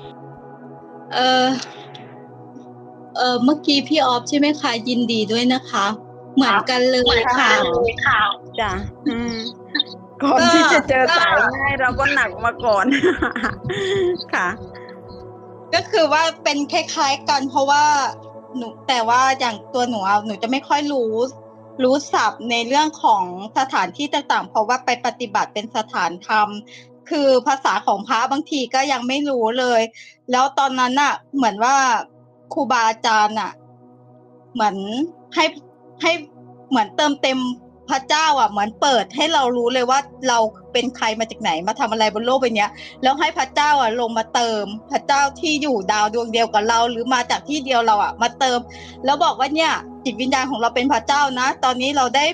เมื่อกี้พี่ออฟใช่ไหมคะยินดีด้วยนะคะเหมือนกันเลยค่ะจ้ะก่อนที่จะเจอสายง่ายเราก็หนักมาก่อนค่ะก็คือว่าเป็นคล้ายๆกันเพราะว่าหนูแต่ว่าอย่างตัวหนูจะไม่ค่อยรู้ศัพท์ในเรื่องของสถานที่ต่างๆเพราะว่าไปปฏิบัติเป็นสถานธรรมคือภาษาของพระบางทีก็ยังไม่รู้เลยแล้วตอนนั้นน่ะเหมือนว่าครูบาอาจารย์น่ะเหมือนให้เหมือนเติมเต็มพระเจ้าเหมือนเปิดให้เรารู้เลยว่าเราเป็นใครมาจากไหนมาทำอะไรบนโลกใบนี้แล้วให้พระเจ้าลงมาเติมพระเจ้าที่อยู่ดาวดวงเดียวกับเราหรือมาจากที่เดียวเรามาเติมแล้วบอกว่าเนี่ยจิตวิญญาณของเราเป็นพระเจ้านะตอนนี้เราได้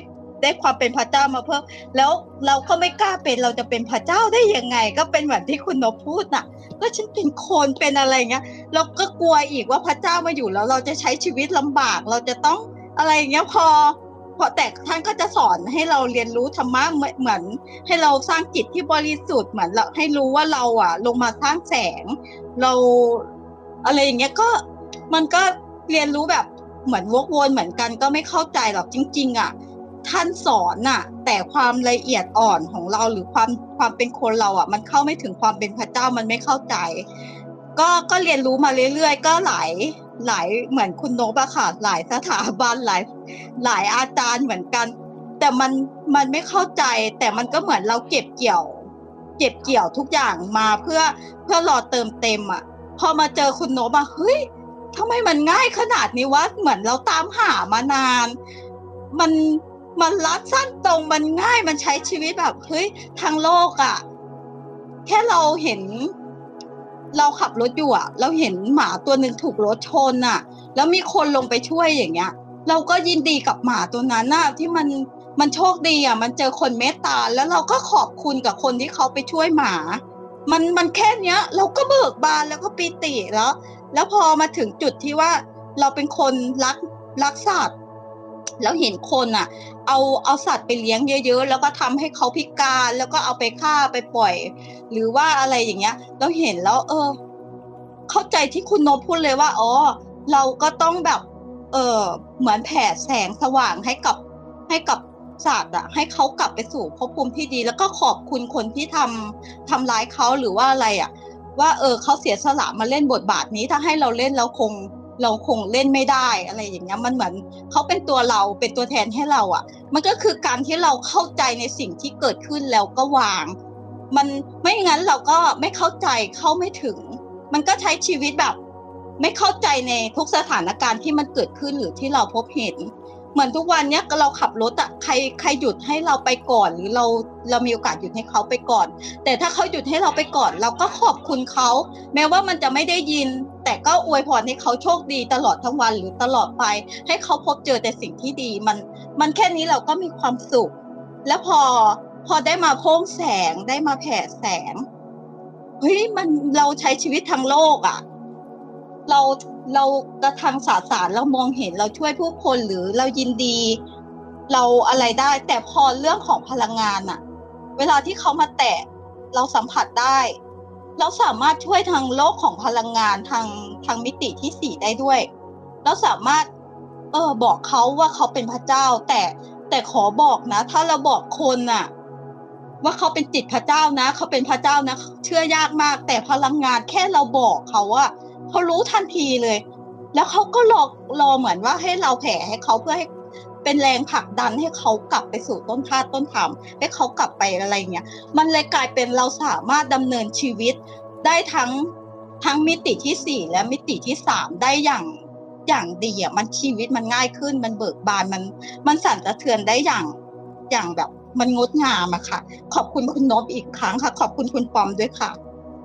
ได้ความเป็นพระเจ้ามาเพิ่มแล้วเราก็ไม่กล้าเป็นเราจะเป็นพระเจ้าได้ยังไงก็เป็นเหมือนที่คุณนพพูดน่ะก็ฉันเป็นคนเป็นอะไรเงี้ยเราก็กลัวอีกว่าพระเจ้ามาอยู่แล้วเราจะใช้ชีวิตลำบากเราจะต้องอะไรเงี้ยพอแต่ท่านก็จะสอนให้เราเรียนรู้ธรรมะเหมือนให้เราสร้างจิตที่บริสุทธิ์เหมือนเราให้รู้ว่าเราอ่ะลงมาสร้างแสงเราอะไรอย่างเงี้ยก็มันก็เรียนรู้แบบเหมือนวกวนเหมือนกันก็ไม่เข้าใจหรอกจริงๆอ่ะท่านสอนน่ะแต่ความละเอียดอ่อนของเราหรือความเป็นคนเราอ่ะมันเข้าไม่ถึงความเป็นพระเจ้ามันไม่เข้าใจก็เรียนรู้มาเรื่อยๆก็หลายเหมือนคุณนพอะค่ะหลายสถาบันหลายอาจารย์เหมือนกันแต่มันไม่เข้าใจแต่มันก็เหมือนเราเก็บเกี่ยวทุกอย่างมาเพื่อรอเติมเต็มอ่ะพอมาเจอคุณนพอะเฮ้ยทำไมมันง่ายขนาดนี้วะเหมือนเราตามหามานานมันลัดสั้นตรงมันง่ายมันใช้ชีวิตแบบเฮ้ยทางโลกอ่ะแค่เราเห็นเราขับรถอยู่อ่ะเราเห็นหมาตัวหนึ่งถูกรถชนอ่ะแล้วมีคนลงไปช่วยอย่างเงี้ยเราก็ยินดีกับหมาตัวนั้นน่ะที่มันโชคดีอ่ะมันเจอคนเมตตาแล้วเราก็ขอบคุณกับคนที่เขาไปช่วยหมามันแค่เนี้ยเราก็เบิกบานแล้วก็ปีติแล้วพอมาถึงจุดที่ว่าเราเป็นคนรักสัตว์แล้วเห็นคนอ่ะเอาสัตว์ไปเลี้ยงเยอะๆแล้วก็ทำให้เขาพิการแล้วก็เอาไปฆ่าไปปล่อยหรือว่าอะไรอย่างเงี้ยเราเห็นแล้วเข้าใจที่คุณนพพูดเลยว่าเราก็ต้องแบบเหมือนแผ่แสงสว่างให้กับสัตว์อ่ะให้เขากลับไปสู่ภพภูมิที่ดีแล้วก็ขอบคุณคนที่ทำร้ายเขาหรือว่าอะไรอ่ะว่าเขาเสียสละมาเล่นบทบาทนี้ถ้าให้เราเล่นเราคงเล่นไม่ได้อะไรอย่างเงี้ยมันเหมือนเขาเป็นตัวเราเป็นตัวแทนให้เราอ่ะมันก็คือการที่เราเข้าใจในสิ่งที่เกิดขึ้นแล้วก็วางมันไม่งั้นเราก็ไม่เข้าใจเข้าไม่ถึงมันก็ใช้ชีวิตแบบไม่เข้าใจในทุกสถานการณ์ที่มันเกิดขึ้นหรือที่เราพบเห็นเหมือนทุกวันเนี้ยเราขับรถอ่ะใครหยุดให้เราไปก่อนหรือเรามีโอกาสหยุดให้เขาไปก่อนแต่ถ้าเขาหยุดให้เราไปก่อนเราก็ขอบคุณเขาแม้ว่ามันจะไม่ได้ยินแต่ก็อวยพรให้เขาโชคดีตลอดทั้งวันหรือตลอดไปให้เขาพบเจอแต่สิ่งที่ดีมันแค่นี้เราก็มีความสุขแล้วพอได้มาโพ่งแสงได้มาแผ่แสงเฮ้ยเราใช้ชีวิตทางโลกอ่ะเรากระทำสารเรามองเห็นเราช่วยผู้คนหรือเรายินดีเราอะไรได้แต่พอเรื่องของพลังงานอะเวลาที่เขามาแตะเราสัมผัสได้เราสามารถช่วยทางโลกของพลังงานทางมิติที่4ได้ด้วยเราสามารถบอกเขาว่าเขาเป็นพระเจ้าแต่ขอบอกนะถ้าเราบอกคนอะว่าเขาเป็นจิตพระเจ้านะเขาเป็นพระเจ้านะเชื่อยากมากแต่พลังงานแค่เราบอกเขาว่าเขารู้ทันทีเลยแล้วเขาก็รอเหมือนว่าให้เราแผ่ให้เขาเพื่อให้เป็นแรงผลักดันให้เขากลับไปสู่ต้นธาตุต้นธรรมให้เขากลับไปอะไรเงี้ยมันเลยกลายเป็นเราสามารถดำเนินชีวิตได้ทั้งมิติที่4และมิติที่3ได้อย่างดีอ่ะมันชีวิตมันง่ายขึ้นมันเบิกบานมันสั่นสะเทือนได้อย่างแบบมันงดงามอะค่ะขอบคุณคุณนพอีกครั้งค่ะขอบคุณคุณปอมด้วยค่ะ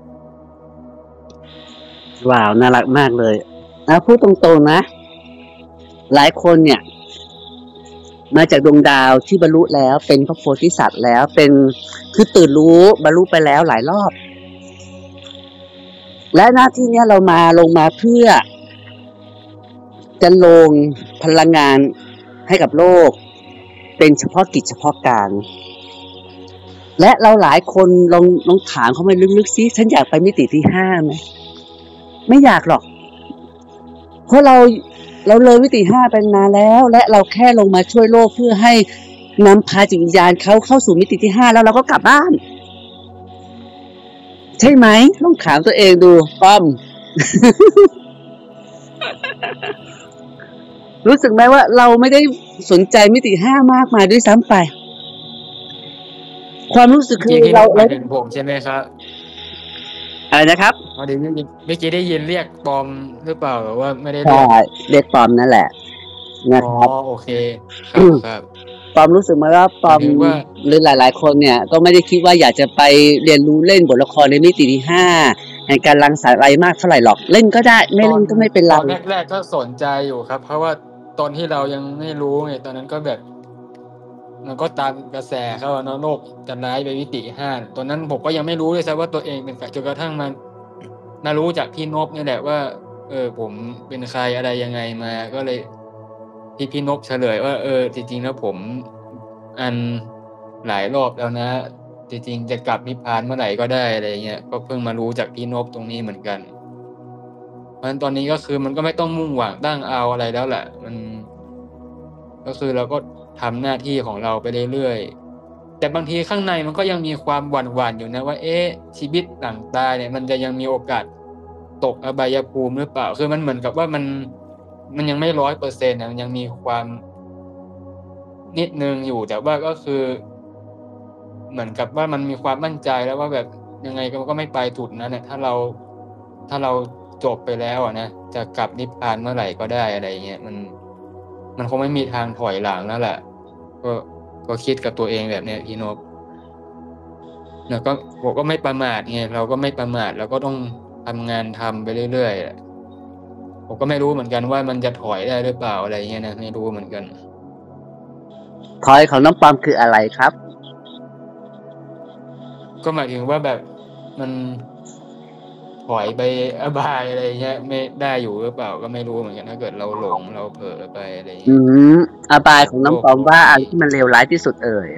ว้าวน่ารักมากเลยพูดตรงๆนะหลายคนเนี่ยมาจากดวงดาวที่บรรลุแล้วเป็นพระโพธิสัตว์แล้วเป็นคือตื่นรู้บรรลุไปแล้วหลายรอบและหน้าที่เนี้ยเราลงมาเพื่อจะลงพลังงานให้กับโลกเป็นเฉพาะกิจเฉพาะการและเราหลายคนลองถามเขามาลึกๆซิฉันอยากไปมิติที่5ไหมไม่อยากหรอกเพราะเราเลยมิติ5ไปนานแล้วและเราแค่ลงมาช่วยโลกเพื่อให้นำพาจิตวิญญาณเขาเข้าสู่มิติที่5แล้วเราก็กลับบ้านใช่ไหมลองถามตัวเองดูป้อม รู้สึกไหมว่าเราไม่ได้สนใจมิติ5มากมายด้วยซ้ำไปความรู้สึกคือเราถึงผมใช่ไหมครับอะไรนะครับเมื่อกี้ได้ยินเรียกปอมหรือเปล่าหรือว่าไม่ได้เรียกปอมนั่นแหละนะครับโอเคครับปอมรู้สึกไหมว่าปอมหรือหลายๆคนเนี่ยก็ไม่ได้คิดว่าอยากจะไปเรียนรู้เล่นบทละครในมิติที่5ในการรังสรรค์อะไรมากเท่าไหร่หรอกเล่นก็ได้ไม่เล่นก็ไม่เป็นไรตอนแรกๆก็สนใจอยู่ครับเพราะว่าตอนที่เรายังไม่รู้ไงตอนนั้นก็แบบมันก็ตามกระแสเขาเนาะโลกจะร้ายไปวิติห้าตอนนั้นผมก็ยังไม่รู้เลยซะว่าตัวเองเป็นใครจนกระทั่งมารู้จากพี่นพนี่แหละว่าผมเป็นใครอะไรยังไงมาก็เลยพี่นพเฉลยว่าจริงๆแล้วผมอันหลายรอบแล้วนะจริงๆจะกลับนิพพานเมื่อไหร่ก็ได้อะไรเงี้ยก็เพิ่งมารู้จากพี่นพตรงนี้เหมือนกันเพราะฉะนั้นตอนนี้ก็คือมันก็ไม่ต้องมุ่งหวังตั้งเอาอะไรแล้วแหละมันก็คือเราก็ทำหน้าที่ของเราไปเรื่อยๆแต่บางทีข้างในมันก็ยังมีความหวั่นๆอยู่นะว่าชีวิตหลังตายเนี่ยมันจะยังมีโอกาสตกอบายภูมิหรือเปล่าคือมันเหมือนกับว่ามันยังไม่ 100% นะมันยังมีความนิดนึงอยู่แต่ว่าก็คือเหมือนกับว่ามันมีความมั่นใจแล้วว่าแบบยังไงก็ไม่ไปจุดนั้นเนี่ยถ้าเราจบไปแล้วนะจะกลับนิพพานเมื่อไหร่ก็ได้อะไรเงี้ยมันคงไม่มีทางถอยหลังแล้วแหละก็คิดกับตัวเองแบบเนี้ยพี่นพแล้วก็ผมก็ไม่ประมาทไงเราก็ไม่ประมาทเราก็ต้องทำงานทำไปเรื่อยๆผมก็ไม่รู้เหมือนกันว่ามันจะถอยได้หรือเปล่าอะไรเงี้ยนะไม่รู้เหมือนกันถอยของน้องปอมคืออะไรครับก็หมายถึงว่าแบบมันถอยไปอบายอะไรเงี้ยไม่ได้อยู่หรือเปล่าก็ไม่รู้เหมือนกันถ้าเกิดเราหลงเราเผลอไปอะไรเงี้ยอบายของน้องปอมว่าอะไรที่มันเลวร้ายที่สุด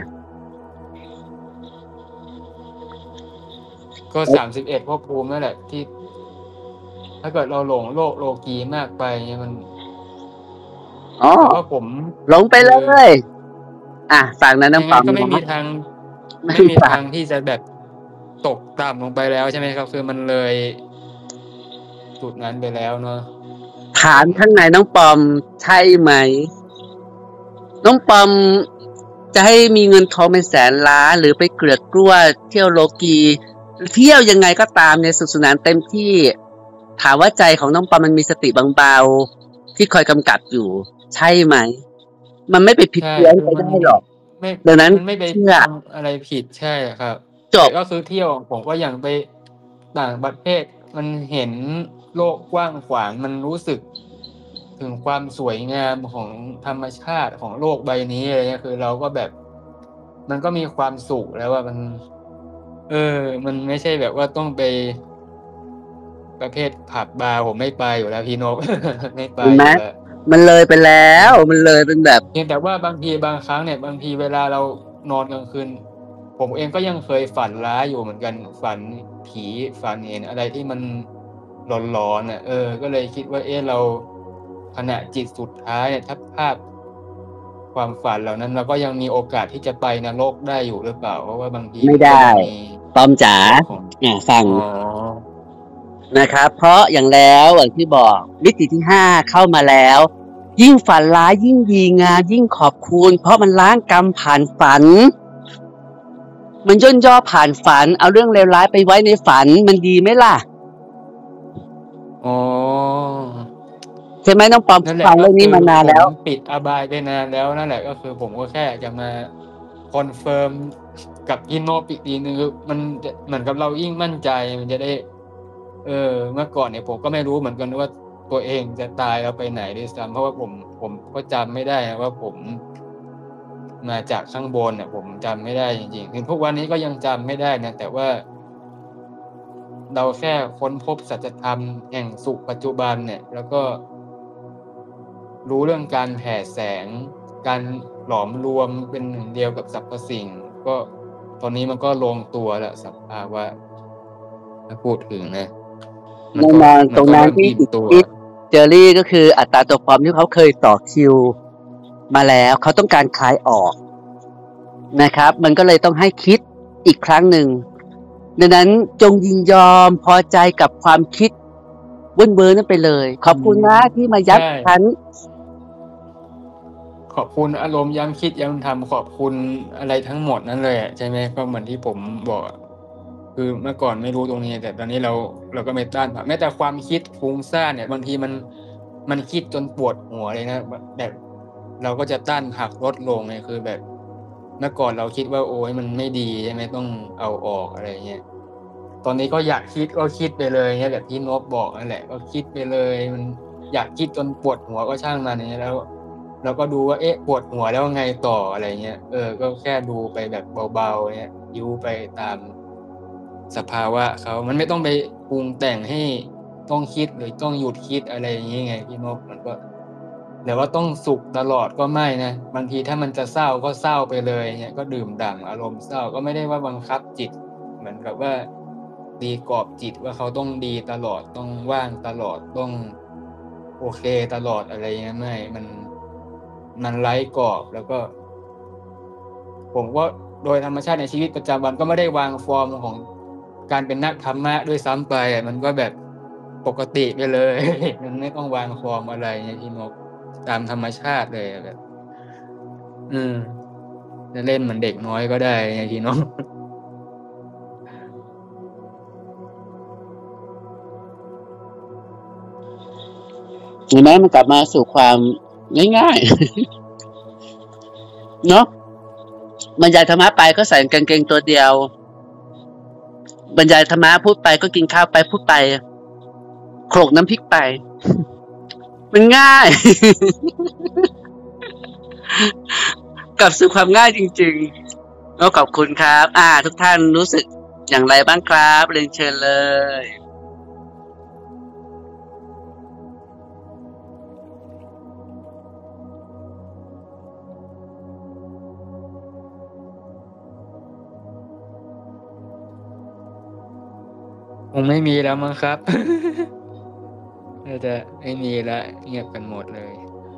ก็31ภพภูมินั่นแหละที่ถ้าเกิดเราหลงโลกโลกีมากไปเนี่ยมันแต่ว่าผมหลงไปเลยฟังนะน้องปอมก็ไม่มีทางที่จะแบบตกต่ำลงไปแล้วใช่ไหมครับคือมันเลยจุดนั้นไปแล้วเนาะถามข้างในน้องปอมใช่ไหมน้องปอมจะให้มีเงินทองเป็นแสนล้านหรือไปเกลือกกลัวเที่ยวโลกีเที่ยวยังไงก็ตามในสุขสนานเต็มที่ถามว่าใจของน้องปอมมันมีสติบางเบาที่คอยกำกับอยู่ใช่ไหมมันไม่ไปผิดเพี้ยนไปได้หรอกดังนั้นมันไม่ไปทำอะไรผิดใช่ครับจบก็คือเที่ยวผมก็อย่างไปต่างประเทศมันเห็นโลกกว้างขวางมันรู้สึกถึงความสวยงามของธรรมชาติของโลกใบนี้อะไรเงี้ยคือเราก็แบบมันก็มีความสุขแล้วว่ามันมันไม่ใช่แบบว่าต้องไปประเภทผับบาร์ผมไม่ไปอยู่แล้วพี่นก ไม่ไปอยู่แล้วมันเลยไปแล้วมันเลยเป็นแบบเพียงแต่ว่าบางทีบางครั้งเนี่ยบางทีเวลาเรานอนกลางคืนผมเองก็ยังเคยฝันร้ายอยู่เหมือนกันฝันผีฝันเห็นอะไรที่มันหลอนๆก็เลยคิดว่าเราขณะจิตสุดท้ายเนี่ยถ้าภาพความฝันเหล่านั้นเราก็ยังมีโอกาสที่จะไปนรกได้อยู่หรือเปล่าเพราะว่าบางทีไม่ได้ปอมจ๋าฟังนะครับเพราะอย่างที่บอกมิติที่5เข้ามาแล้วยิ่งฝันร้ายยิ่งดีงามยิ่งขอบคุณเพราะมันล้างกรรมผ่านฝันมันย่นย่อผ่านฝันเอาเรื่องเลวร้ายไปไว้ในฝันมันดีไหมล่ะใช่ไหมน้องปอมฟังเรื่องนี้มานานแล้วปิดอบายไปนานแล้วนั่นแหละก็คือผมก็แค่จะมาคอนเฟิร์มกับอินโนปิตีนึงคือมันเหมือนกับเรายิ่งมั่นใจมันจะได้เมื่อก่อนเนี่ยผมก็ไม่รู้เหมือนกันว่าตัวเองจะตายแล้วไปไหนด้วยซ้ำเพราะว่าผมก็จำไม่ได้นะว่าผมมาจากข้างบนเนี่ยผมจำไม่ได้จริงๆถึงทุกวันนี้ก็ยังจำไม่ได้นะแต่ว่าเราแค่ค้นพบสัจธรรมแห่งสุขปัจจุบันเนี่ยแล้วก็รู้เรื่องการแผ่แสงการหลอมรวมเป็นหนึ่งเดียวกับสรรพสิ่งก็ตอนนี้มันก็ลงตัวแล้วสภาวะถ้าพูดถึงนะมันตรงนั้นที่เจอรี่ก็คืออัตราตัวปลอมที่เขาเคยต่อคิวมาแล้วเขาต้องการคลายออกนะครับมันก็เลยต้องให้คิดอีกครั้งหนึ่งดังนั้นจงยินยอมพอใจกับความคิดเว้นเว้อนั่นไปเลยขอบคุณนะที่มายัดฉันขอบคุณอารมณ์ย้ำคิดย้ำทำขอบคุณอะไรทั้งหมดนั่นเลยใช่ไหมก็เหมือนที่ผมบอกคือเมื่อก่อนไม่รู้ตรงนี้แต่ตอนนี้เราก็ไม่ต้านแม้แต่ความคิดฟุ้งซ่านเนี่ยบางทีมันคิดจนปวดหัวเลยนะแบบเราก็จะต้านหักลดลงเนี่ยคือแบบเมื่อก่อนเราคิดว่าโอ้ยมันไม่ดีใช่ไหมต้องเอาออกอะไรเงี้ยตอนนี้ก็อยากคิดก็คิดไปเลยเนี่ยแบบที่นพบอกนั่นแหละก็คิดไปเลยมันอยากคิดจนปวดหัวก็ช่างมันเนี่ยแล้วเราก็ดูว่าปวดหัวแล้วไงต่ออะไรเงี้ยก็แค่ดูไปแบบเบาๆเงี้ยยิ้วไปตามสภาวะเขามันไม่ต้องไปปรุงแต่งให้ต้องคิดหรือต้องหยุดคิดอะไรอย่างเงี้ยไงพี่นกมันก็แต่ว่าต้องสุขตลอดก็ไม่นะบางทีถ้ามันจะเศร้าก็เศร้าไปเลยเงี้ยก็ดื่มด่ำอารมณ์เศร้าก็ไม่ได้ว่าบังคับจิตเหมือนกับว่าตีกรอบจิตว่าเขาต้องดีตลอดต้องว่างตลอดต้องโอเคตลอดอะไรเงี้ยไม่มันไร้กรอบแล้วก็ ผมก็โดยธรรมชาติในชีวิตประจำวันก็ไม่ได้วางฟอร์มของการเป็นนักธรรมะด้วยซ้ำไปมันก็แบบปกติไปเลย มันไม่ต้องวางฟอร์มอะไรเนี่ยพี่นกตามธรรมชาติเลยแบบจะเล่นเหมือนเด็กน้อยก็ได้ไงพี่นกเห็นไหมมันกลับมาสู่ความง่ายๆ เนาะบรรยายธรรมะไปก็ใส่กางเกงตัวเดียวบรรยายธรรมะพูดไปก็กินข้าวไปพูดไปโขลกน้ำพริกไป มันง่าย กลับสู่ความง่ายจริงๆก็ขอบคุณครับ ทุกท่านรู้สึกอย่างไรบ้างครับเรียนเชิญเลยคงไม่มีแล้วมั้งครับ น่าจะไม่มีแล้วเงียบกันหมดเลย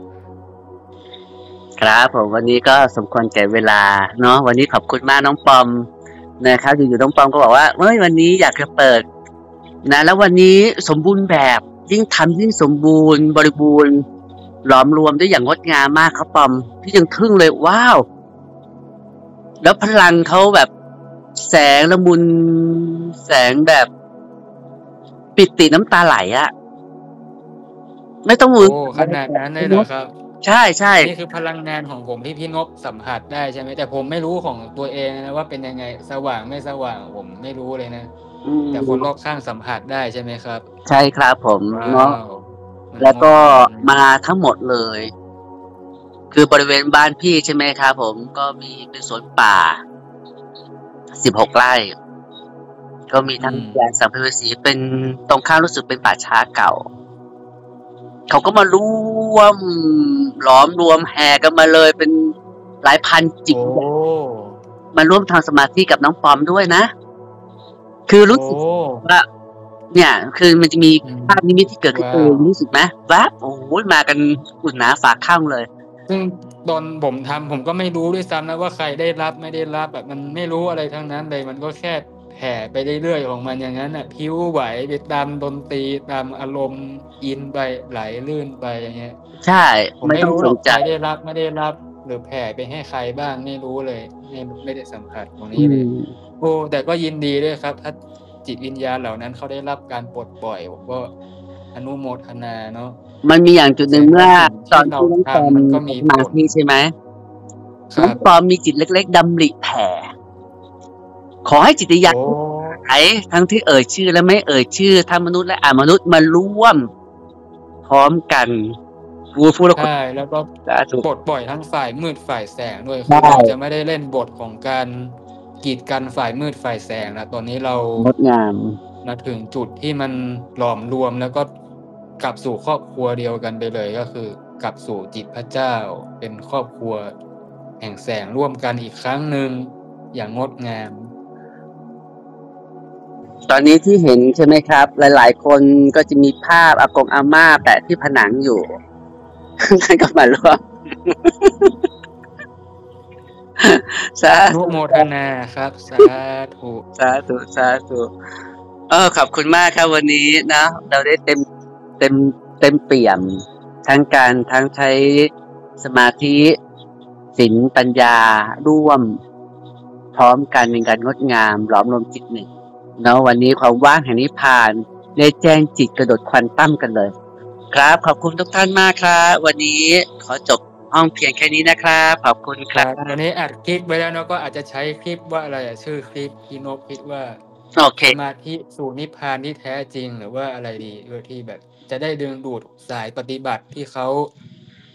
ครับผมวันนี้ก็สมควรแก่เวลาเนาะวันนี้ขอบคุณมากน้องปอมนะครับอยู่ๆน้องปอมก็บอกว่าเฮ้ยวันนี้อยากจะเปิดนะแล้ววันนี้สมบูรณ์แบบยิ่งทำยิ่งสมบูรณ์บริบูรณ์หลอมรวมได้อย่างงดงามมากครับปอมพี่ยังทึ่งเลยว้าวแล้วพลังเขาแบบแสงละมุนแสงแบบปิติน้ำตาไหลอะไม่ต้องมือขนาดนั้นเลยเหรอครับใช่ใช่นี่คือพลังงานของผมที่พี่นพสัมผัสได้ใช่ไหมแต่ผมไม่รู้ของตัวเองนะว่าเป็นยังไงสว่างไม่สว่างผมไม่รู้เลยนะแต่คนรอบข้างสัมผัสได้ใช่ไหมครับใช่ครับผมเนาะแล้วก็มาทั้งหมดเลยคือบริเวณบ้านพี่ใช่ไหมครับผมก็มีเป็นสวนป่า16 ไร่ก็มีทั้งแปลงสัมภเวสีเป็นตรงข้ามรู้สึกเป็นป่าช้าเก่าเขาก็มาร่วมหลอมรวมแห่กันมาเลยเป็นหลายพันจิตมาร่วมทำสมาธิกับน้องปอมด้วยนะคือรู้สึกว่าเนี่ยคือมันจะมีภาพนิมิตที่เกิดขึ้นเองรู้สึกไหมวับโอ้ยมากันอุ่นหนาฝาข้างเลยซึ่งตอนผมทำผมก็ไม่รู้ด้วยซ้ำนะว่าใครได้รับไม่ได้รับแบบมันไม่รู้อะไรทั้งนั้นเลยมันก็แค่แผ่ไปเรื่อยๆของมันอย่างนั้นน่ะพิ้วไหวไปตามดนตรีตามอารมณ์อินไปไหลลื่นไปอย่างเงี้ยใช่ผมไม่รู้หรอกใครได้รับไม่ได้รับหรือแผ่ไปให้ใครบ้างไม่รู้เลยไม่ได้สัมผัสตรงนี้เลยแต่ก็ยินดีด้วยครับถ้าจิตวิญญาณเหล่านั้นเขาได้รับการปลดปล่อยผมก็อนุโมทนาเนาะมันมีอย่างจุดหนึ่งเมื่อตอนที่น้องปอมมันก็มีมาที่ใช่ไหมน้องปอมมีจิตเล็กๆดำริแผ่ขอให้จิตวิญญาณทั้งที่เอ่ยชื่อและไม่เอ่ยชื่อทั้งมนุษย์และมนุษย์มาร่วมพร้อมกันพูดใช่แล้วก็ปลดปล่อยทั้งฝ่ายมืดฝ่ายแสงด้วยคือเราจะไม่ได้เล่นบทของการกีดกันฝ่ายมืดฝ่ายแสงนะตอนนี้เรางดงามมาถึงจุดที่มันหลอมรวมแล้วก็กลับสู่ครอบครัวเดียวกันไปเลยก็คือกลับสู่จิตพระเจ้าเป็นครอบครัวแห่งแสงร่วมกันอีกครั้งหนึ่งอย่างงดงามตอนนี้ที่เห็นใช่ไหมครับหลายๆคนก็จะมีภาพอากงอาม่าแปะที่ผนังอยู่ท่านก็มาร่วมสาธุโมทนาครับสาธุสาธุขอบคุณมากครับวันนี้นะเราได้เต็มเปี่ยมทั้งใช้สมาธิศีลปัญญาร่วมพร้อมกันเป็นการงดงามหลอมรวมจิตหนึ่งเนาะวันนี้ความว่างแห่งนิพพานได้แจ้งจิตกระโดดควอนตัมกันเลยครับขอบคุณทุกท่านมากครับวันนี้ขอจบห้องเพียงแค่นี้นะครับขอบคุณครับวันนี้อัดคลิปไว้แล้วเนาะก็อาจจะใช้คลิปว่าอะไรชื่อคลิปพี่นพคิดว่าสมาธิสู่นิพพานที่แท้จริงหรือว่าอะไรดีที่แบบจะได้ดึงดูดสายปฏิบัติที่เขา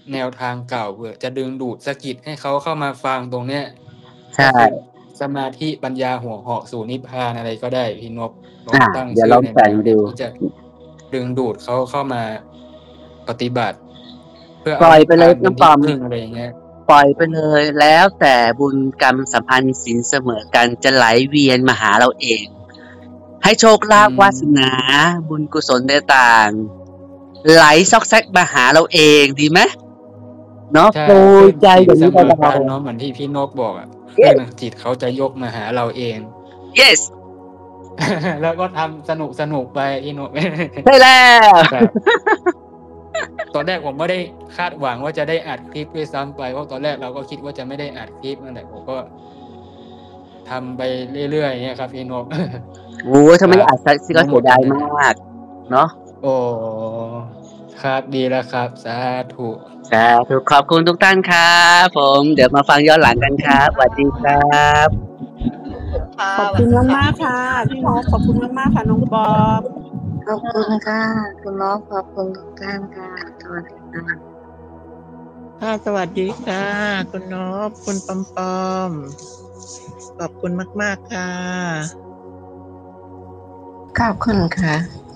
แนวทางเก่าเพื่อจะดึงดูดสะกิดให้เขาเข้ามาฟังตรงเนี้ยใช่ก็คือสมาธิปัญญาหัวเหาะสู่นิพพานอะไรก็ได้พี่นพลองตั้งเดี๋ยวชื่ลอองในแต่งแนวดูที่จะดึงดูดเขาเข้ามาปฏิบัติ เพื่อปล่อยไปเลยนิพพานเป็นน้ำปอที่มพึ่งอะไรอย่างเงี้ยปล่อยไปเลย แล้วแต่บุญกรรมสัมพันธ์สินเสมอกันจะไหลเวียนมาหาเราเอง ให้โชคลาภวาสนา บุญกุศลต่างๆไหลซอกแซกมาหาเราเองดีไหมเนาะใช่โปรยใจคลื่นอย่างจิตนี้เสมอเบากันเนาะเหมือนที่พี่นพบอกอ่ะคลื่นจิตเขาจะยกมาหาเราเองๆ yes แล้วก็ทำสนุกไปพี่นพได้แล้วครับ ตอนแรกผมไม่ได้คาดหวังว่าจะได้อัดคลิปด้วยซ้ำไปเพราะตอนแรกเราก็คิดว่าจะไม่ได้อัดคลิปนั่นแหละผมก็ทำไปเรื่อยๆเนี่ยครับพี่นพโอ้ถ้าไม่ได้อัดซิก็เสียดายมาก เนาะโอ้ครับดีแล้วครับสาธุสาธุขอบคุณทุกท่านครับผม เดี๋ยวมาฟังย้อนหลังกันครับสวัสดีครับขอบคุณมากๆค่ะพี่นพขอบคุณมากๆค่ะน้องปอมขอบคุณค่ะ คุณน้องขอบคุณทุกท่านค่ะสวัสดีค่ะค่ะสวัสดีค่ะ คุณนพคุณปอมปอม ขอบคุณมากๆค่ะขอบคุณค่ะ